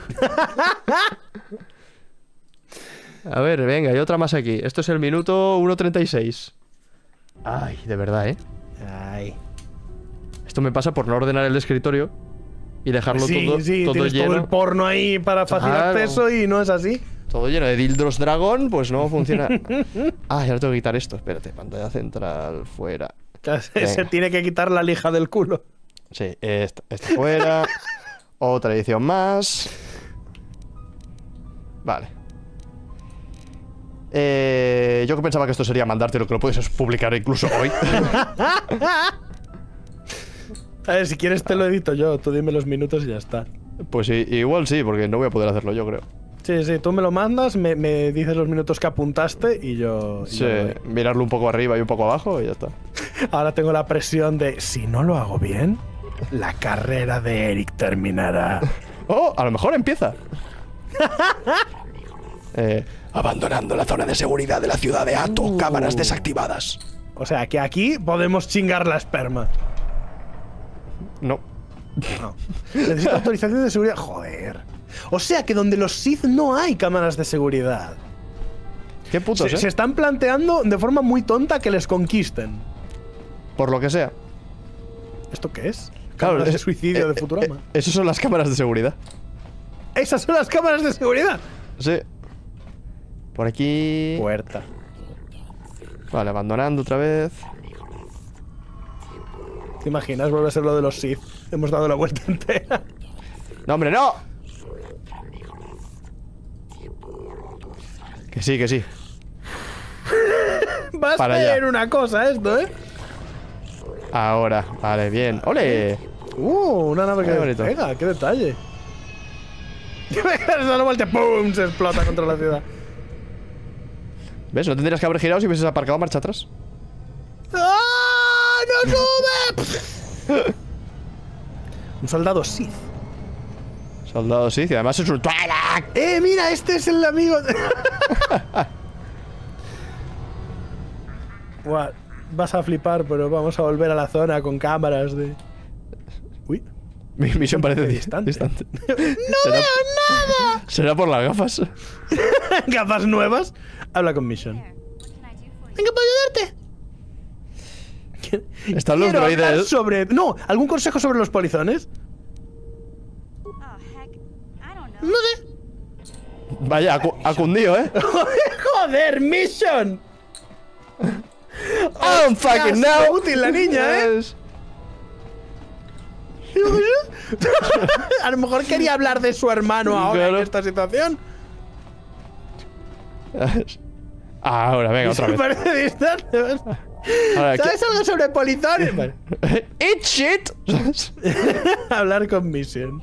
A ver, venga, hay otra más aquí. Esto es el minuto 1:36. Ay, de verdad, ¿eh? Ay. Esto me pasa por no ordenar el escritorio y dejarlo todo tienes lleno. todo el porno ahí para fácil Claro. acceso y no es así. Todo lleno de dildos dragón, pues no funciona. Ah, ya tengo que quitar esto. Espérate, pantalla central, fuera. Se tiene que quitar la lija del culo. Sí, esta fuera. Otra edición más. Vale. Yo que pensaba que esto sería mandarte lo que lo puedes publicar incluso hoy. A ver, si quieres te lo edito yo. Tú dime los minutos y ya está. Pues sí, igual sí, porque no voy a poder hacerlo yo, creo. Sí, tú me lo mandas, me dices los minutos que apuntaste y yo... Sí, mirarlo un poco arriba y un poco abajo y ya está. Ahora tengo la presión de, si no lo hago bien, la carrera de Eric terminará. ¡Oh! A lo mejor empieza. Abandonando la zona de seguridad de la ciudad de Ato. Cámaras desactivadas. O sea, que aquí podemos chingar la esperma. No. No. Necesito autorización de seguridad. Joder. O sea, que donde los Sith no hay cámaras de seguridad. Qué putos, Se están planteando de forma muy tonta que les conquisten. Por lo que sea. ¿Esto qué es? Claro, Cámaras de suicidio de Futurama. Esas son las cámaras de seguridad. Esas son las cámaras de seguridad. Sí. Por aquí. Puerta. Vale, abandonando otra vez. ¿Te imaginas? Vuelve a ser lo de los Sith. Hemos dado la vuelta entera. ¡No, hombre, no! Que sí. Va a Para ser allá. una cosa esto, ¿eh? Ahora, vale, bien. ¡Ole! Una nave que Qué bonito. despega, qué detalle. Se da la vuelta, ¡pum! Se explota contra la ciudad. ¿Ves? No tendrías que haber girado si hubieses aparcado marcha atrás. ¡Ah! ¡No sube! Un soldado Sith. Soldado sí, y además es un Twi'lek. Mira, este es el amigo. Buah, vas a flipar, pero vamos a volver a la zona con cámaras de. Uy. Mi misión parece Distante. distante. ¡No veo nada! ¿Será por las gafas? ¿Gafas nuevas? Habla con Mission. Venga, ¿puedo ayudarte? Están los Quiero hablar droides. sobre... No, ¿algún consejo sobre los polizones? No sé. Vaya, ha cundido, ¿eh? Joder, mission. I'm fucking Hostias, now. útil la niña, ¿eh? A lo mejor quería hablar de su hermano ahora Claro. en esta situación. Ahora, venga, otra Me vez. parece distante. Ahora, ¿Sabes algo sobre polizones? Vale. Eat shit. Hablar con Mission.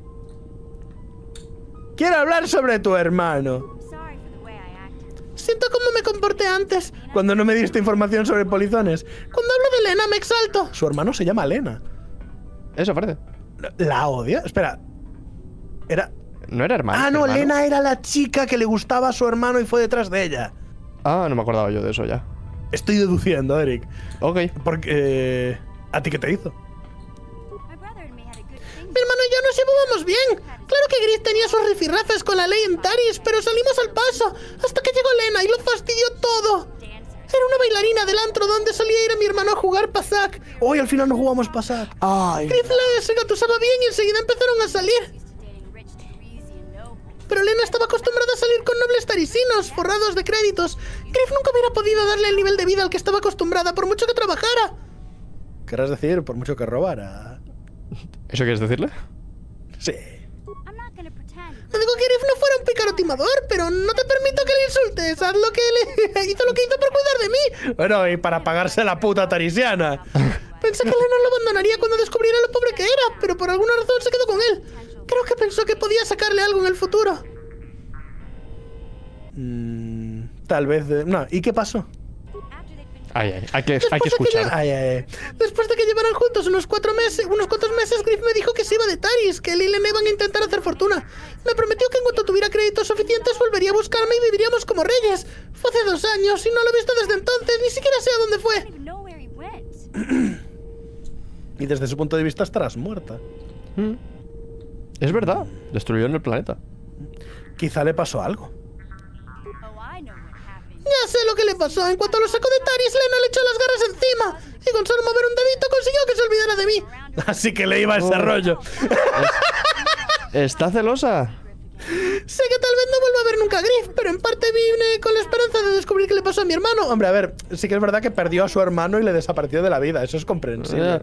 Quiero hablar sobre tu hermano. Siento cómo me comporté antes, cuando no me diste información sobre polizones. Cuando hablo de Lena me exalto. Su hermano se llama Lena. Eso parece. ¿La odia? Espera. Era... ¿No era hermano? Ah, no, hermano? Lena era la chica que le gustaba a su hermano y fue detrás de ella. Ah, no me acordaba yo de eso ya. Estoy deduciendo, Eric. Ok. Porque... ¿A ti qué te hizo? Mi hermano y yo nos llevábamos bien. Claro que Gris tenía sus rifirrafes con la ley en Taris, pero salimos al paso hasta que llegó Lena y lo fastidió todo. Era una bailarina del antro donde solía ir a mi hermano a jugar Pazac. Hoy al final no jugamos Pazac. Ay. Griff se gatusaba bien y enseguida empezaron a salir. Pero Lena estaba acostumbrada a salir con nobles tarisinos, forrados de créditos. Griff nunca hubiera podido darle el nivel de vida al que estaba acostumbrada, por mucho que trabajara. ¿Querrás decir, por mucho que robara? ¿Eso quieres decirle? Sí. No digo que Griff no fuera un pícaro timador, pero no te permito que le insultes. Haz lo que él hizo lo que hizo por cuidar de mí. Bueno, y para pagarse la puta tarisiana. Pensé que Lena lo abandonaría cuando descubriera lo pobre que era, pero por alguna razón se quedó con él. Creo que pensó que podía sacarle algo en el futuro. Tal vez... No, ¿y qué pasó? Ay, hay que escuchar. Después de que llevaran juntos unos cuantos meses, Griff me dijo que se iba de Taris, que él y Lena iban a intentar hacer fortuna. Me prometió que en cuanto tuviera créditos suficientes volvería a buscarme y viviríamos como reyes. Fue hace 2 años y no lo he visto desde entonces, ni siquiera sé a dónde fue. Y desde su punto de vista estarás muerta. Es verdad, destruyeron el planeta. Quizá le pasó algo. Ya sé lo que le pasó. En cuanto lo sacó de Taris, Lena le echó las garras encima. Y con solo mover un dedito consiguió que se olvidara de mí. Así que le iba ese rollo. ¿Está celosa? Sé que tal vez no vuelva a ver nunca a Griff, pero en parte vine con la esperanza de descubrir qué le pasó a mi hermano. Hombre, a ver, sí que es verdad que perdió a su hermano y le desapareció de la vida. Eso es comprensible.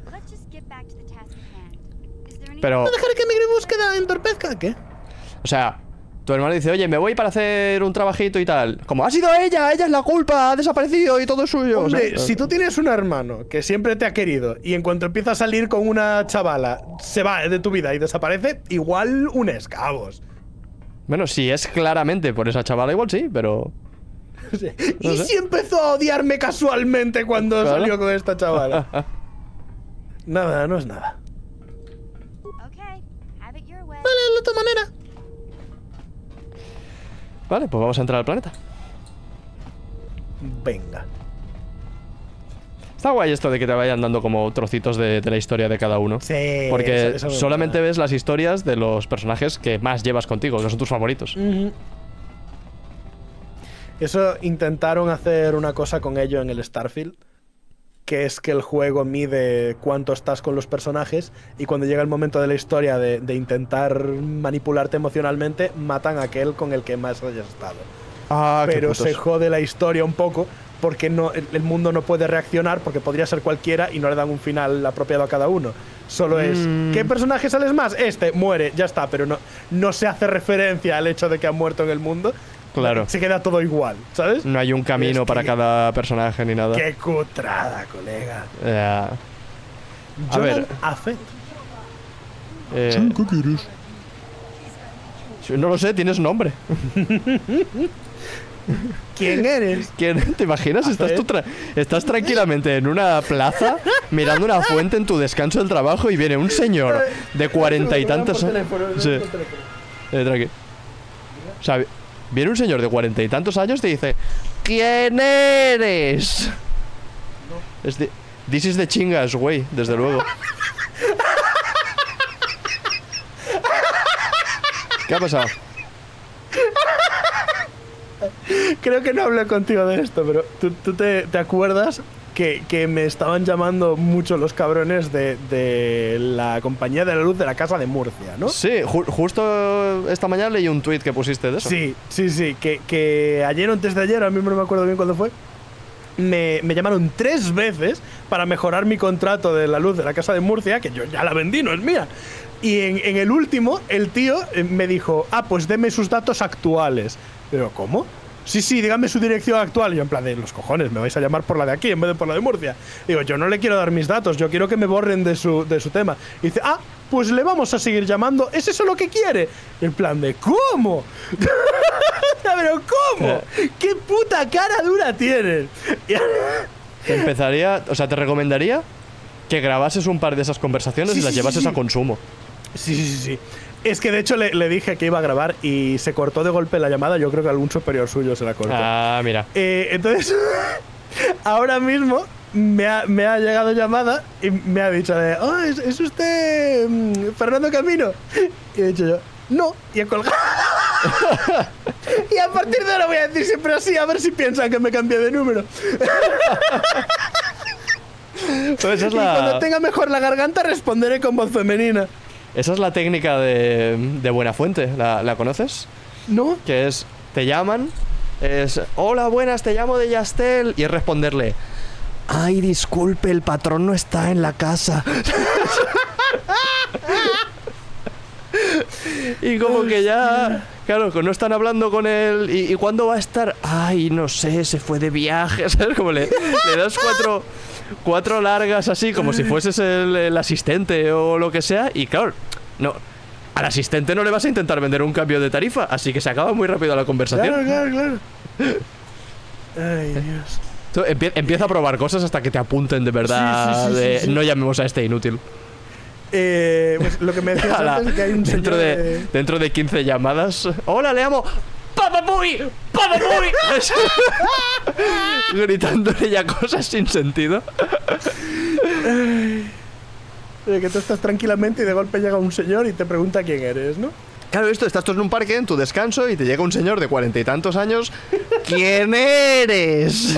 Pero... No dejaré que mi búsqueda entorpezca. ¿Qué? O sea, tu hermano dice, oye, me voy para hacer un trabajito y tal. Como, ha sido ella es la culpa, ha desaparecido y todo es suyo. Hombre, O sea, si tú tienes un hermano que siempre te ha querido y en cuanto empieza a salir con una chavala, se va de tu vida y desaparece, igual unes cabos. Bueno, si es claramente por esa chavala, igual sí, pero... Y si empezó a odiarme casualmente cuando Claro. salió con esta chavala. Nada, no es nada. Vale, hazlo a tu manera. Vale, pues vamos a entrar al planeta. Venga. Está guay esto de que te vayan dando como trocitos de la historia de cada uno. Sí. Porque eso me solamente mola. ves las historias de los personajes que más llevas contigo, que son tus favoritos. Eso intentaron hacer una cosa con ello en el Starfield, que es que el juego mide cuánto estás con los personajes y cuando llega el momento de la historia de intentar manipularte emocionalmente, matan a aquel con el que más hayas estado. Ah, qué Pero putos. se jode la historia un poco porque no, el mundo no puede reaccionar porque podría ser cualquiera y no le dan un final apropiado a cada uno. Solo es, ¿qué personaje sales más? Este, muere, ya está, pero no se hace referencia al hecho de que ha muerto en el mundo. Claro. Se queda todo igual, ¿sabes? No hay un camino Es para que- cada personaje ni nada. ¡Qué cutrada, colega! Ya. A Jonan ver. Affet. ¿Qué quieres? No lo sé, tienes nombre. ¿Quién eres? ¿Quién? ¿Te imaginas? Affet. Estás tranquilamente en una plaza mirando una fuente en tu descanso del trabajo y viene un señor de 40 y tantos años. Sí. Tranqui. O sea, viene un señor de 40 y tantos años y te dice: ¿quién eres? This is the chingas, güey, desde luego. ¿Qué ha pasado? Creo que no hablé contigo de esto, pero ¿tú te acuerdas que me estaban llamando mucho los cabrones de la compañía de la luz de la casa de Murcia, ¿no? Sí, justo esta mañana leí un tuit que pusiste de eso. Sí, que ayer o antes de ayer, ahora mismo no me acuerdo bien cuándo fue, me llamaron 3 veces para mejorar mi contrato de la luz de la casa de Murcia, que yo ya la vendí, no es mía. Y en el último, el tío me dijo, pues deme sus datos actuales. Pero, ¿cómo? Sí, dígame su dirección actual. Y yo en plan de, los cojones, me vais a llamar por la de aquí en vez de por la de Murcia. Digo, yo no le quiero dar mis datos, yo quiero que me borren de su tema. Y dice, pues le vamos a seguir llamando, ¿es eso lo que quiere? Y en plan de, ¿cómo? ¿Pero cómo? ¿Qué puta cara dura tienes? Te recomendaría que grabases un par de esas conversaciones y las llevases a consumo. Sí. Es que de hecho le dije que iba a grabar y se cortó de golpe la llamada. Yo creo que algún superior suyo se la cortó. Mira. Entonces, ahora mismo me ha llegado llamada y me ha dicho ¿es usted Fernando Camino? Y he dicho yo, no, y he colgado. Y a partir de ahora voy a decir siempre así, a ver si piensan que me cambié de número. Pues Y cuando tenga mejor la garganta responderé con voz femenina. Esa es la técnica de Buenafuente, ¿la conoces? ¿No? Que es, te llaman, hola, buenas, te llamo de Yastel, y es responderle, ay, disculpe, el patrón no está en la casa. Y como que ya, claro, no están hablando con él, ¿y cuándo va a estar? Ay, no sé, se fue de viaje, ¿sabes? Como le das cuatro largas así, como si fueses el asistente o lo que sea, y claro, no, al asistente no le vas a intentar vender un cambio de tarifa, así que se acaba muy rápido la conversación. Claro. Ay, Dios. Tú empieza a probar cosas hasta que te apunten de verdad, Sí. no llamemos a este inútil. Pues lo que me decías antes es que hay un dentro señor dentro de 15 llamadas, hola, le amo ¡Papapuy! Gritándole ya cosas sin sentido. Que tú estás tranquilamente y de golpe llega un señor y te pregunta quién eres, ¿no? Claro, estás tú en un parque, en tu descanso, y te llega un señor de 40 y tantos años. ¿Quién eres?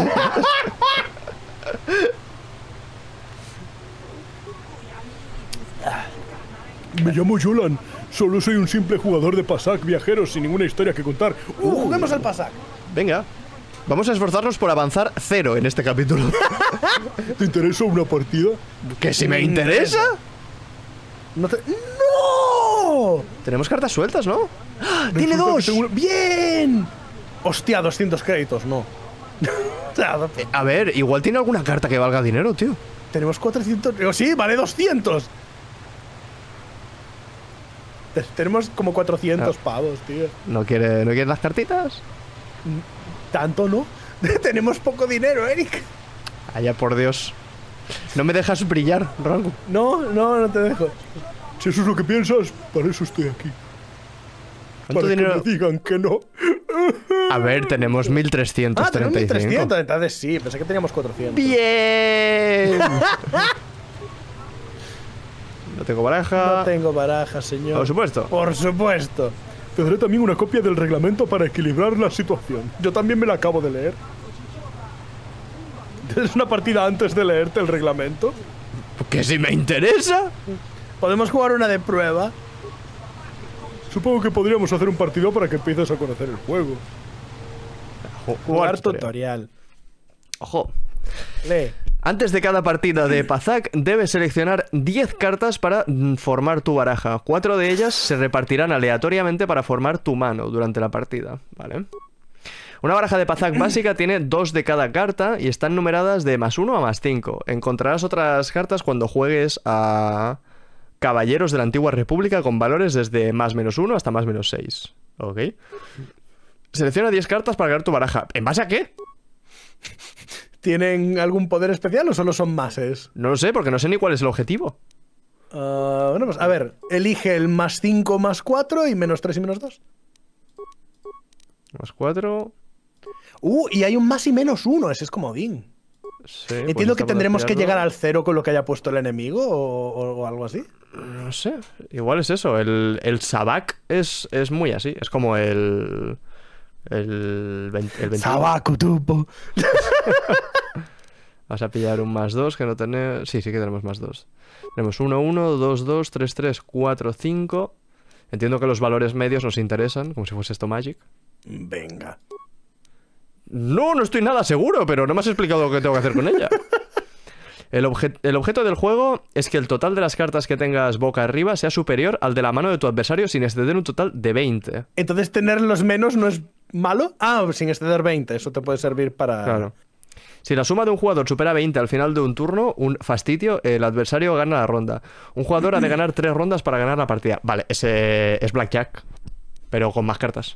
Me llamo Jolan. Solo soy un simple jugador de Pasak viajero sin ninguna historia que contar. Juguemos al Pasak. Venga. Vamos a esforzarnos por avanzar 0 en este capítulo. ¿Te interesa una partida? ¿Que si me interesa? ¡No! Tenemos cartas sueltas, ¿no? ¡Ah! ¡Tiene Resulta 2! que tengo ¡Bien! Hostia, 200 créditos, no. A ver, igual tiene alguna carta que valga dinero, tío. Tenemos 400. Sí, vale 200. Tenemos como 400 pavos, tío. ¿No quiere las cartitas? Tanto no. Tenemos poco dinero, Eric. Allá por Dios. No me dejas brillar, Rango. No te dejo. Si eso es lo que piensas, para eso estoy aquí. ¿Cuánto Para dinero? que me digan que no. A ver, tenemos 1335. Tenemos 1300, entonces sí, pensé que teníamos 400. ¡Bien! No tengo baraja. No tengo baraja, señor. Por supuesto. Por supuesto. Te daré también una copia del reglamento para equilibrar la situación. Yo también me la acabo de leer. ¿Tienes una partida antes de leerte el reglamento? Que si me interesa. Podemos jugar una de prueba. Supongo que podríamos hacer un partido para que empieces a conocer el juego. Jugar tutorial. Ojo. Lee. Antes de cada partida de Pazac, debes seleccionar 10 cartas para formar tu baraja. 4 de ellas se repartirán aleatoriamente para formar tu mano durante la partida, ¿vale? Una baraja de Pazac básica tiene 2 de cada carta y están numeradas de +1 a +5. Encontrarás otras cartas cuando juegues a Caballeros de la Antigua República con valores desde +-1 hasta +-6. ¿Ok? Selecciona 10 cartas para crear tu baraja. ¿En base a qué? ¿Tienen algún poder especial o solo son mases? No lo sé, porque no sé ni cuál es el objetivo. Bueno, pues a ver, elige el +5, +4 y -3 y -2. +4. Y hay un más y -1, ese es comodín. Sí, Entiendo que tendremos que llegar al... al 0 con lo que haya puesto el enemigo o algo así. No sé, igual es eso. El Sabak es muy así. Es como el 21. Sabaku tupo. Vas a pillar un +2 que no tenemos... Sí, sí que tenemos +2. Tenemos 1, 1, 2, 2, 3, 3, 4, 5. Entiendo que los valores medios nos interesan, como si fuese esto Magic. Venga. No, no estoy nada seguro, pero no me has explicado lo que tengo que hacer con ella. El objeto del juego es que el total de las cartas que tengas boca arriba sea superior al de la mano de tu adversario sin exceder un total de 20. Entonces, tener los menos no es malo. Ah, sin exceder 20. Eso te puede servir para... Claro. Si la suma de un jugador supera 20 al final de un turno, un fastidio, el adversario gana la ronda. Un jugador ha de ganar 3 rondas para ganar la partida. Vale, ese es Blackjack, pero con más cartas.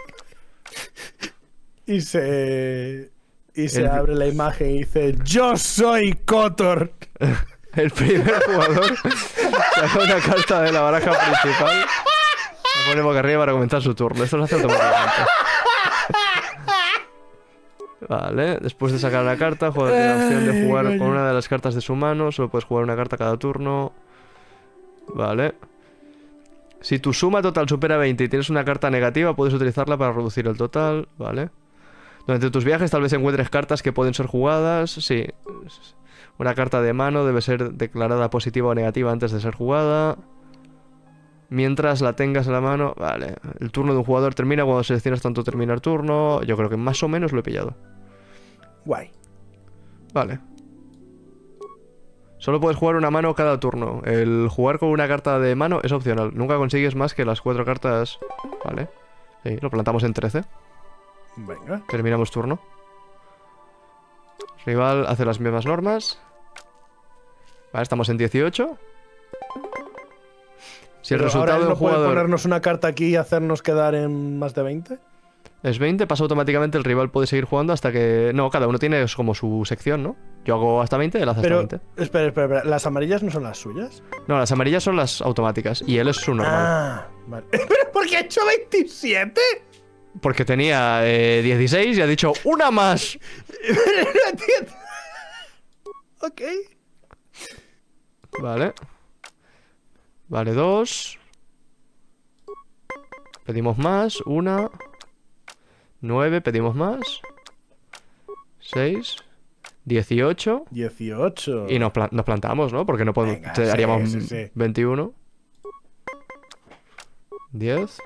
Y se abre la imagen y dice: ¡Yo soy Kotor! El primer jugador saca una carta de la baraja principal, la pone boca arriba para comenzar su turno. Esto lo hace automáticamente. Vale, después de sacar la carta, el jugador tiene la opción de jugar con una de las cartas de su mano. Solo puedes jugar una carta cada turno. Vale. Si tu suma total supera 20 y tienes una carta negativa, puedes utilizarla para reducir el total. Vale. Durante tus viajes tal vez encuentres cartas que pueden ser jugadas. Sí. Una carta de mano debe ser declarada positiva o negativa antes de ser jugada. Mientras la tengas en la mano... Vale. El turno de un jugador termina cuando seleccionas tanto terminar turno. Yo creo que más o menos lo he pillado. Guay. Vale. Solo puedes jugar una mano cada turno. El jugar con una carta de mano es opcional. Nunca consigues más que las 4 cartas... Vale. Sí, lo plantamos en 13. Venga. Terminamos turno. Rival hace las mismas normas. Vale, estamos en 18. Si el Pero resultado ahora él de un no puede jugador ponernos una carta aquí y hacernos quedar en más de 20. es 20, pasa automáticamente, el rival puede seguir jugando hasta que... No, cada uno tiene como su sección, ¿no? Yo hago hasta 20 y él hace hasta Pero, 20. espera. ¿Las amarillas no son las suyas? No, las amarillas son las automáticas y él es su normal. Ah, vale. ¿Pero por qué ha hecho 27? Porque tenía 16 y ha dicho ¡una más! No entiendo. Ok. Vale. Vale, 2. Pedimos más, 1. 9, pedimos más. 6. 18. 18. Y nos plantamos, ¿no? Porque no podemos... Venga, haríamos sí. 21. 10.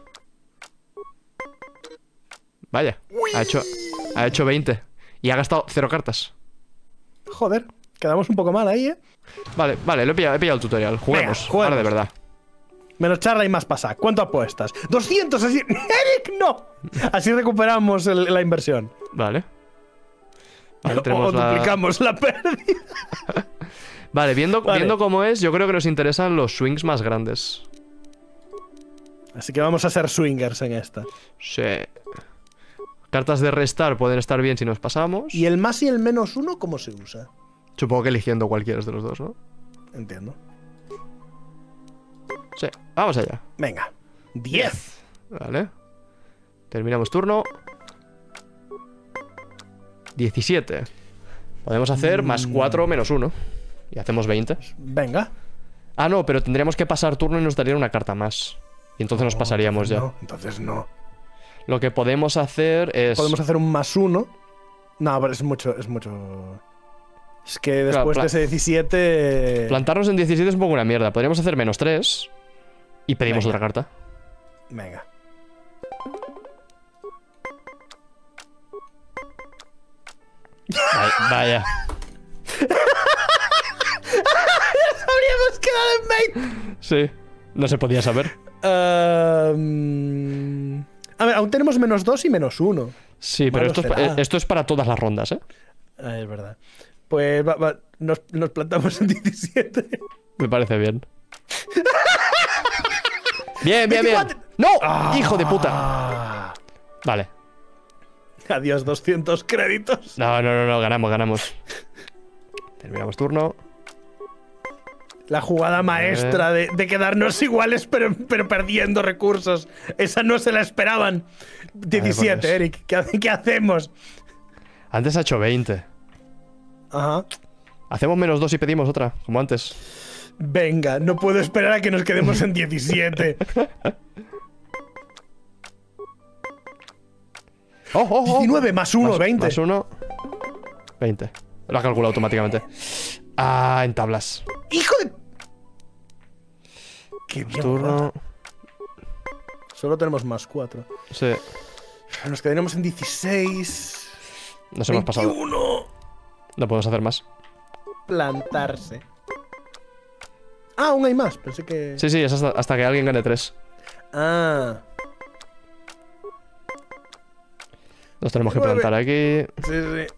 Vaya. Ha hecho 20. Y ha gastado 0 cartas. Joder, quedamos un poco mal ahí, ¿eh? Vale, he pillado el tutorial. Juguemos. Venga, juguemos. Ahora de verdad. Menos charla y más pasa. ¿Cuánto apuestas? 200, así... ¡Eric, no! Así recuperamos la inversión. Vale. O tenemos duplicamos la pérdida. Vale, viendo Vale. cómo es, yo creo que nos interesan los swings más grandes. Así que vamos a ser swingers en esta. Sí. Cartas de restar pueden estar bien si nos pasamos. ¿Y el más y el menos uno cómo se usa? Supongo que eligiendo cualquiera de los dos, ¿no? Entiendo. Sí, vamos allá. Venga. 10. Vale. Terminamos turno. 17. Podemos hacer más 4 menos 1. Y hacemos 20. Venga. Ah, no, pero tendríamos que pasar turno y nos darían una carta más. Y entonces nos pasaríamos ya. No, entonces no. Lo que podemos hacer es... Podemos hacer un más 1. No, pero es mucho. Es que después Claro, de ese 17... Plantarnos en 17 es un poco una mierda. Podríamos hacer menos 3 y pedimos Venga. otra carta. Venga. Vaya. Habríamos quedado en 20. Sí, no se podía saber. A ver, aún tenemos menos 2 y menos 1. Sí, pero Malo será. esto es para todas las rondas, ¿eh? Ah, es verdad. Pues nos plantamos en 17. Me parece bien. Bien. 24. ¡No! ¡Hijo de puta! Vale. Adiós, 200 créditos. No, ganamos. Terminamos turno. La jugada maestra de quedarnos iguales pero perdiendo recursos. Esa no se la esperaban. 17, pues. Eric. ¿Qué hacemos? Antes ha hecho 20. Ajá. Hacemos menos 2 y pedimos otra, como antes. Venga, no puedo esperar a que nos quedemos en 17. ¡Oh! 19 más 1, 20. Más 1, 20. Lo ha calculado automáticamente. Ah, en tablas. ¡Hijo de...! ¡Qué bien! Turno. Solo tenemos más 4. Sí. Nos quedaremos en 16. Nos hemos pasado. 21. No podemos hacer más. Plantarse. Ah, aún hay más. Pensé que... Sí, sí, es hasta que alguien gane 3. Ah. Nos tenemos que 9. plantar aquí. Sí, sí.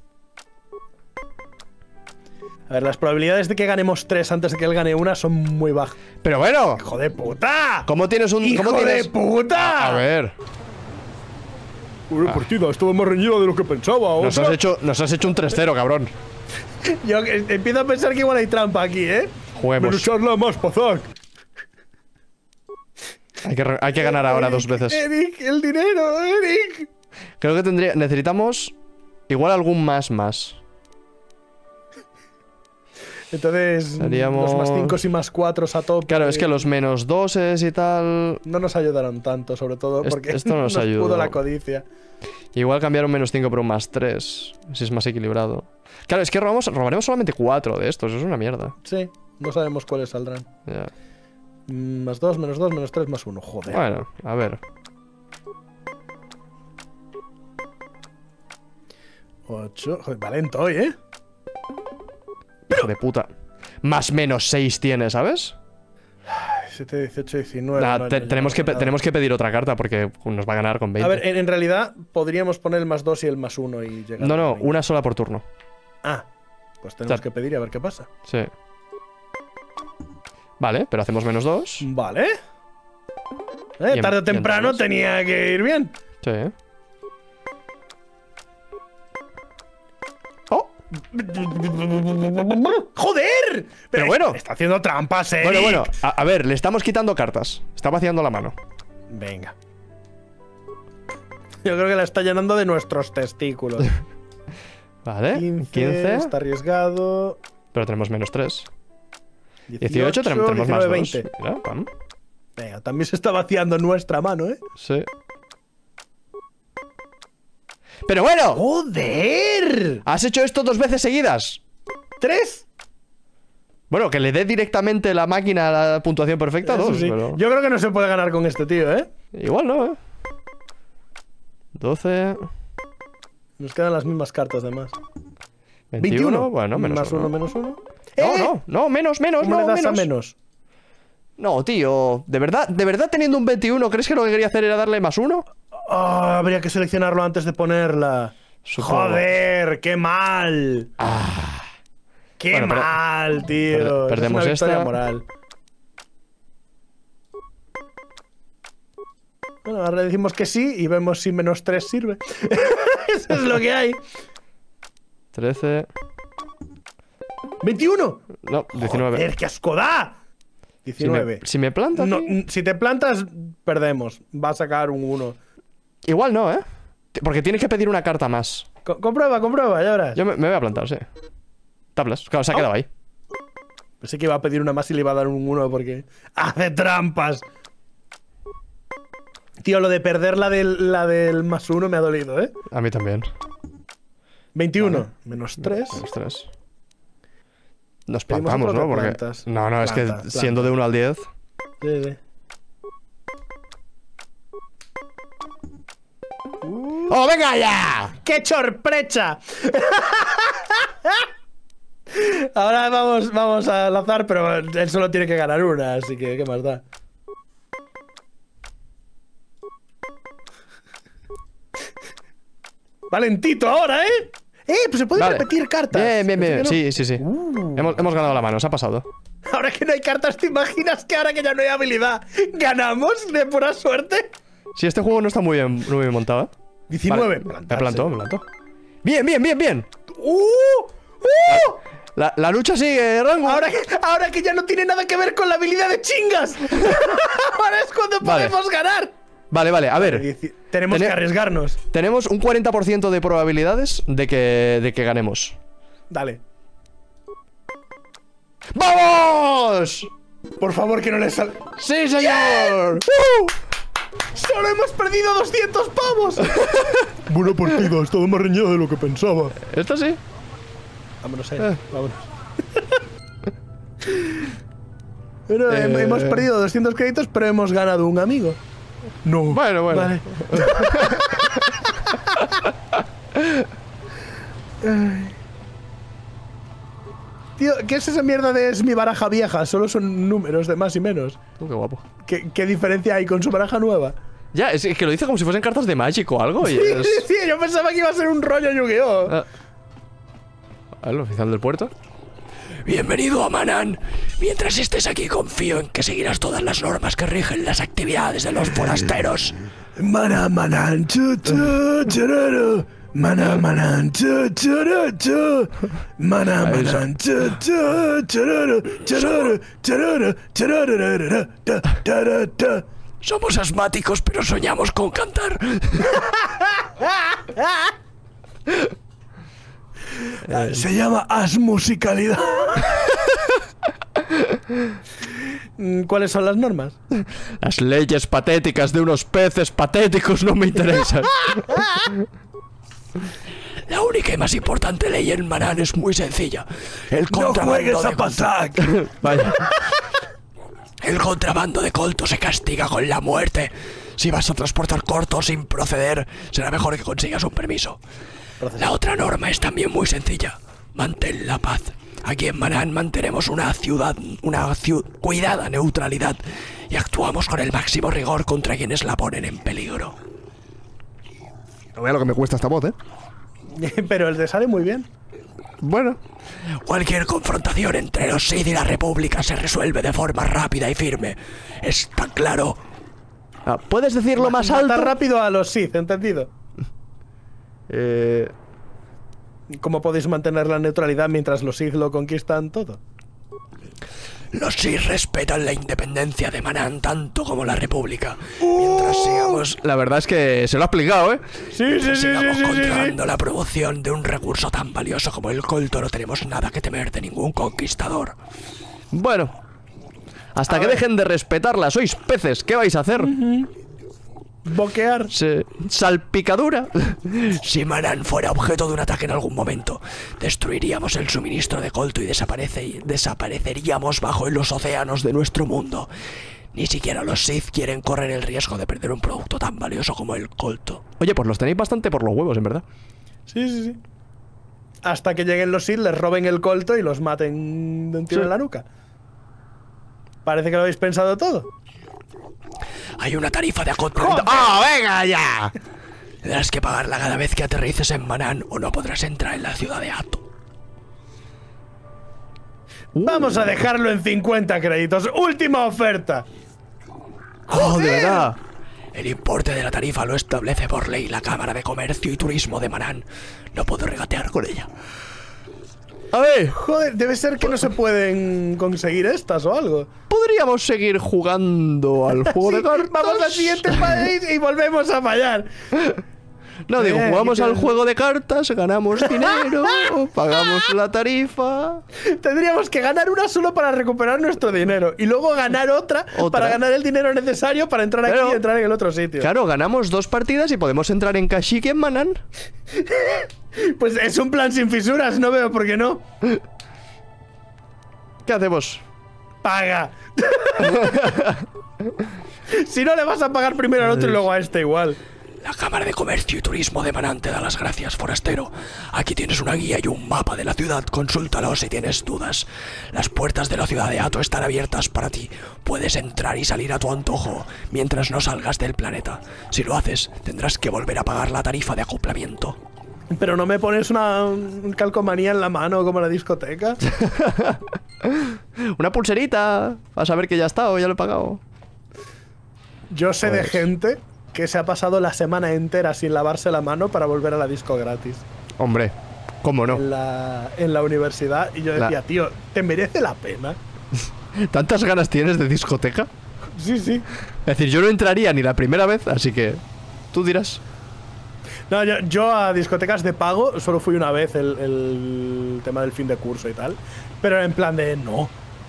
A ver, las probabilidades de que ganemos 3 antes de que él gane una son muy bajas. Pero bueno, ¡Hijo de puta! ¿cómo tienes un... ¡Hijo ¿cómo tienes... de puta! A ver, Una partida, estuvo más reñida de lo que pensaba. nos has hecho un 3-0, cabrón. Yo empiezo a pensar que igual hay trampa aquí, ¿eh? Juguemos. Menos charla más, Pazak. Hay que ganar ahora 2 veces. Eric, el dinero, Eric. Creo que necesitamos igual algún más. Entonces, Seríamos- los más 5 y más 4 a tope. Claro, es que los menos 2 y tal... No nos ayudaron tanto, sobre todo porque Esto no nos ayudó. pudo la codicia. Igual cambiar un menos 5 por un más 3. Si es más equilibrado. Claro, es que robaremos solamente 4 de estos. Es una mierda. Sí, no sabemos cuáles saldrán. Ya. Más 2, menos 2, menos 3, más 1. Joder. Bueno, a ver. 8. Joder, valento hoy, ¿eh? Hijo de puta. Más menos 6 tiene, ¿sabes? 7, 18, 19. Nah, no, tenemos que pedir otra carta porque nos va a ganar con 20. A ver, en realidad podríamos poner el más 2 y el más 1 y llegar. No, a no, 20. una sola por turno. Ah, pues tenemos Ya. que pedir y a ver qué pasa. Sí. Vale, pero hacemos menos 2. Vale. Y Tarde o en temprano todos. tenía que ir bien. Sí. ¡Oh! ¡Joder! Pero bueno. Está haciendo trampas, Eric. Bueno, a ver, le estamos quitando cartas. Está vaciando la mano. Venga. Yo creo que la está llenando de nuestros testículos. Vale, 15. 15. Está arriesgado. Pero tenemos menos 3. 18, tenemos más 19, 2. 20. Mira, pam. Venga, también se está vaciando nuestra mano, ¿eh? Sí. Pero bueno, ¡Joder! has hecho esto 2 veces seguidas. 3. Bueno, que le dé directamente la máquina a la puntuación perfecta, 2. Sí. Pero... Yo creo que no se puede ganar con este tío, ¿eh? Igual no, ¿eh? 12. Nos quedan las mismas cartas de más. 21. Bueno, menos más 1. menos 1. No, menos, no, ¿Cómo le das a menos. menos? No, tío, ¿de verdad teniendo un 21, crees que lo que quería hacer era darle más 1? Ah, habría que seleccionarlo antes de ponerla. Supongo. Joder, qué mal. Qué Bueno, mal, tío. perdemos es una victoria esta. moral. Bueno, ahora le decimos que sí y vemos si menos 3 sirve. Eso es lo que hay. 13. 21. No, 19. Joder, qué asco da. 19. Si me plantas. No, si te plantas, perdemos. Va a sacar un 1. Igual no, ¿eh? Porque tienes que pedir una carta más. Comprueba, ya verás. Yo me voy a plantar, sí. Tablas. Claro, se ha quedado ahí. Pensé que iba a pedir una más y le iba a dar un 1 porque hace trampas. Tío, lo de perder la del más 1 me ha dolido, ¿eh? A mí también. 21. Vale. Menos 3. Menos 3. Nos Pedimos plantamos, otro ¿no? de Porque... plantas. No, es que Planta, siendo de 1 al 10... Sí, sí. ¡Oh, venga ya! ¡Qué sorpresa! Ahora vamos a lanzar, pero él solo tiene que ganar una, así que ¿qué más da? Valentito ahora, ¿eh? Pues se puede Vale. repetir cartas. Bien. Pensé que Sí. no. Hemos ganado la mano, se ha pasado. Ahora que no hay cartas, ¿te imaginas que ahora que ya no hay habilidad, ganamos de pura suerte? Sí, este juego no está muy bien montado, ¿eh? 19. Vale, me planto. Bien. La lucha sigue, Rango. Ahora que ya no tiene nada que ver con la habilidad de chingas. Ahora es cuando Vale. podemos ganar. Vale, a ver. Tenemos que arriesgarnos. Tenemos un 40% de probabilidades de que ganemos. Dale. ¡Vamos! Por favor, que no le salga. ¡Sí, señor! ¡Solo hemos perdido 200 pavos! Buena partida, ha estado más reñida de lo que pensaba. Esto sí. Vámonos, vámonos. Bueno, hemos perdido 200 créditos, pero hemos ganado un amigo. No. Bueno. Vale. Tío, ¿qué es esa mierda de es mi baraja vieja? Solo son números de más y menos. Qué guapo. ¿Qué diferencia hay con su baraja nueva? Ya, es que lo dice como si fuesen cartas de Magic o algo. Y es... Sí, yo pensaba que iba a ser un rollo Yu-Gi-Oh! El oficial del puerto. Bienvenido a Manán. Mientras estés aquí, confío en que seguirás todas las normas que rigen las actividades de los forasteros. Manán, chu, chu, chururu. Manán, chu, chururu, chu. Manán, chu, chu, chururu, chururu, chururu, chururu, ta, ta, ta. Somos asmáticos, pero soñamos con cantar. Se llama asmusicalidad. ¿Cuáles son las normas? Las leyes patéticas de unos peces patéticos no me interesan. La única y más importante ley en Manán es muy sencilla. El contrabando de Pasak. Vaya. El contrabando de colto se castiga con la muerte. Si vas a transportar corto sin proceder, será mejor que consigas un permiso. La otra norma es también muy sencilla. Mantén la paz. Aquí en Manán mantenemos una cuidada neutralidad y actuamos con el máximo rigor contra quienes la ponen en peligro. No vea lo que me cuesta esta voz, ¿eh? Pero el te sale muy bien. Bueno. Cualquier confrontación entre los Sith y la República se resuelve de forma rápida y firme. ¿Está claro? ¿Puedes decirlo más alto? Matar rápido a los Sith, ¿entendido? ¿Cómo podéis mantener la neutralidad mientras los Sith lo conquistan todo? Los Sith respetan la independencia de Manán tanto como la República. Mientras sigamos... La verdad es que se lo ha explicado, ¿eh? sigamos controlando la promoción de un recurso tan valioso como el colto, no tenemos nada que temer de ningún conquistador. Bueno. Hasta que dejen de respetarla. Sois peces. ¿Qué vais a hacer? Boquear. Salpicadura. Si Manán fuera objeto de un ataque en algún momento, destruiríamos el suministro de colto y desapareceríamos bajo los océanos de nuestro mundo. Ni siquiera los Sith quieren correr el riesgo de perder un producto tan valioso como el colto. Oye, pues los tenéis bastante por los huevos, en verdad. Sí. Hasta que lleguen los Sith, les roben el colto y los maten de un tiro en la nuca. Parece que lo habéis pensado todo. Hay una tarifa de acoplamiento. ¡Oh, venga ya! Tendrás que pagarla cada vez que aterrices en Manán o no podrás entrar en la ciudad de Ato. Vamos a dejarlo en 50 créditos. ¡Última oferta! ¡Oh, de verdad! El importe de la tarifa lo establece por ley la Cámara de Comercio y Turismo de Manán. No puedo regatear con ella. A ver, Joder, debe ser que no se pueden conseguir estas o algo. podríamos seguir jugando al juego de cartas. Vamos al siguiente país y volvemos a fallar. No, digo, jugamos qué al tal. juego de cartas, ganamos dinero, pagamos la tarifa. Tendríamos que ganar una solo para recuperar nuestro dinero y luego ganar otra para ganar el dinero necesario para entrar aquí y entrar en el otro sitio. Claro, ganamos 2 partidas y podemos entrar en Kashyyyk y en Manán. Pues es un plan sin fisuras, no veo por qué no. ¿Qué hacemos? Paga. Si no, le vas a pagar primero al otro y luego a este igual. La Cámara de Comercio y Turismo de Manán te da las gracias, forastero. Aquí tienes una guía y un mapa de la ciudad. Consúltalo si tienes dudas. Las puertas de la ciudad de Ato están abiertas para ti. Puedes entrar y salir a tu antojo mientras no salgas del planeta. Si lo haces, tendrás que volver a pagar la tarifa de acoplamiento. Pero no me pones una calcomanía en la mano como en la discoteca. Una pulserita. A saber que ya está o ya lo he pagado. Yo sé de gente que se ha pasado la semana entera sin lavarse la mano para volver a la disco gratis. Hombre, ¿cómo no? En la universidad. Y yo decía, tío, ¿te merece la pena? ¿Tantas ganas tienes de discoteca? Sí, sí. Es decir, yo no entraría ni la primera vez, así que tú dirás. No, yo a discotecas de pago solo fui una vez el tema del fin de curso y tal. Pero en plan de, no,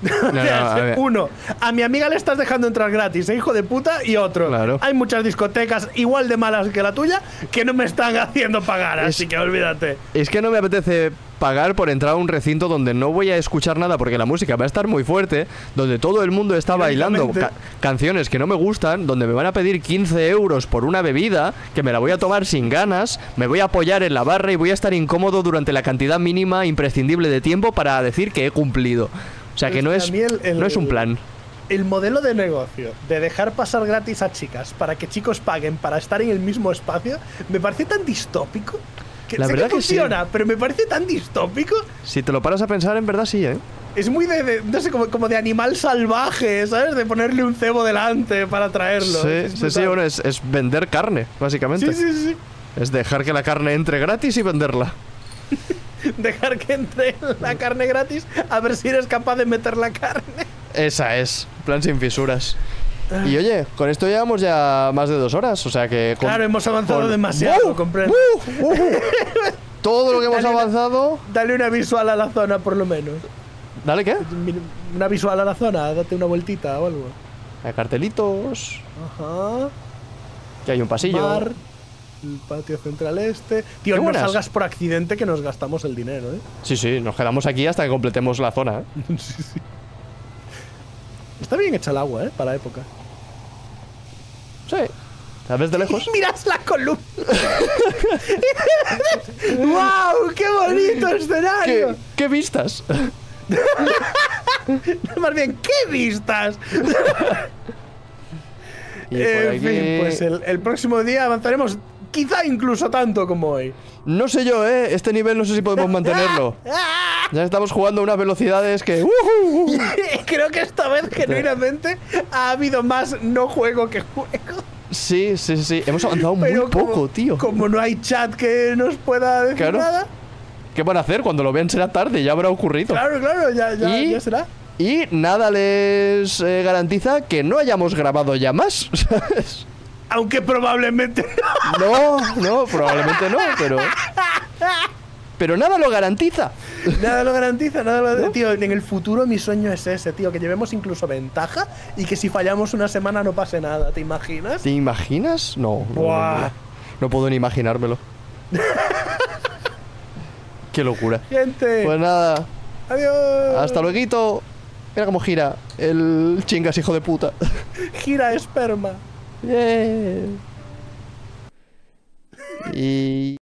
No, no, a ver. Uno, a mi amiga le estás dejando entrar gratis, hijo de puta. Y otro, Claro. hay muchas discotecas igual de malas que la tuya que no me están haciendo pagar, así que olvídate. Es que no me apetece pagar por entrar a un recinto donde no voy a escuchar nada porque la música va a estar muy fuerte, donde todo el mundo está bailando canciones que no me gustan, donde me van a pedir 15 euros por una bebida que me la voy a tomar sin ganas, me voy a apoyar en la barra y voy a estar incómodo durante la cantidad mínima imprescindible de tiempo para decir que he cumplido. O sea que no es, A mí no es un plan. El modelo de negocio de dejar pasar gratis a chicas para que chicos paguen para estar en el mismo espacio me parece tan distópico. Que La sé verdad que que sí. funciona, pero me parece tan distópico. Si te lo paras a pensar, en verdad sí, ¿eh? Es muy no sé, como de animal salvaje, ¿sabes? De ponerle un cebo delante para traerlo. Sí, bueno, es vender carne, básicamente. Sí. Es dejar que la carne entre gratis y venderla. Dejar que entre la carne gratis, a ver si eres capaz de meter la carne. Esa es, plan sin fisuras. Y oye, con esto llevamos ya más de 2 horas, o sea que... Claro, hemos avanzado demasiado, comprendo. Todo lo que hemos Dale avanzado... Dale una visual a la zona, por lo menos. ¿Dale qué? Una visual a la zona, date una vueltita o algo. Hay cartelitos, Ajá. que hay un pasillo. Bar, el patio central este. Tío, Qué no buenas. salgas por accidente que nos gastamos el dinero, ¿eh? Sí, nos quedamos aquí hasta que completemos la zona, ¿eh? Está bien hecha el agua, ¿eh? Para la época. Sí. ¿La ves de lejos? ¡Miras la columna! ¡Wow! ¡Qué bonito escenario! ¿Qué vistas? Más bien, ¿qué vistas? Y por En aquí... fin, pues el próximo día avanzaremos quizá incluso tanto como hoy. No sé yo, ¿eh? Este nivel no sé si podemos mantenerlo. Ya estamos jugando a unas velocidades que... Creo que esta vez, genuinamente, ha habido más no juego que juego. Sí. Hemos avanzado muy Pero poco, tío. Como no hay chat que nos pueda decir Claro. nada. ¿Qué van a hacer? Cuando lo vean será tarde, ya habrá ocurrido. Claro, ya será. Y nada les garantiza que no hayamos grabado ya más, ¿sabes? Aunque probablemente no. No, probablemente no, pero nada lo garantiza. Nada lo garantiza, nada lo... Tío, en el futuro mi sueño es ese, tío. Que llevemos incluso ventaja y que si fallamos una semana no pase nada. ¿Te imaginas? ¿Te imaginas? No. Buah. No puedo ni imaginármelo. Qué locura. Gente, Pues nada, adiós. hasta luego. Mira cómo gira el chingas, hijo de puta. Gira esperma. Yeah. Y...